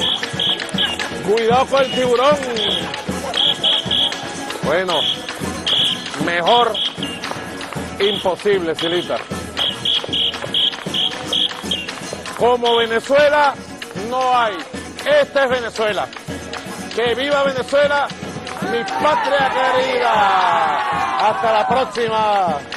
cuidado con el tiburón. Bueno, mejor imposible, Silita. Como Venezuela no hay. Esta es Venezuela. Que viva Venezuela, mi patria querida. Hasta la próxima.